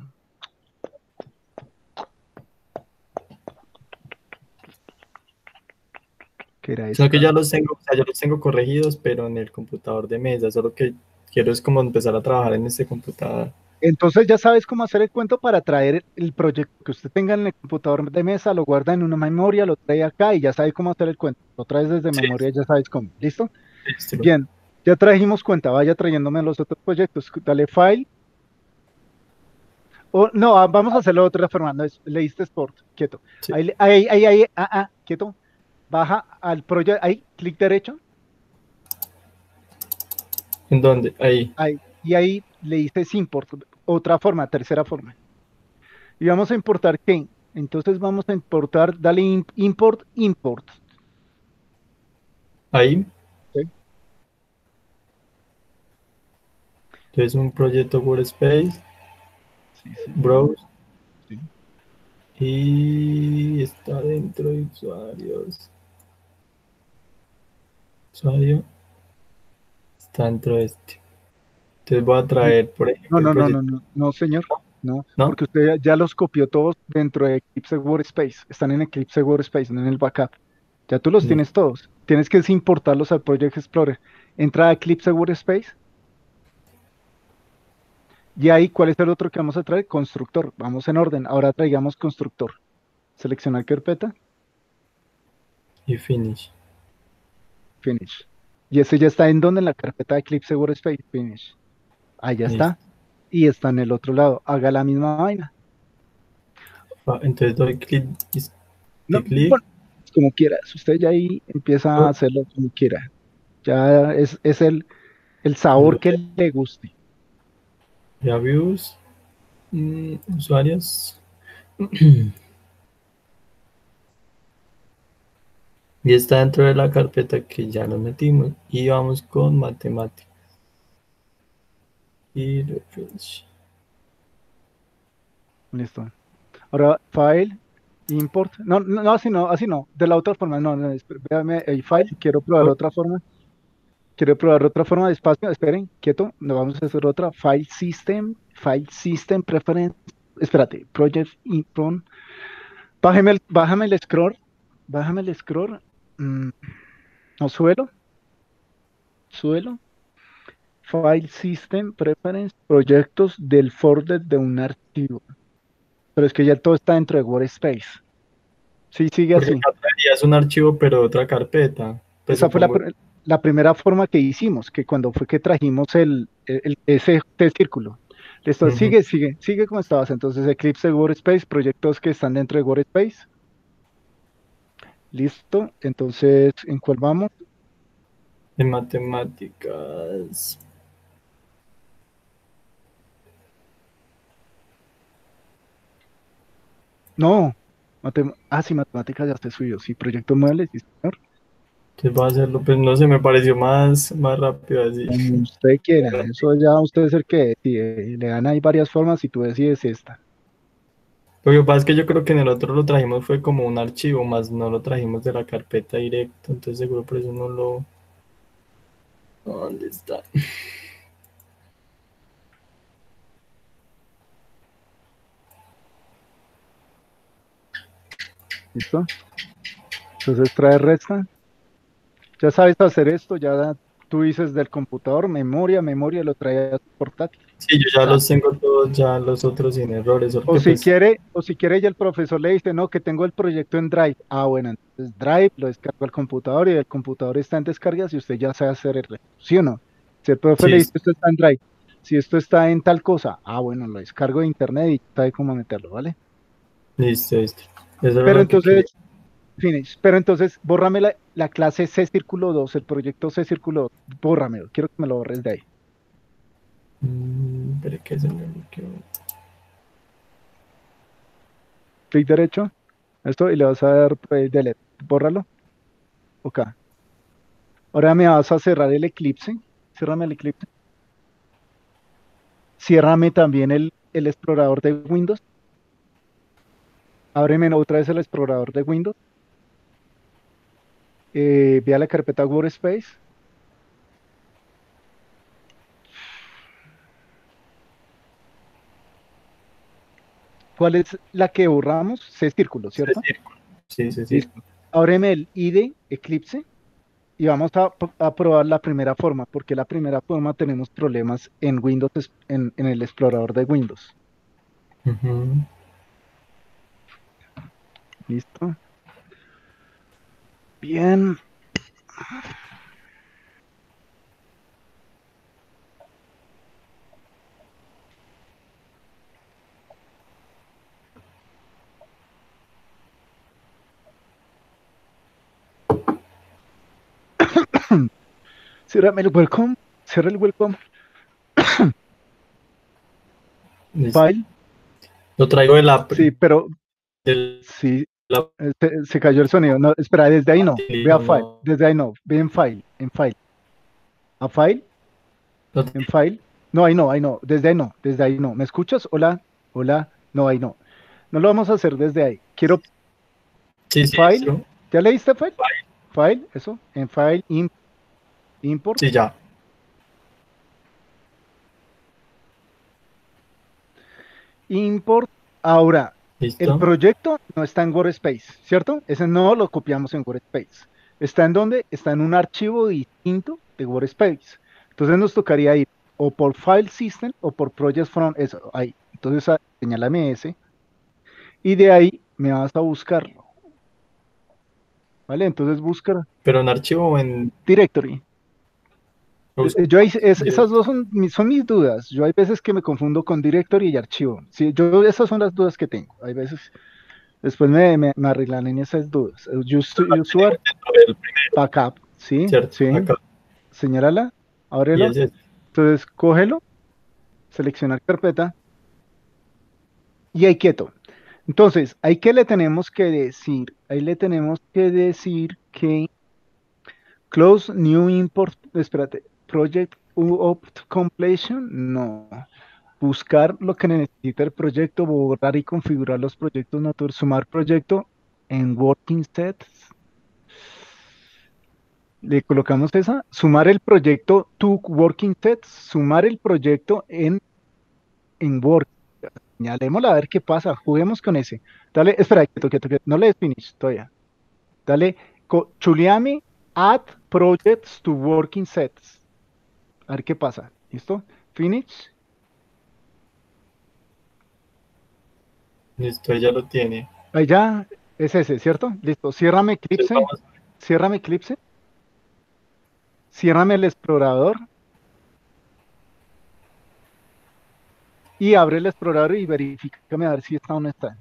¿Qué era eso? Sino que ya los tengo, o sea, yo los tengo corregidos, pero en el computador de mesa, solo que quiero es como empezar a trabajar en este computador. Entonces ya sabes cómo hacer el cuento para traer el proyecto que usted tenga en el computador de mesa, lo guarda en una memoria, lo trae acá y ya sabe cómo hacer el cuento. Lo traes desde Sí. memoria, ya sabes cómo. ¿Listo? Listo. Bien, ya trajimos cuenta, vaya trayéndome los otros proyectos. Dale file. No, vamos a hacerlo de otra forma. No, leíste Sport, quieto. Sí. Ahí, quieto. Baja al proyecto, ahí, clic derecho. ¿En dónde? Ahí. Y ahí le dices import, otra forma, tercera forma. Y vamos a importar ¿qué? Entonces vamos a importar, dale import. Ahí. ¿Sí? Entonces un proyecto Workspace. Sí. Browse. Sí. Y está dentro de usuarios. Usuario. Está dentro de este. Entonces voy a traer, por ejemplo, No, señor. No, ¿No? porque usted ya los copió todos dentro de Eclipse Workspace. Están en Eclipse Workspace, no en el backup. Ya tú los tienes todos. Tienes que importarlos al Project Explorer. Entra a Eclipse Workspace. Y ahí, ¿cuál es el otro que vamos a traer? Constructor. Vamos en orden. Ahora traigamos constructor. Seleccionar carpeta. Y finish. Finish. Y ese ya está en donde, en la carpeta de Eclipse Workspace. Finish. Ahí ya está. Y está en el otro lado. Haga la misma vaina. Entonces doy clic. Bueno, como quieras. Usted ya ahí empieza a hacerlo como quiera. Ya es el sabor que le guste. Ya views. Usuarios. Y está dentro de la carpeta que ya nos metimos. Y vamos con matemáticas. Y refresh. Listo. Ahora, file, import. No, así no. De la otra forma, no, véame el file. Quiero probar otra forma. Despacio, esperen, quieto. No vamos a hacer otra. File system, preference. Espérate, project import. Bájame el scroll. No, suelo. File system, preference, proyectos del folder de un archivo. Pero es que ya todo está dentro de Workspace. Sí, sigue Porque así. es un archivo, pero otra carpeta. Pues Esa fue la primera forma que hicimos, que cuando fue que trajimos ese círculo. Listo, sigue como estabas. Entonces, Eclipse Workspace, proyectos que están dentro de Workspace. Listo. Entonces, ¿en cuál vamos? En matemáticas. No. Sí, matemáticas ya está subido. Sí, proyecto muebles, sí, señor. Entonces voy a hacerlo, pues no sé, me pareció más rápido así. Como usted quiera, eso ya usted es el que decide. Le dan ahí varias formas y tú decides esta. Lo que pasa es que yo creo que en el otro lo trajimos fue como un archivo, más no lo trajimos de la carpeta directo, entonces seguro por eso no lo... ¿Dónde está? ¿Listo? Entonces trae resta. Ya sabes hacer esto, ya tú dices del computador, memoria, lo trae a tu portátil. Sí, yo ya los tengo todos, ya los otros sin errores. O si quiere ya el profesor le dice, no, que tengo el proyecto en Drive. Ah, bueno, entonces Drive lo descargo al computador y el computador está en descargas y usted ya sabe hacer el resto, ¿sí o no? Si el profe le dice, esto está en Drive, si esto está en tal cosa, ah, bueno, lo descargo de internet y sabe cómo meterlo, ¿vale? Listo, listo. Eso es Pero lo que entonces, quería. finish. Pero entonces, bórrame la clase C Círculo 2, el proyecto C Círculo 2. Bórramelo. Quiero que me lo borres de ahí. Pero que se me bloqueó. Clic derecho. Esto y le vas a dar delete. Bórralo. Ok. Ahora me vas a cerrar el Eclipse. Ciérrame el Eclipse. Ciérrame también el explorador de Windows. Ábreme otra vez el explorador de Windows. Ve a la carpeta Workspace. ¿Cuál es la que borramos? C Círculo, ¿cierto? Sí, sí, sí. Listo. Ábreme el IDE Eclipse y vamos a probar la primera forma, porque la primera forma tenemos problemas en Windows, en el explorador de Windows. Listo. Bien. Cierrame el welcome. Cierra el welcome. Listo. File. Lo traigo de la... Sí, pero sí, se cayó el sonido. No, espera, desde ahí no. Ve a File. Desde ahí no. Ve en File. En File. A File. En File. No, ahí no, ahí no. Desde ahí no. Desde ahí no. ¿Me escuchas? Hola. Hola. No, ahí no. No lo vamos a hacer desde ahí. Quiero Sí, sí, File. listo. ¿Ya leíste File? File, eso. En File, Import. Sí, ya. Import. Ahora, ¿Listo? el proyecto no está en Workspace, ¿cierto? Ese no lo copiamos en Workspace. ¿Está en dónde? Está en un archivo distinto de Workspace. Entonces nos tocaría ir o por File System o por Project From, eso, ahí. Entonces señálame ese. Y de ahí me vas a buscarlo. ¿Vale? Entonces busca Pero en archivo o en... Directory. Esas dos son mis dudas. Yo hay veces que me confundo con directory y archivo. Sí, esas son las dudas que tengo. Hay veces, después me arreglan en esas dudas. Usuar, backup, ¿sí? Cierto, Sí. acá. Señálala, ábrelo. Y ese. Entonces, cógelo, seleccionar carpeta y ahí quieto. Entonces, ahí que le tenemos que decir, ahí le tenemos que decir que close new import, espérate, project opt completion, no. Buscar lo que necesita el proyecto, borrar y configurar los proyectos naturales, sumar proyecto en working sets. Le colocamos esa, sumar el proyecto to working sets, sumar el proyecto en work. Señalémosla a ver qué pasa, juguemos con ese. Dale, espera, quieto, no le des finish todavía. Dale, chuleame add projects to working sets. A ver qué pasa. ¿Listo? Finish. Listo, ya lo tiene. Ahí ya es ese, ¿cierto? Listo. Ciérrame Eclipse. Ciérrame Eclipse. Ciérrame el explorador. Y abre el explorador y verifícame a ver si está o no está.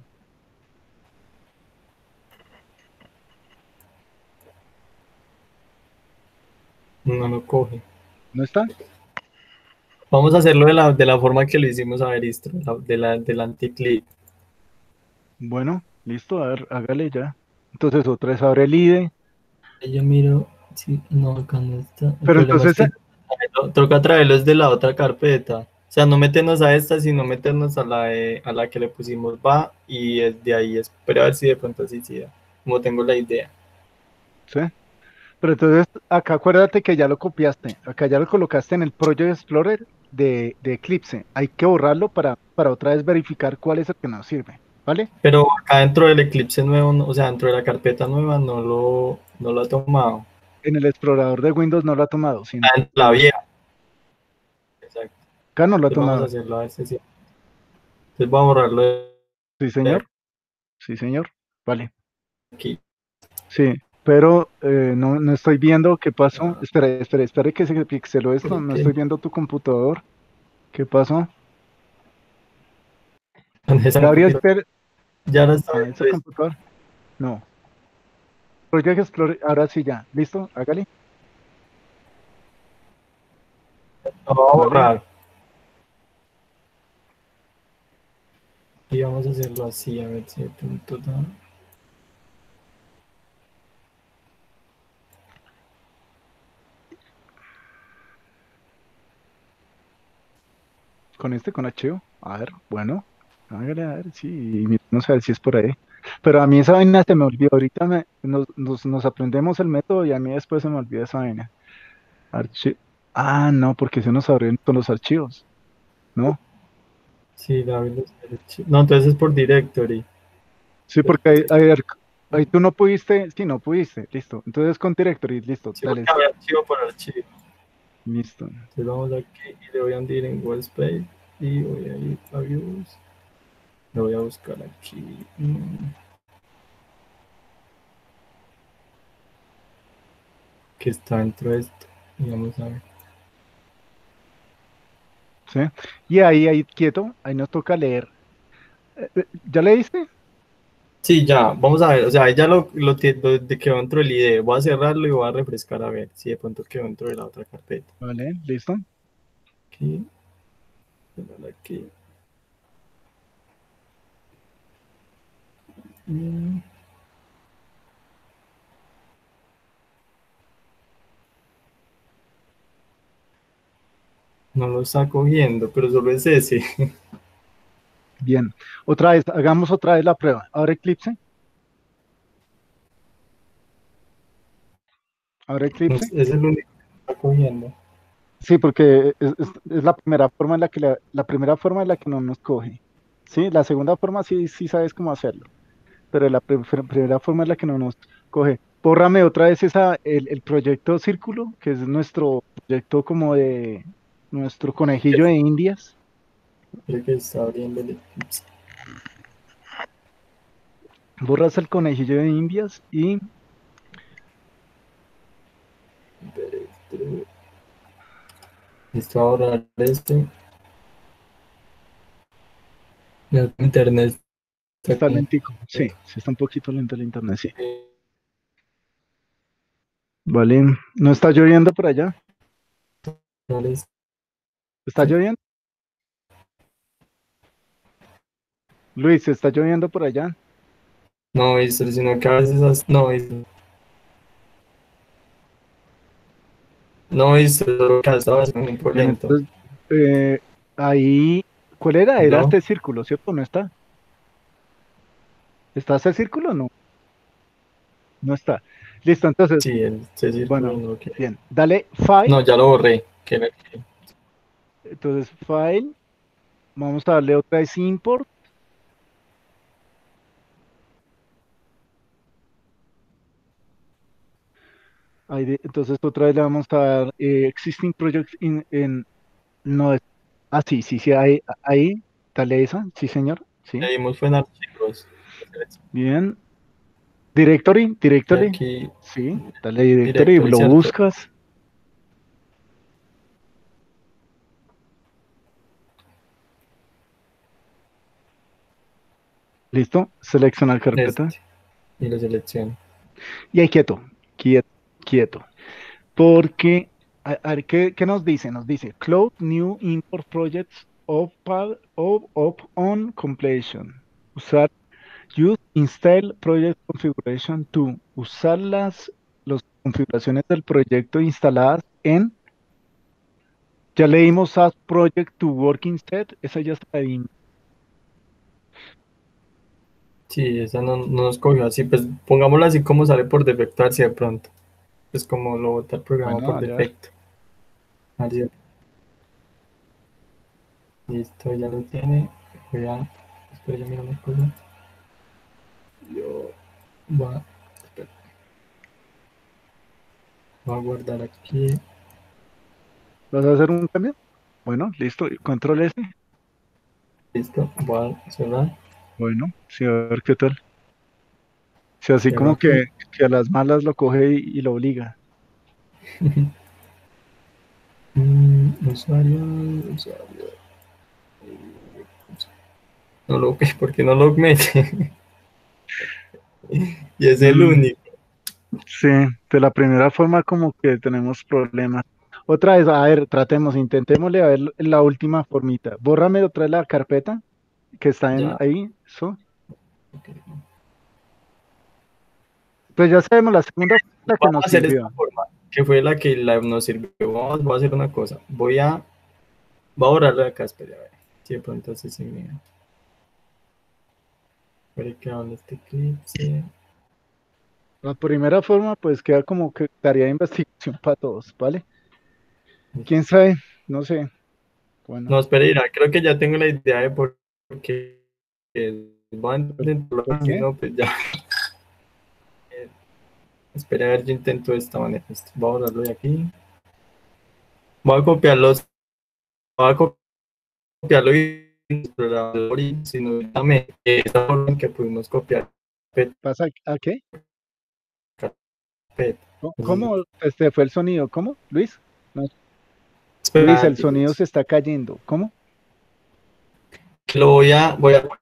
No lo coge. ¿No está? Vamos a hacerlo de la forma que lo hicimos a Veristro, del anti-click. Bueno, listo, a ver, hágale ya. Entonces otra vez abre el IDE. Yo miro, sí, no, acá no está. El Pero problema entonces, es que toca traerlo desde la otra carpeta. O sea, no meternos a esta, sino meternos a la que le pusimos va y de ahí espero a ver si de pronto así sí da, como tengo la idea. sí. Pero entonces acá acuérdate que ya lo copiaste. Acá ya lo colocaste en el Project Explorer de Eclipse. Hay que borrarlo para otra vez verificar cuál es el que nos sirve. ¿Vale? Pero acá dentro del Eclipse nuevo, o sea, dentro de la carpeta nueva no lo ha tomado. En el explorador de Windows no lo ha tomado, sino En la vieja. Exacto. acá no lo ha Entonces tomado. vamos a hacerlo a ver si sí. Entonces voy a borrarlo Sí, señor. Sí, señor. Vale. aquí. Sí, pero no estoy viendo qué pasó. Espere que se pixeló esto. No estoy viendo tu computador. ¿Qué pasó? ¿Dónde está el Gabriel, computador? Ya lo está Ah, viendo. ¿ese computador? No. Project Explorer, ahora sí ya. ¿Listo? Hágale. Lo voy a Vale. borrar. Y vamos a hacerlo así, a ver si de pronto da. Con este, con archivo. A ver, bueno. Hágale, a ver, sí. Y miremos a ver si es por ahí. Pero a mí esa vaina se me olvidó. Ahorita nos aprendemos el método y a mí después se me olvida esa vaina. Ah, no, porque se nos abren con los archivos. ¿No? Sí, David los archivos. No, entonces es por directory. Sí, porque ahí tú no pudiste. Sí, no pudiste. Listo. Entonces con directory, listo. Sí, Dale. porque había archivo por archivo. Listo. Entonces vamos aquí y le voy a hundir en Wallspace y voy a ir a Views. Lo voy a buscar aquí. Que está dentro de esto. Y vamos a ver. ¿Sí? Y ahí quieto, ahí nos toca leer. ¿Ya leíste? Sí, ya, vamos a ver. O sea, ya quedó dentro del IDE. Voy a cerrarlo y voy a refrescar a ver si de pronto quedó dentro de la otra carpeta. Vale, listo. Aquí. Aquí. Mm. No lo está cogiendo, pero solo es ese. Bien. Otra vez, hagamos otra vez la prueba. Ahora Eclipse. Ahora Eclipse. Es el único que está cogiendo. Sí, porque es la primera forma en la que la primera forma en la que no nos coge. Sí, la segunda forma sí sabes cómo hacerlo, pero la primera forma es la que no nos coge. Bórrame otra vez el proyecto Círculo, que es nuestro proyecto como de nuestro conejillo de Indias. Creo que está abriendo el Eclipse. Borras el conejillo de Indias y Listo, ahora este. El internet está está aquí. lentico. Sí, sí está un poquito lento el internet, sí. Vale, ¿no está lloviendo por allá? ¿Está lloviendo? Luis, ¿está lloviendo por allá? No, sino que a veces no, no, solo que estaba haciendo un poco Bien, lento. entonces, ahí, ¿cuál era? Era ¿No? este círculo, ¿cierto? ¿No está? ¿Está ese círculo o no? No está. Listo, entonces, Sí, ese círculo bueno, no lo quiere. bien, dale File. No, ya lo borré. Entonces, File, vamos a darle otra vez Import. Entonces, otra vez le vamos a dar Existing Project no, sí, ahí, dale esa, sí, señor, sí. Le dimos fue en archivos. Bien. Directory, Y directory. aquí, Sí, dale directory, directory, lo ¿cierto? buscas. Listo, seleccionar carpeta. Y lo selecciono. Y ahí quieto, quieto, quieto. Porque, a ver, ¿qué nos dice? Nos dice, Cloud New Import Projects of on completion. Usar, use install project configuration to usar las configuraciones del proyecto instaladas en. Ya leímos Add Project to Working Set, esa ya está ahí. Sí, esa no nos cogió así. Pues pongámosla así como sale por defecto, a ver si de pronto. Es como lo bota el programa Bueno, por dale a ver. defecto. A ver listo, ya lo tiene. Voy a. Espera, yo miro una cosa. Yo voy a, espera, voy a guardar aquí. ¿Vas a hacer un cambio? Bueno, listo, control S. Listo, voy a cerrar. Bueno, sí, a ver qué tal. Si así Cierro como aquí. que a las malas lo coge y lo obliga. Usuario. No lo, porque no lo mete. Y es el único. Sí, de la primera forma como que tenemos problemas. Otra vez, a ver, intentémosle a ver la última formita. Bórrame otra vez la carpeta que está Ya. ahí. Eso. Pues ya sabemos, la segunda fue la que Vamos nos a hacer sirvió. esta forma, que fue la que nos sirvió. Voy a hacer una cosa. Voy a borrarlo de acá, espera, a ver. Sí, de pronto así se me... Espera que hable este eclipse. La primera forma, pues queda como que tarea de investigación para todos, ¿vale? ¿Quién sabe? No sé. Bueno, No, espera, creo que ya tengo la idea de por qué van dentro ¿por de qué? no, pues ya. Espera, a ver, yo intento de esta manera. Voy a borrarlo de aquí. Voy a copiarlos. Voy a copiarlo y sino también esa forma en que pudimos copiar. ¿Pasa a qué? Carpeta. ¿Cómo fue el sonido? ¿Cómo, Luis? No. Espera, Luis, el sonido se está cayendo. ¿Cómo? lo voy a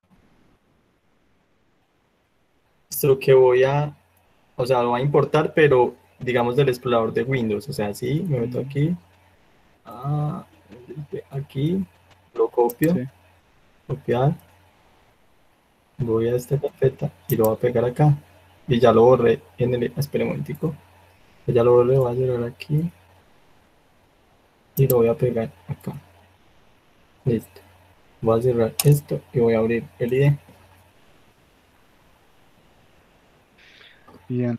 esto que o sea, lo voy a importar, pero digamos del explorador de Windows, o sea, sí, me meto aquí, aquí, lo copio, Sí. copiar, voy a esta carpeta y lo voy a pegar acá, y ya lo borré en el, espera un momentico, ya lo borré, voy a cerrar aquí, y lo voy a pegar acá, listo, voy a cerrar esto y voy a abrir el IDE. Bien.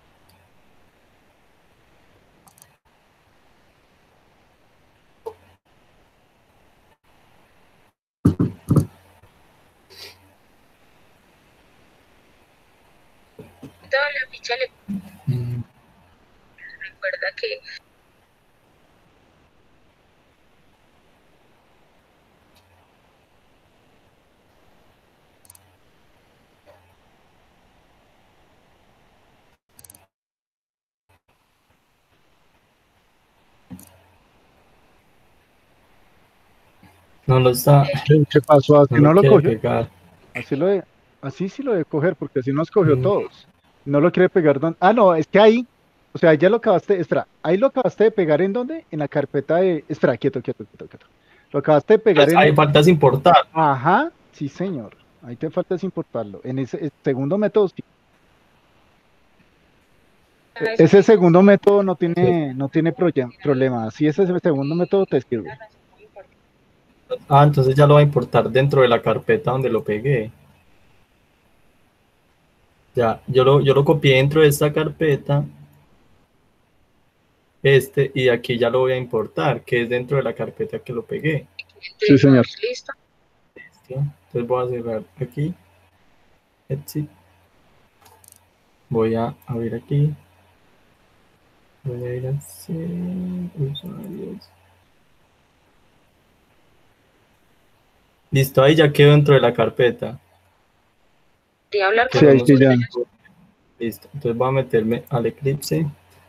Toda la ficha le recuerda que No lo está, ¿Qué pasó? no ¿Así no lo lo quiere cogió? pegar. Así sí lo de coger, porque así nos cogió todos. No lo quiere pegar donde. Ah, no, es que ahí, o sea, ya lo acabaste, espera, ahí lo acabaste de pegar ¿en dónde? En la carpeta de. Espera, quieto. Lo acabaste de pegar Pues en. ahí faltas importar. Ajá, sí, señor. Ahí te falta es importarlo. En ese segundo método, sí. Ese segundo método no tiene problema. Si ese segundo método te sirve. Entonces ya lo va a importar dentro de la carpeta donde lo pegué. Ya, yo lo copié dentro de esta carpeta. Y de aquí ya lo voy a importar, que es dentro de la carpeta que lo pegué. Sí, señor. listo. ¿Listo? Entonces voy a cerrar aquí. Exit. Voy a abrir aquí. Voy a ir a hacer usuarios. Listo, ahí ya quedó dentro de la carpeta. Quería hablar Sí, ahí sí ya. Listo, entonces voy a meterme al Eclipse.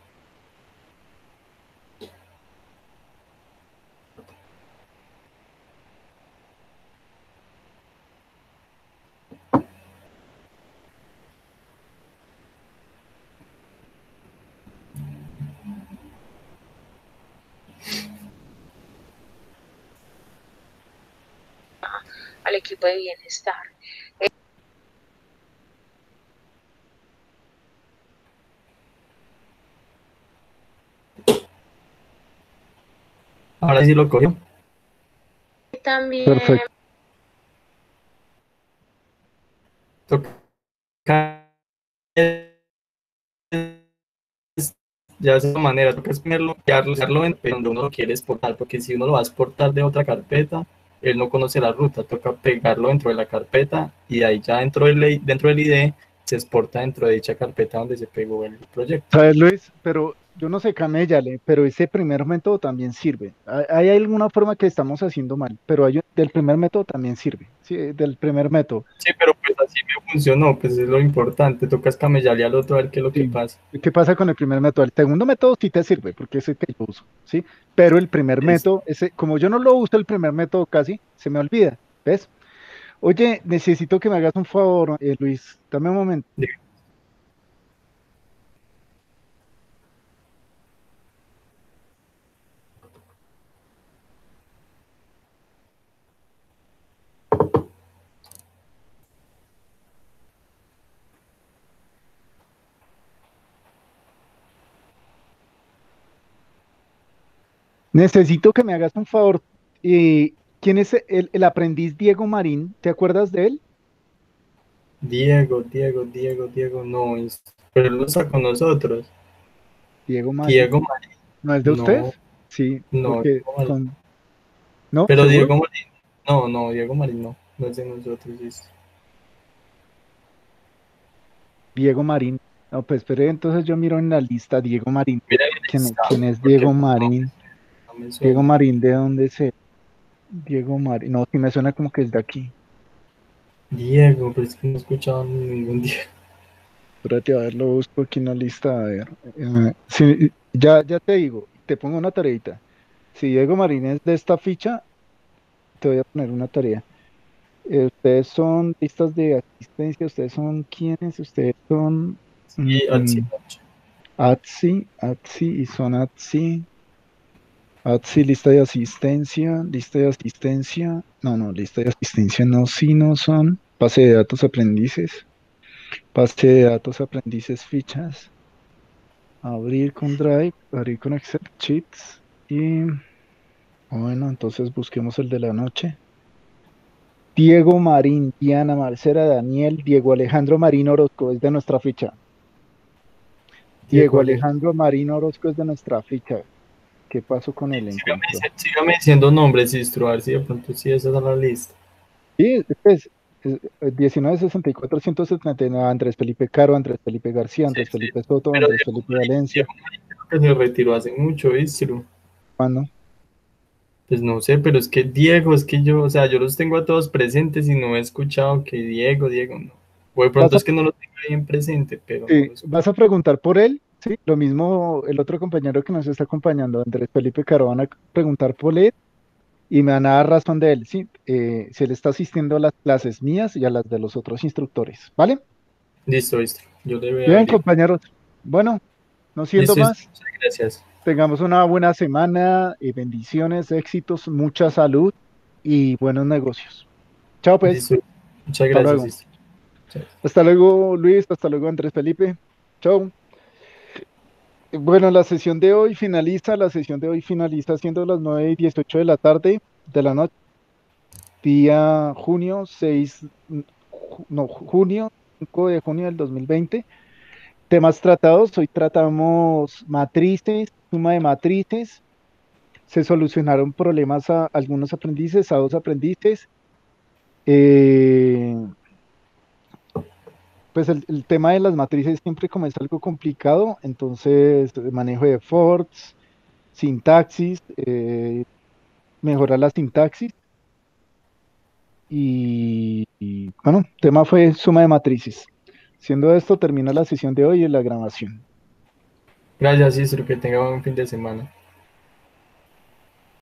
al equipo de bienestar. Ahora sí lo cogió. También Perfecto. Toca ya de esa manera, toca es ponerlo, pegarlo en donde uno lo quiere exportar, porque si uno lo va a exportar de otra carpeta, él no conoce la ruta, toca pegarlo dentro de la carpeta y ahí ya dentro del IDE se exporta dentro de dicha carpeta donde se pegó el proyecto. ¿Sabes, Luis? Pero yo no sé, Caméllale, pero ese primer método también sirve. Hay alguna forma que estamos haciendo mal, pero del primer método también sirve. Sí, del primer método. Sí, pero pues así me funcionó, pues es lo importante, toca escamellarle al otro a ver qué es lo que pasa. ¿Qué pasa con el primer método? El segundo método sí te sirve, porque es el que yo uso, ¿sí? Pero el primer método, como yo no lo uso el primer método casi, se me olvida, ¿ves? Oye, necesito que me hagas un favor, Luis. Dame un momento. Necesito que me hagas un favor. ¿Quién es el aprendiz Diego Marín? ¿Te acuerdas de él? Diego, no, pero él no está con nosotros. Diego Marín. Diego Marín, ¿No es de usted? no, Sí, no, porque Diego Marín. ¿No? Pero ¿Seguro? Diego Marín, no, Diego Marín no es de nosotros. Diego Marín. No, pues espere, entonces yo miro en la lista Diego Marín. Mira bien el ¿Quién examen, es porque Diego Marín? no me Diego suena. Marín, ¿de dónde es él? Diego Marín. No, sí me suena como que es de aquí. Diego, pero es que no he escuchado ningún Diego. Espérate, a ver, lo busco aquí en la lista. A ver. Sí, ya te digo, te pongo una tareita. Si Diego Marín es de esta ficha, te voy a poner una tarea. Ustedes son listas de asistencia, ustedes son quiénes, ustedes son Y así, ATSI y son ATSI, lista de asistencia, no, lista de asistencia no, sí, no son, base de datos aprendices, base de datos aprendices fichas, abrir con Drive, abrir con Excel Sheets y bueno, entonces busquemos el de la noche. Diego Marín, Diana Marcela, Daniel, Diego Alejandro Marín Orozco es de nuestra ficha. Diego Diego Ale. Alejandro Marín Orozco es de nuestra ficha. ¿Qué pasó con el encuentro? Sígame diciendo nombres, Istro, a ver si de pronto sí esa es la lista. Sí, es 1964, 179, Andrés Felipe Caro, Andrés Felipe García, Sí, Andrés sí. Felipe Soto, Pero Andrés Felipe Valencia. Diego Marín creo que se retiró hace mucho, Istro. ¿Cuándo? Pues no sé, pero es que Diego, es que yo, o sea, yo los tengo a todos presentes y no he escuchado que Diego, no. O de ¿Vas pronto a, es que no lo tengo bien presente, pero no sí, lo escucho. vas a preguntar por él? Sí, lo mismo el otro compañero que nos está acompañando, Andrés Felipe Caro, van a preguntar por él y me van a dar razón de él, sí, si él está asistiendo a las clases mías y a las de los otros instructores, ¿vale? Listo, Istro. Yo le voy a Bien, averiguar. compañeros. Bueno, no siendo Listo, Istro. más, Muchas gracias. tengamos una buena semana y bendiciones, éxitos, mucha salud y buenos negocios. Chao, pues. Listo. Muchas Hasta gracias, luego. Istro. Chao. Hasta luego, Luis. Hasta luego, Andrés Felipe. Chao. Bueno, la sesión de hoy finaliza siendo las 9:18 de la tarde de la noche, día junio 6, no, junio, 5 de junio del 2020. Temas tratados, hoy tratamos matrices, suma de matrices, se solucionaron problemas a algunos aprendices, a dos aprendices. Eh, pues el tema de las matrices siempre como es algo complicado, entonces el manejo de forts, sintaxis, mejorar la sintaxis bueno, tema fue suma de matrices. Siendo esto, termina la sesión de hoy y la grabación. Gracias, Istro. Que tenga buen fin de semana.